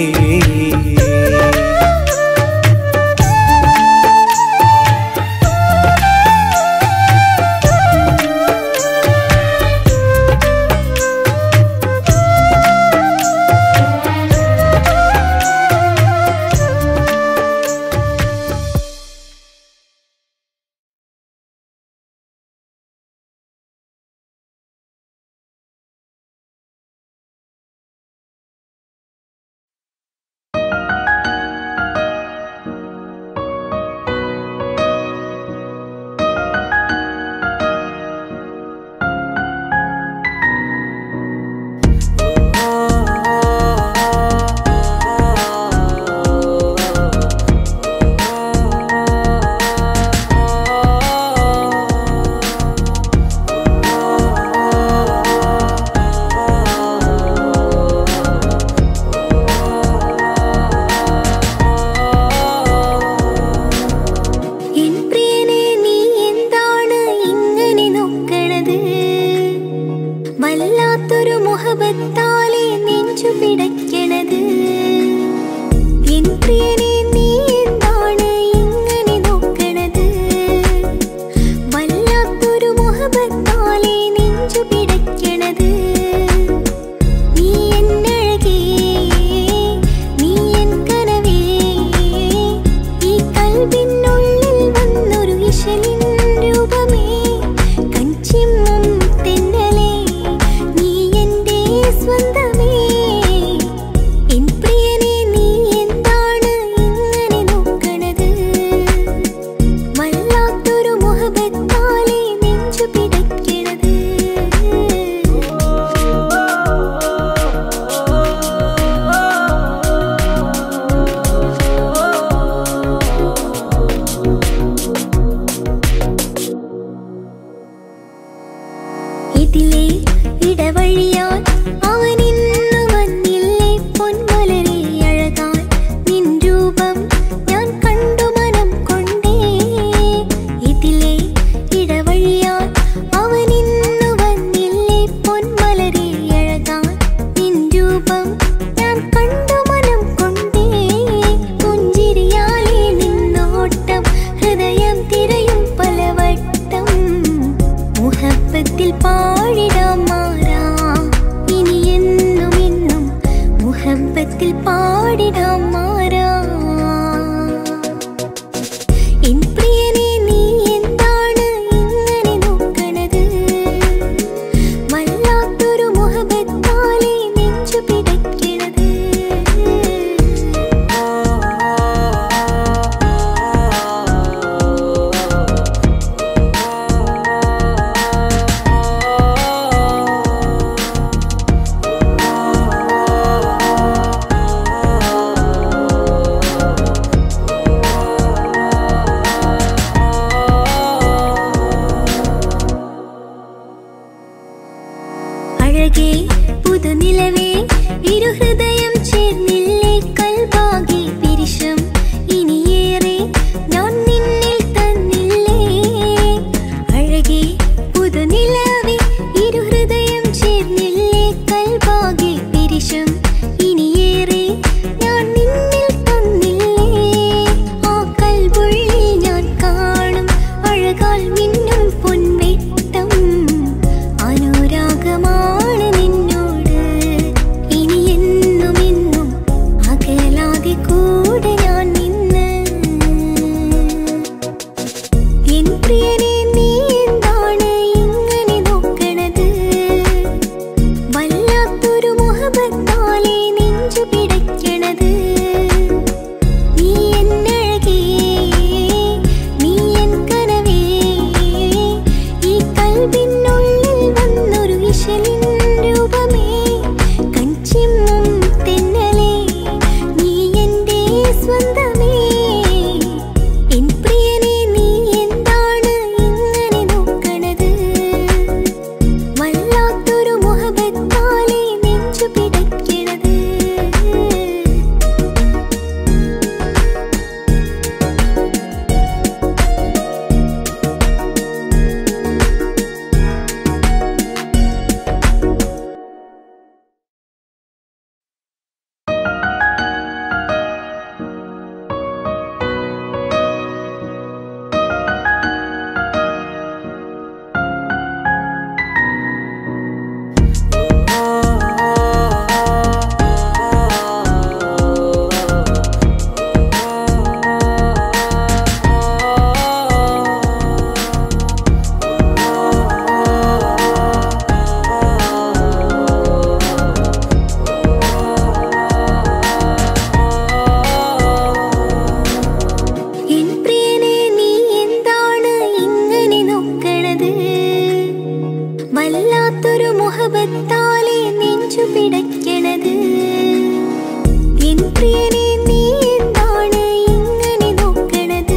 നെഞ്ചു പിടയ്ക്കണത്. എൻ പ്രിയനെ നീ എന്താണ് ഇങ്ങനെ നോക്കണത്?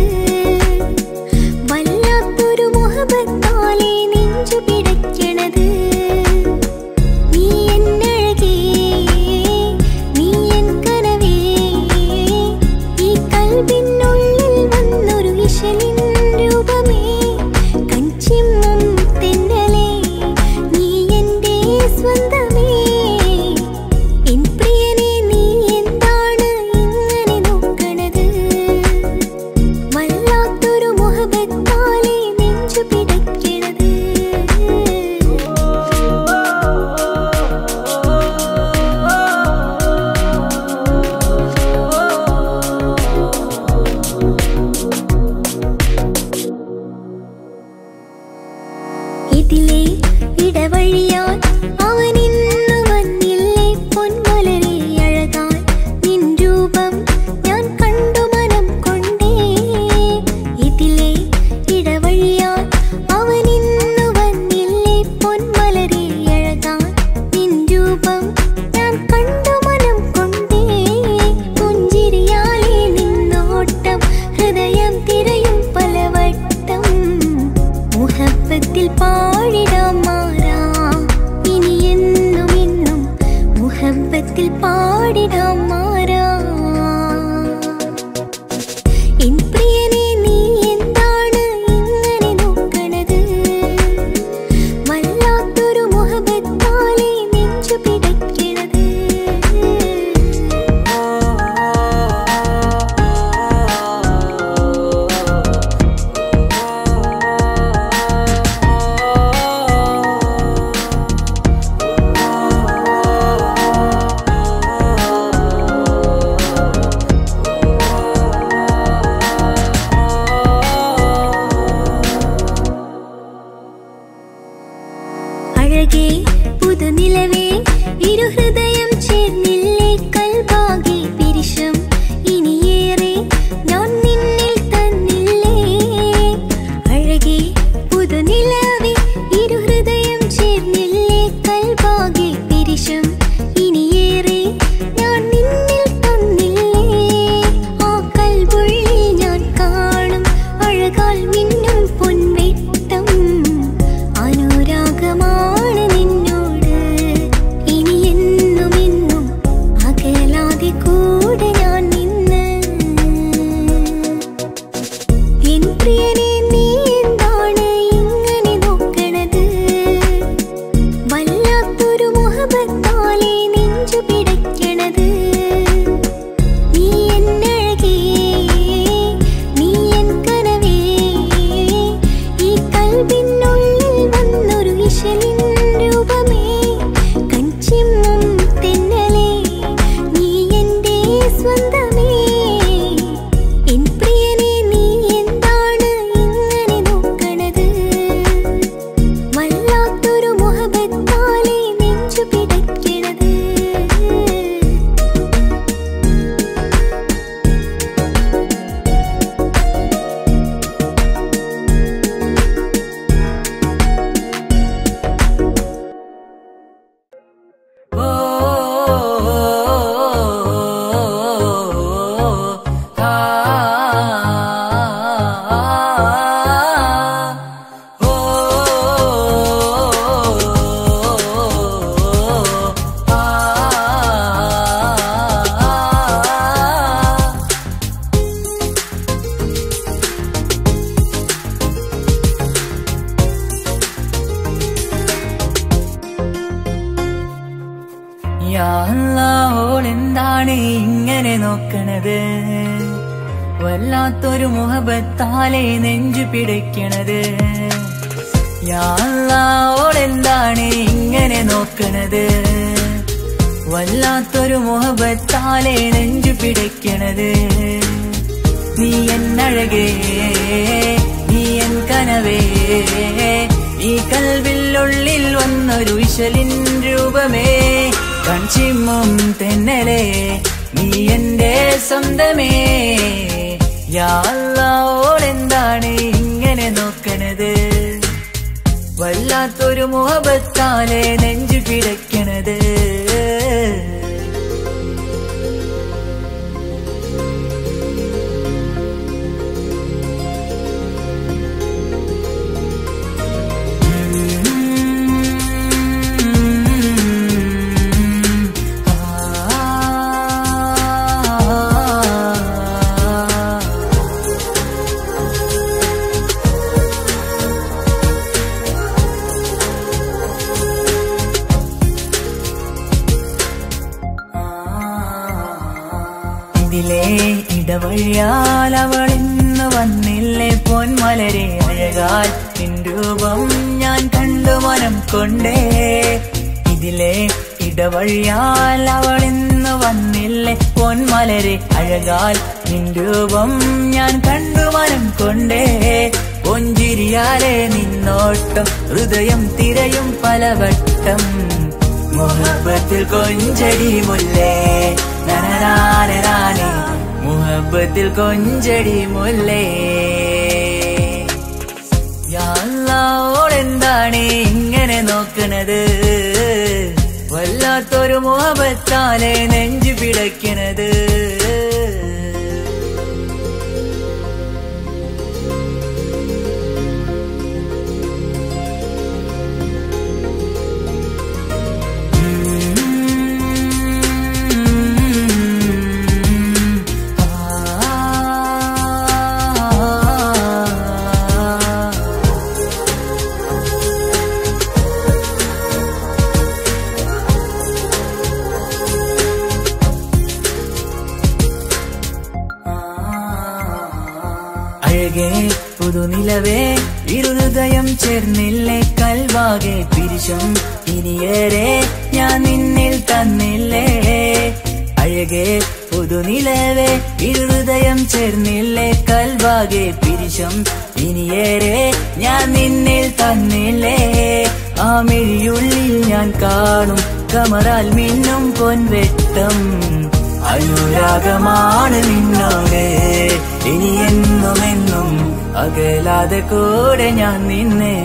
വല്ലാത്തൊരു മുഹബത്താലെ നെഞ്ചു പിടയ്ക്കണത്. നീ എന്നഴകേ, നീ എൻ കനവേ, ഈ കൽബിനുള്ളിൽ വന്നൊരു ഇശലിൻ രൂപമേ, കൺചിമ്മും തെന്നലേ, നീ എൻ്റെ സ്വന്തമേ. എൻ പ്രിയനെ നീ എന്താണ് ഇങ്ങനെ നോക്കണത്? വല്ലാത്തൊരു മുഹബത്താലെ നെഞ്ചു പിടയ്ക്കണത്. ഇതിലെ ഇടവഴിയാൻ അവനിന്നു വന്നില്ലേ പൊന്മലരെ അഴകാൻ. നിൻ രൂപം ഞാൻ കണ്ടു മനം കൊണ്ടേ. ഇതിലെ ഇടവഴിയാൻ അവനിന്നു വന്നില്ലേ പൊന്മലരെ അഴകാൻ. നിൻ രൂപം ഞാൻ കണ്ടു മനം കൊണ്ടേ. പുഞ്ചിരിയാലെ നിന്നോട്ടം ഹൃദയം തിരയും പലവട്ടം. മുഹബത്തിൽ പാടിടാം മാറാം ഇനി എന്നും എന്നും. മുഹബത്തിൽ പാടിടാം മാറാം. എൻ പ്രിയനെ നീ എന്താണ് ഇങ്ങനെ നോക്കണത്? വല്ലാത്തൊരു മുഹബത്താലെ നെഞ്ചു പിടയ്ക്കണത്. അഴകേ പുതുനിലവേ, ഇരുഹൃദയം ചേർന്നില്ലേ കൽബാകെ പിരിശം. ഇനിയേറെ ഞാൻ നിന്നിൽ തന്നില്ലേ. അഴകേ പുതുനിലവേ, ഇരുഹൃദയം ചേർന്നില്ലേ കൽബാകെ പിരിശം. ഇനിയേറെ ഞാൻ നിന്നിൽ തന്നില്ലേ. ആ കൽബുള്ളിൽ ഞാൻ കാണും അഴകാൽ മിന്നും പൊൻവെട്ടം. അനുരാഗമാണ് നിന്നോട് ഇനി എന്നും എന്നും, അകലാതെ കൂടെ ഞാൻ നിന്ന്. എൻ പ്രിയനെ നീ എന്താണ് ഇങ്ങനെ നോക്കണത്? വല്ലാത്തൊരു മുഹബത്താലെ നെഞ്ചു പിടയ്ക്കണത്. നീ എന്നഴകേ, നീ എൻ കനവേ, ഈ കൽബിനുള്ളിൽ വന്നൊരു ഇശലിൻ രൂപമേ, കൺചിമ്മും തെന്നലേ, നീ എൻ്റെ സ്വന്തമേ. എൻ പ്രിയനെ നീ എന്താണ് ഇങ്ങനെ നോക്കണത്? വല്ലാത്തൊരു മുഹബത്താലെ നെഞ്ചു പിടയ്ക്കണത്. യാ അല്ലാഹ്, ഓളെന്താണ് ഇങ്ങനെ നോക്കണത്? വല്ലാത്തൊരു മുഹബത്താലെ നെഞ്ചു പിടയ്ക്കണത്. യാ അല്ലാഹ്, ഓളെന്താണ് ഇങ്ങനെ നോക്കണത്? വല്ലാത്തൊരു മുഹബത്താലെ നെഞ്ചു പിടയ്ക്കണത്. നീ എന്നഴകേ, നീ എൻ കനവേ, ഈ കൽബിനുള്ളിൽ വന്നൊരു ഇശലിൻ രൂപമേ, കൺചിമ്മും തെന്നലേ, നീ എൻ്റെ സ്വന്തമേ. യാ അല്ലാഹ്, ഓളെന്താണ് ഇങ്ങനെ നോക്കണത്? വല്ലാത്തൊരു മുഹബത്താലെ നെഞ്ചു പിടയ്ക്കണത്. ഇതിലെ ഇടവഴിയാൽ അവൾ ഇന്ന് വന്നില്ലേ പൊന്മലരെ അഴകാൽ നിൻ രൂപം ഞാൻ കണ്ടു മനം കൊണ്ടേ ഇതിലെ ഇടവഴിയാൽ അവൾ ഇന്ന് വന്നില്ലേ പൊന്മലരെ അഴകാൽ നിൻ രൂപം ഞാൻ കണ്ടു മനം കൊണ്ടേ പൊഞ്ചിരിയാലെ നിന്നോട്ടം ഹൃദയം തിരയും പലവട്ടം മുഹബത്തിൽ കൊഞ്ചടി മുല്ലേ നനനാനേ മുഹബത്തിൽ കൊഞ്ചടി മുല്ലേ യാ അല്ലാഹ് എന്താണ് ഇങ്ങനെ നോക്കണത് വല്ലാത്തൊരു മുഹബത്താലെ നെഞ്ചു പിടയ്ക്കണത് അഴകേ പുതുനിലവേ ഇരുഹൃദയം ചേർന്നില്ലേ കൽവാകെ പിരിശം ഇനിയേറെ ഞാൻ നിന്നിൽ തന്നില്ലേ അഴകേ പുതുനിലവേ ഇരുഹൃദയം ചേർന്നില്ലേ കൽവാകെ പിരിശം ഇനിയേറെ ഞാൻ നിന്നിൽ തന്നില്ലേ ആ മിഴിയുള്ളിൽ ഞാൻ കാണും കമറാൽ മിന്നും പൊൻവെട്ടം അനുരാഗമാണ് നിന്നോട് ഇനി എന്നുമെന്നും അകലാതെ കൂടെ ഞാൻ നിന്നെ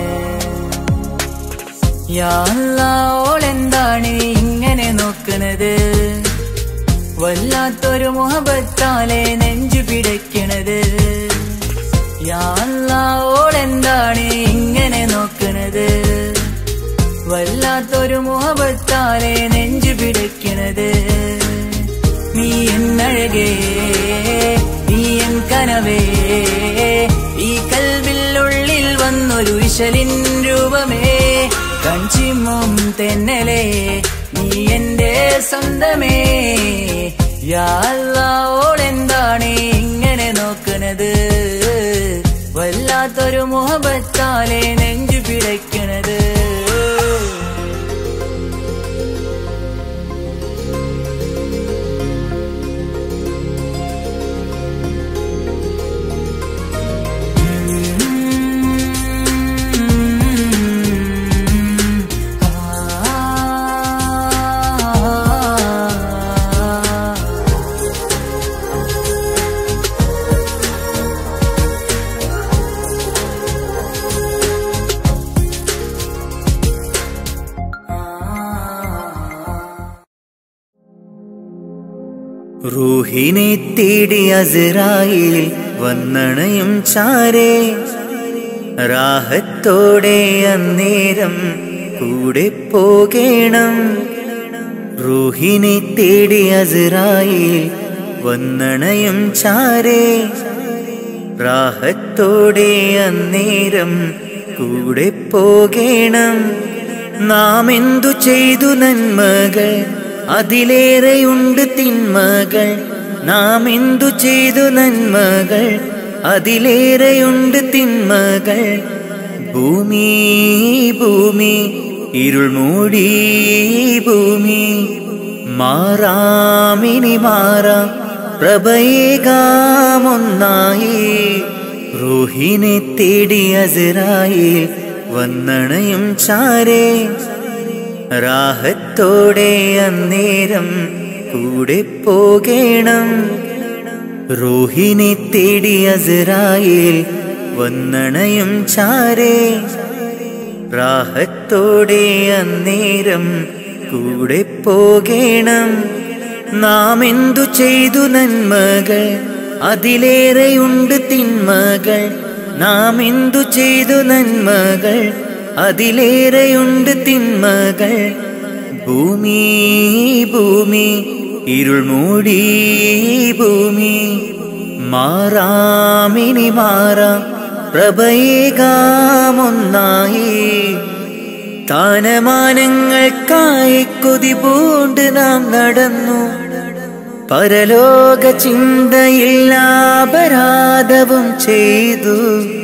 യാ അല്ലാഹ് എന്താണ് ഇങ്ങനെ നോക്കണത് വല്ലാത്തൊരു മുഹബത്താലെ നെഞ്ചു പിടയ്ക്കണത് യാ അല്ലാഹ് എന്താണ് ഇങ്ങനെ നോക്കണത് വല്ലാത്തൊരു മുഹബത്താലെ നെഞ്ചു പിടയ്ക്കണത് നീ എന്നഴകേ നീ എൻ കനവേ ഈ കൽവിലുള്ളിൽ വന്നൊരു വിശലിൻ രൂപമേ കഞ്ചിമ്മും തെന്നലേ നീ എന്റെ സ്വന്തമേ യാ അല്ലാഹ് എന്താണ് ഇങ്ങനെ നോക്കണത് വല്ലാത്തൊരു മുഹബത്താലെ നെഞ്ചു പിടയ്ക്കണത് റൂഹിനെ തേടി അസ്രായീൽ വന്നണയും ചാരേ റാഹത്തോടെ അന്നേരം കൂടെ പോകേണം റൂഹിനെ തേടി അസ്രായീൽ വന്നണയും ചാരേ റാഹത്തോടെ അന്നേരം കൂടെ പോകേണം നാം എന്തു ചെയ്തു നന്മകൾ അതിലേറെയുണ്ട് തിന്മകൾ നാം എന്തു ചെയ്തു നന്മകൾ അതിലേറെയുണ്ട് തിന്മകൾ ഭൂമി ഭൂമി ഇരുൾ മൂടി ഭൂമി മാറാമിനി മാറാം പ്രഭയേകാമൊന്നായി റൂഹിനെ തേടി അസ്രായീൽ വന്നണയും ചാരേ റാഹത്തോടെ അന്നേരം കൂടെ പോകേണം റൂഹിനെ തേടി അസ്രായീൽ വന്നണയും ചാരേ റാഹത്തോടെ അന്നേരം കൂടെ പോകേണം നാം എന്തു ചെയ്തു നന്മകൾ അതിലേറെയുണ്ട് തിന്മകൾ നാം എന്തു ചെയ്തു നന്മകൾ അതിലേറെയുണ്ട് തിന്മകൾ ഭൂമി ഭൂമി ഇരുൾ മൂടി ഭൂമി മാറാമിനി മാറാം പ്രഭയേകാമൊന്നായി സ്ഥാനമാനങ്ങൾക്കായി കൊതി പൂണ്ട് നാം നടന്നു പരലോക ചിന്തയില്ല അപരാധവും ചെയ്തു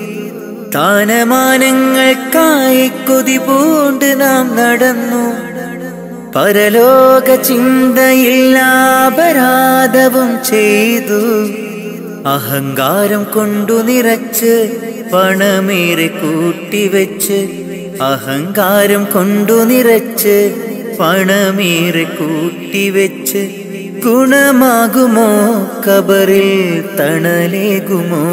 സ്ഥാനമാനങ്ങൾക്കായി കൊതി പൂണ്ട് നാം നടന്നു പരലോക ചിന്തയില്ല അപരാധവും ചെയ്തു അഹങ്കാരം കൊണ്ടു നിറച്ച് പണമേറെ കൂട്ടിവെച്ച് അഹങ്കാരം കൊണ്ടു നിറച്ച് പണമേറെ കൂട്ടിവെച്ച് ഗുണമാകുമോ കബറിൽ തണലേകുമോ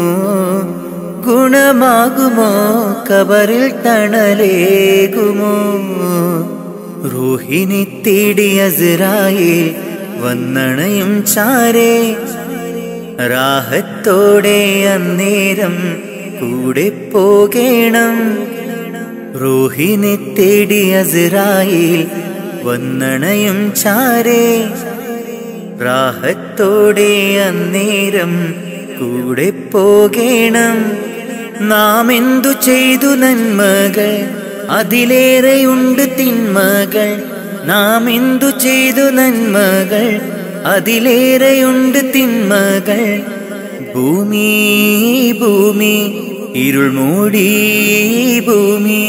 ഗുണമാകുമോ കബറിൽ തണലേകുമോ റൂഹിനെ തേടി അസ്രായേൽ വന്നണയും ചാരേ റാഹത്തോടെ അന്നേരം കൂടെ പോകേണം റൂഹിനെ തേടി അസ്രായേൽ വന്നണയും ചാരേ റാഹത്തോടെ അന്നേരം കൂടെ പോകേണം നാം എന്തു ചെയ്തു നന്മകൾ അതിലേറെയുണ്ട് തിന്മകൾ നാം എന്തു ചെയ്തു നന്മകൾ അതിലേറെയുണ്ട് തിന്മകൾ ഭൂമി ഭൂമി ഇരുൾ മൂടി ഭൂമി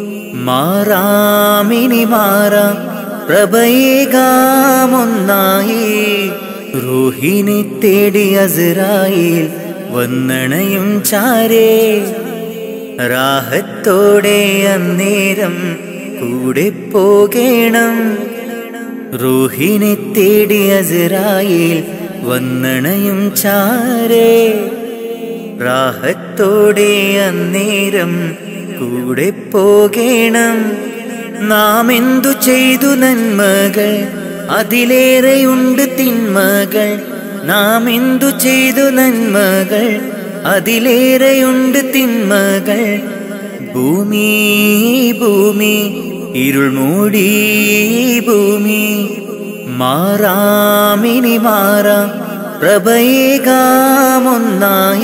മാറാമിനി മാറാം പ്രഭയേകാമൊന്നായി റൂഹിനെ തേടി അസ്രായേൽ വന്നണയും ചാരേ റാഹത്തോടെ അന്നേരം കൂടെ പോകേണം റൂഹിനെ തേടി അസ്രായേൽ വന്നണയും ചാരേ റാഹത്തോടെ അന്നേരം കൂടെ പോകേണം നാം എന്തു ചെയ്തു നന്മകൾ അതിലേറെയുണ്ട് തിന്മകൾ നാം എന്തു ചെയ്തു നന്മകൾ അതിലേറെയുണ്ട് തിന്മകൾ ഭൂമി ഭൂമി ഇരുൾ മൂടി ഭൂമി മാറാമിനി മാറാം പ്രഭയേകാമൊന്നായി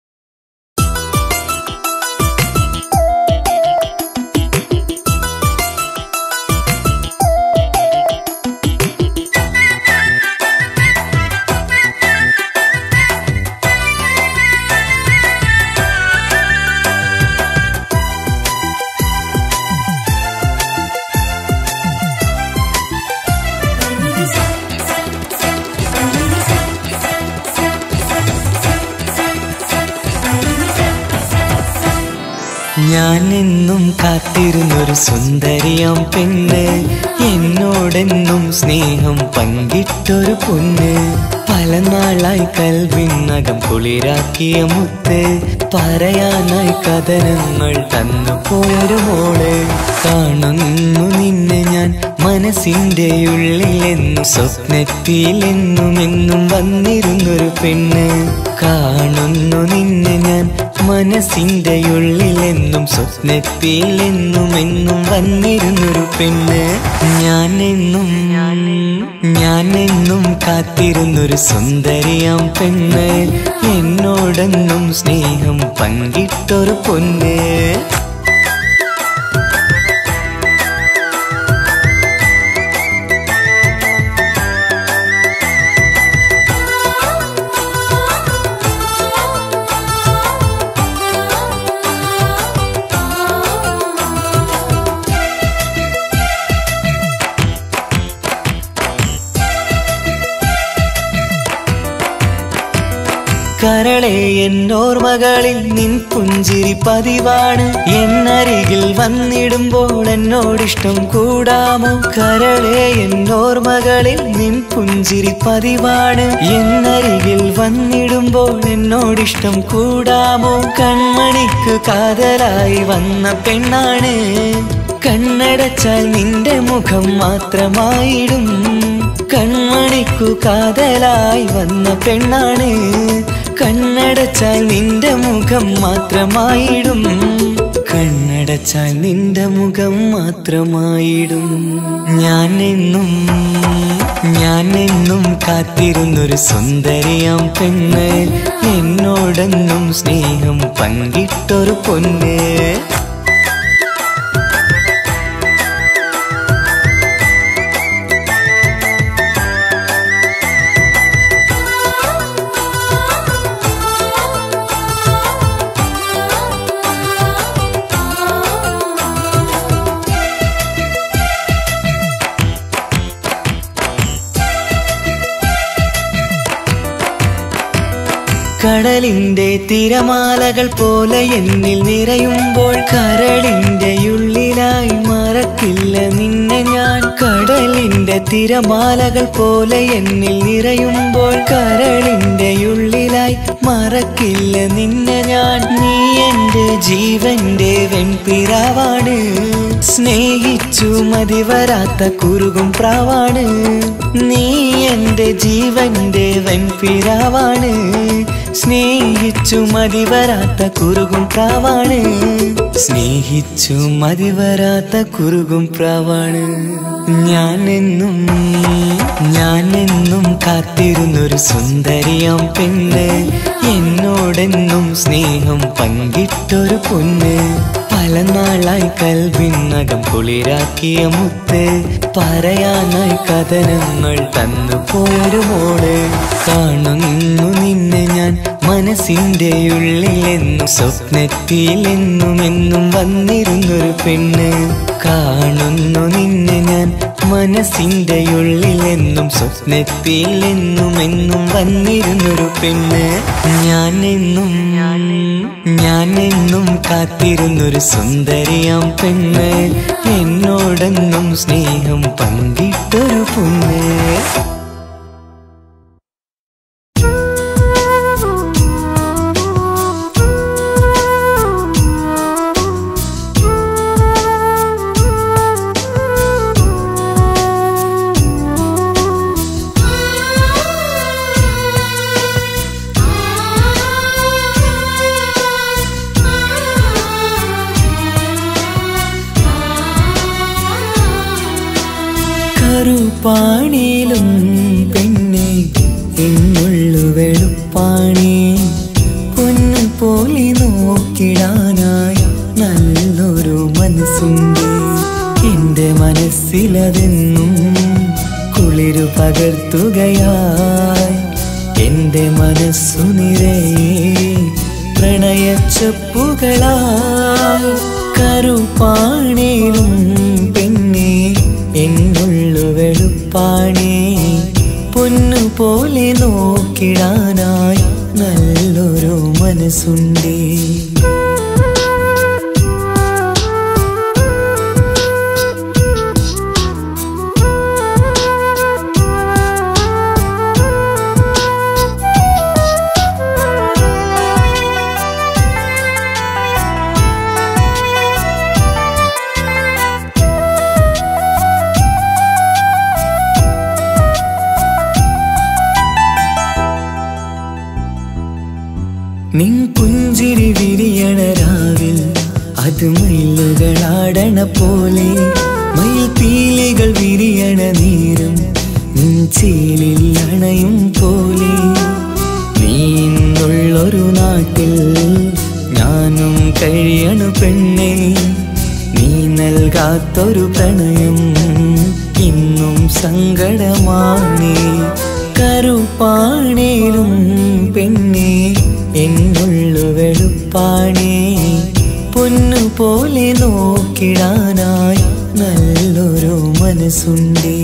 ഞാനെന്നും കാത്തിരുന്നൊരു സുന്ദരിയാം പെണ്ണ് എന്നോടെന്നും സ്നേഹം പങ്കിട്ടൊരു പൊന്ന് പല നാളായി കൽവിനകം കുളിരാക്കിയ മുത്ത് പറയാനായി കഥനങ്ങൾ തന്നു പോയൊരു മോള് കാണുന്നു നിന്നെ ഞാൻ മനസ്സിന്റെ ഉള്ളിലെന്നും സ്വപ്നത്തിലെന്നുമെന്നും വന്നിരുന്നൊരു പെണ്ണ് കാണുന്നു നിന്നെ ഞാൻ മനസ്സിന്റെ ഉള്ളിലെന്നും സ്വപ്നത്തിലെന്നുമെന്നും വന്നിരുന്നൊരു പെണ്ണ് ഞാനെന്നും കാത്തിരുന്നൊരു സുന്ദരിയാം പെണ്ണ് എന്നോടെന്നും സ്നേഹം പങ്കിട്ടൊരു പൊന്ന് കരളെ എന്നോർമകളിൽ നിൻ പുഞ്ചിരി പതിവാണ് എന്നരികിൽ വന്നിടുമ്പോൾ എന്നോടിഷ്ടം കൂടാമോ കരളെ എന്നോർമകളിൽ നിൻ പുഞ്ചിരി പതിവാണ് എന്നരികിൽ വന്നിടുമ്പോൾ എന്നോടിഷ്ടം കൂടാമോ കൺമണിക്ക് കാതലായി വന്ന പെണ്ണാണ് കണ്ണടച്ചാൽ നിന്റെ മുഖം മാത്രമായിടും കൺമണിക്കു കാതലായി വന്ന പെണ്ണാണ് കണ്ണടച്ചാൽ നിന്റെ മുഖം മാത്രമായിടും കണ്ണടച്ചാൽ നിന്റെ മുഖം മാത്രമായിടും ഞാനെന്നും കാത്തിരുന്നൊരു സുന്ദരിയാം പെണ്ണ് എന്നോടെന്നും സ്നേഹം പങ്കിട്ടൊരു പൊന്ന് കടലിന്റെ തിരമാലകൾ പോലെ എന്നിൽ നിറയുമ്പോൾ കരളിന്റെ ഉള്ളിലായി മറക്കില്ല നിന്നെ ഞാൻ. കടലിന്റെ തിരമാലകൾ പോലെ എന്നിൽ നിറയുമ്പോൾ കരളിന്റെ ഉള്ളിലായി മറക്കില്ല നിന്നെ ഞാൻ. നീ എന്റെ ജീവന്റെ വെൺപിറാവാണ്, സ്നേഹിച്ചു മതിവരാത്ത കുറുകും പ്രാവാണ്. നീ എന്റെ ജീവന്റെ വെൺപിറാവാണ്, സ്നേഹിച്ചു മതിവരാത്ത കുറുകും പ്രാവാണ്. സ്നേഹിച്ചു മതിവരാത്ത കുറുകും പ്രാവാണ്. ഞാനെന്നും കാത്തിരുന്നൊരു സുന്ദരിയാം പെണ്ണ്, എന്നോടെന്നും സ്നേഹം പങ്കിട്ടൊരു പൊന്ന്. പല നാളായി കൽവിനകം കുളിരാക്കിയ മുത്ത്, പറയാനായി കഥനങ്ങൾ തന്നു പോയൊരു മോള്. കാണുന്നു നിന്നെ ഞാൻ മനസ്സിന്റെ ഉള്ളിലെന്നും, സ്വപ്നത്തിലെന്നും വന്നിരുന്നൊരു പെണ്ണ്. കാണുന്നു നിന്നെ ഞാൻ മനസ്സിന്റെ ഉള്ളിലെന്നും, സ്വപ്നത്തിലെന്നും വന്നിരുന്നൊരു പെണ്ണ്. ഞാനെന്നും കാത്തിരുന്നൊരു സുന്ദരിയാം പെണ്ണ്, എന്നോടെന്നും സ്നേഹം പങ്കിട്ടൊരു പൊന്ന്. കറുപ്പാണേലും പെണ്ണെ എന്നുള്ളു വെളുപ്പാണേ, പൊന്നു പോലെ നോക്കിടാനായി നല്ലൊരു മനസ്സുണ്ട്. എന്റെ മനസ്സിലതെന്നും കുളിരു പകർത്തുകയായി, എന്റെ മനസ്സു നിറയെ പ്രണയച്ചപ്പുകളായി. കറുപ്പാണേലും പെണ്ണെ എന്നുള്ളു വെളുപ്പാണേ, പൊന്നു പോലെ നോക്കിടാനായി നല്ലൊരു മനസ്സുണ്ടേ. നിൻ പുഞ്ചിരി വിരിയണ രാവിൽ അത് മയിലുകളാടണ പോലെ, മയിൽ പീലികൾ വിരിയണ നേരം നിൻ ചേലിൽ അണയും പോലെ. നീ ഇന്നുള്ളൊരു നാട്ടിൽ ഞാനും കഴിയണു പെണ്ണെ, നീ നൽകാത്തൊരു പ്രണയം ഇന്നും സങ്കടമാണ്. കറുപ്പാണേലും പെണ്ണെ എന്നുള്ളു വെളുപ്പാണേ, പൊന്നു പോലെ നോക്കിടാനായി നല്ലൊരു മനസ്സുണ്ടേ.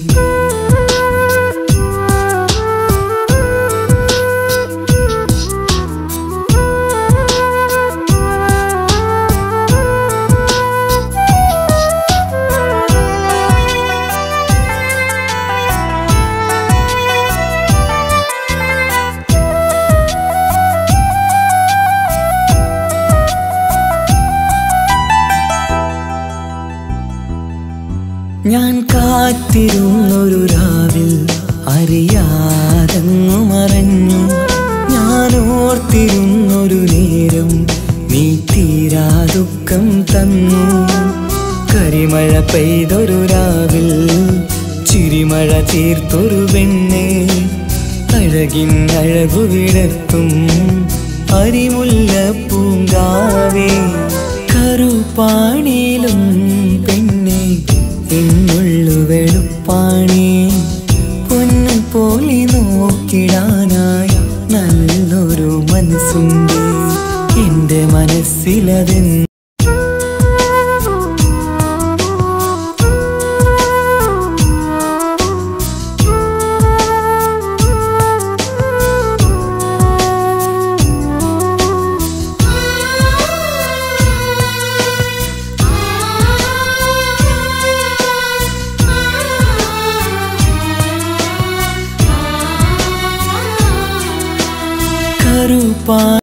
ഞാൻ കാത്തിരുന്നൊരു രാവിൽ അറിയാതങ്ങു മറഞ്ഞു, ഞാൻ ഓർത്തിരുന്നൊരു നേരം നീ തീരാ ദുഃഖം തന്നു. കരിമഴ പെയ്തൊരു രാവിൽ ചിരിമഴ തീർത്തൊരു പെണ്ണെ, അഴകിൻ അഴകു വിടർത്തും അരിമുല്ല പൂങ്കാവേ. കറുപ്പാണേലും പെണ്ണെ എന്നുള്ളു വെളുപ്പാണേ, പൊന്നു പോലെ നോക്കിടാനായി നല്ലൊരു മനസ്സുണ്ട്. എന്റെ മനസ്സിലതെന്ന് ഒരു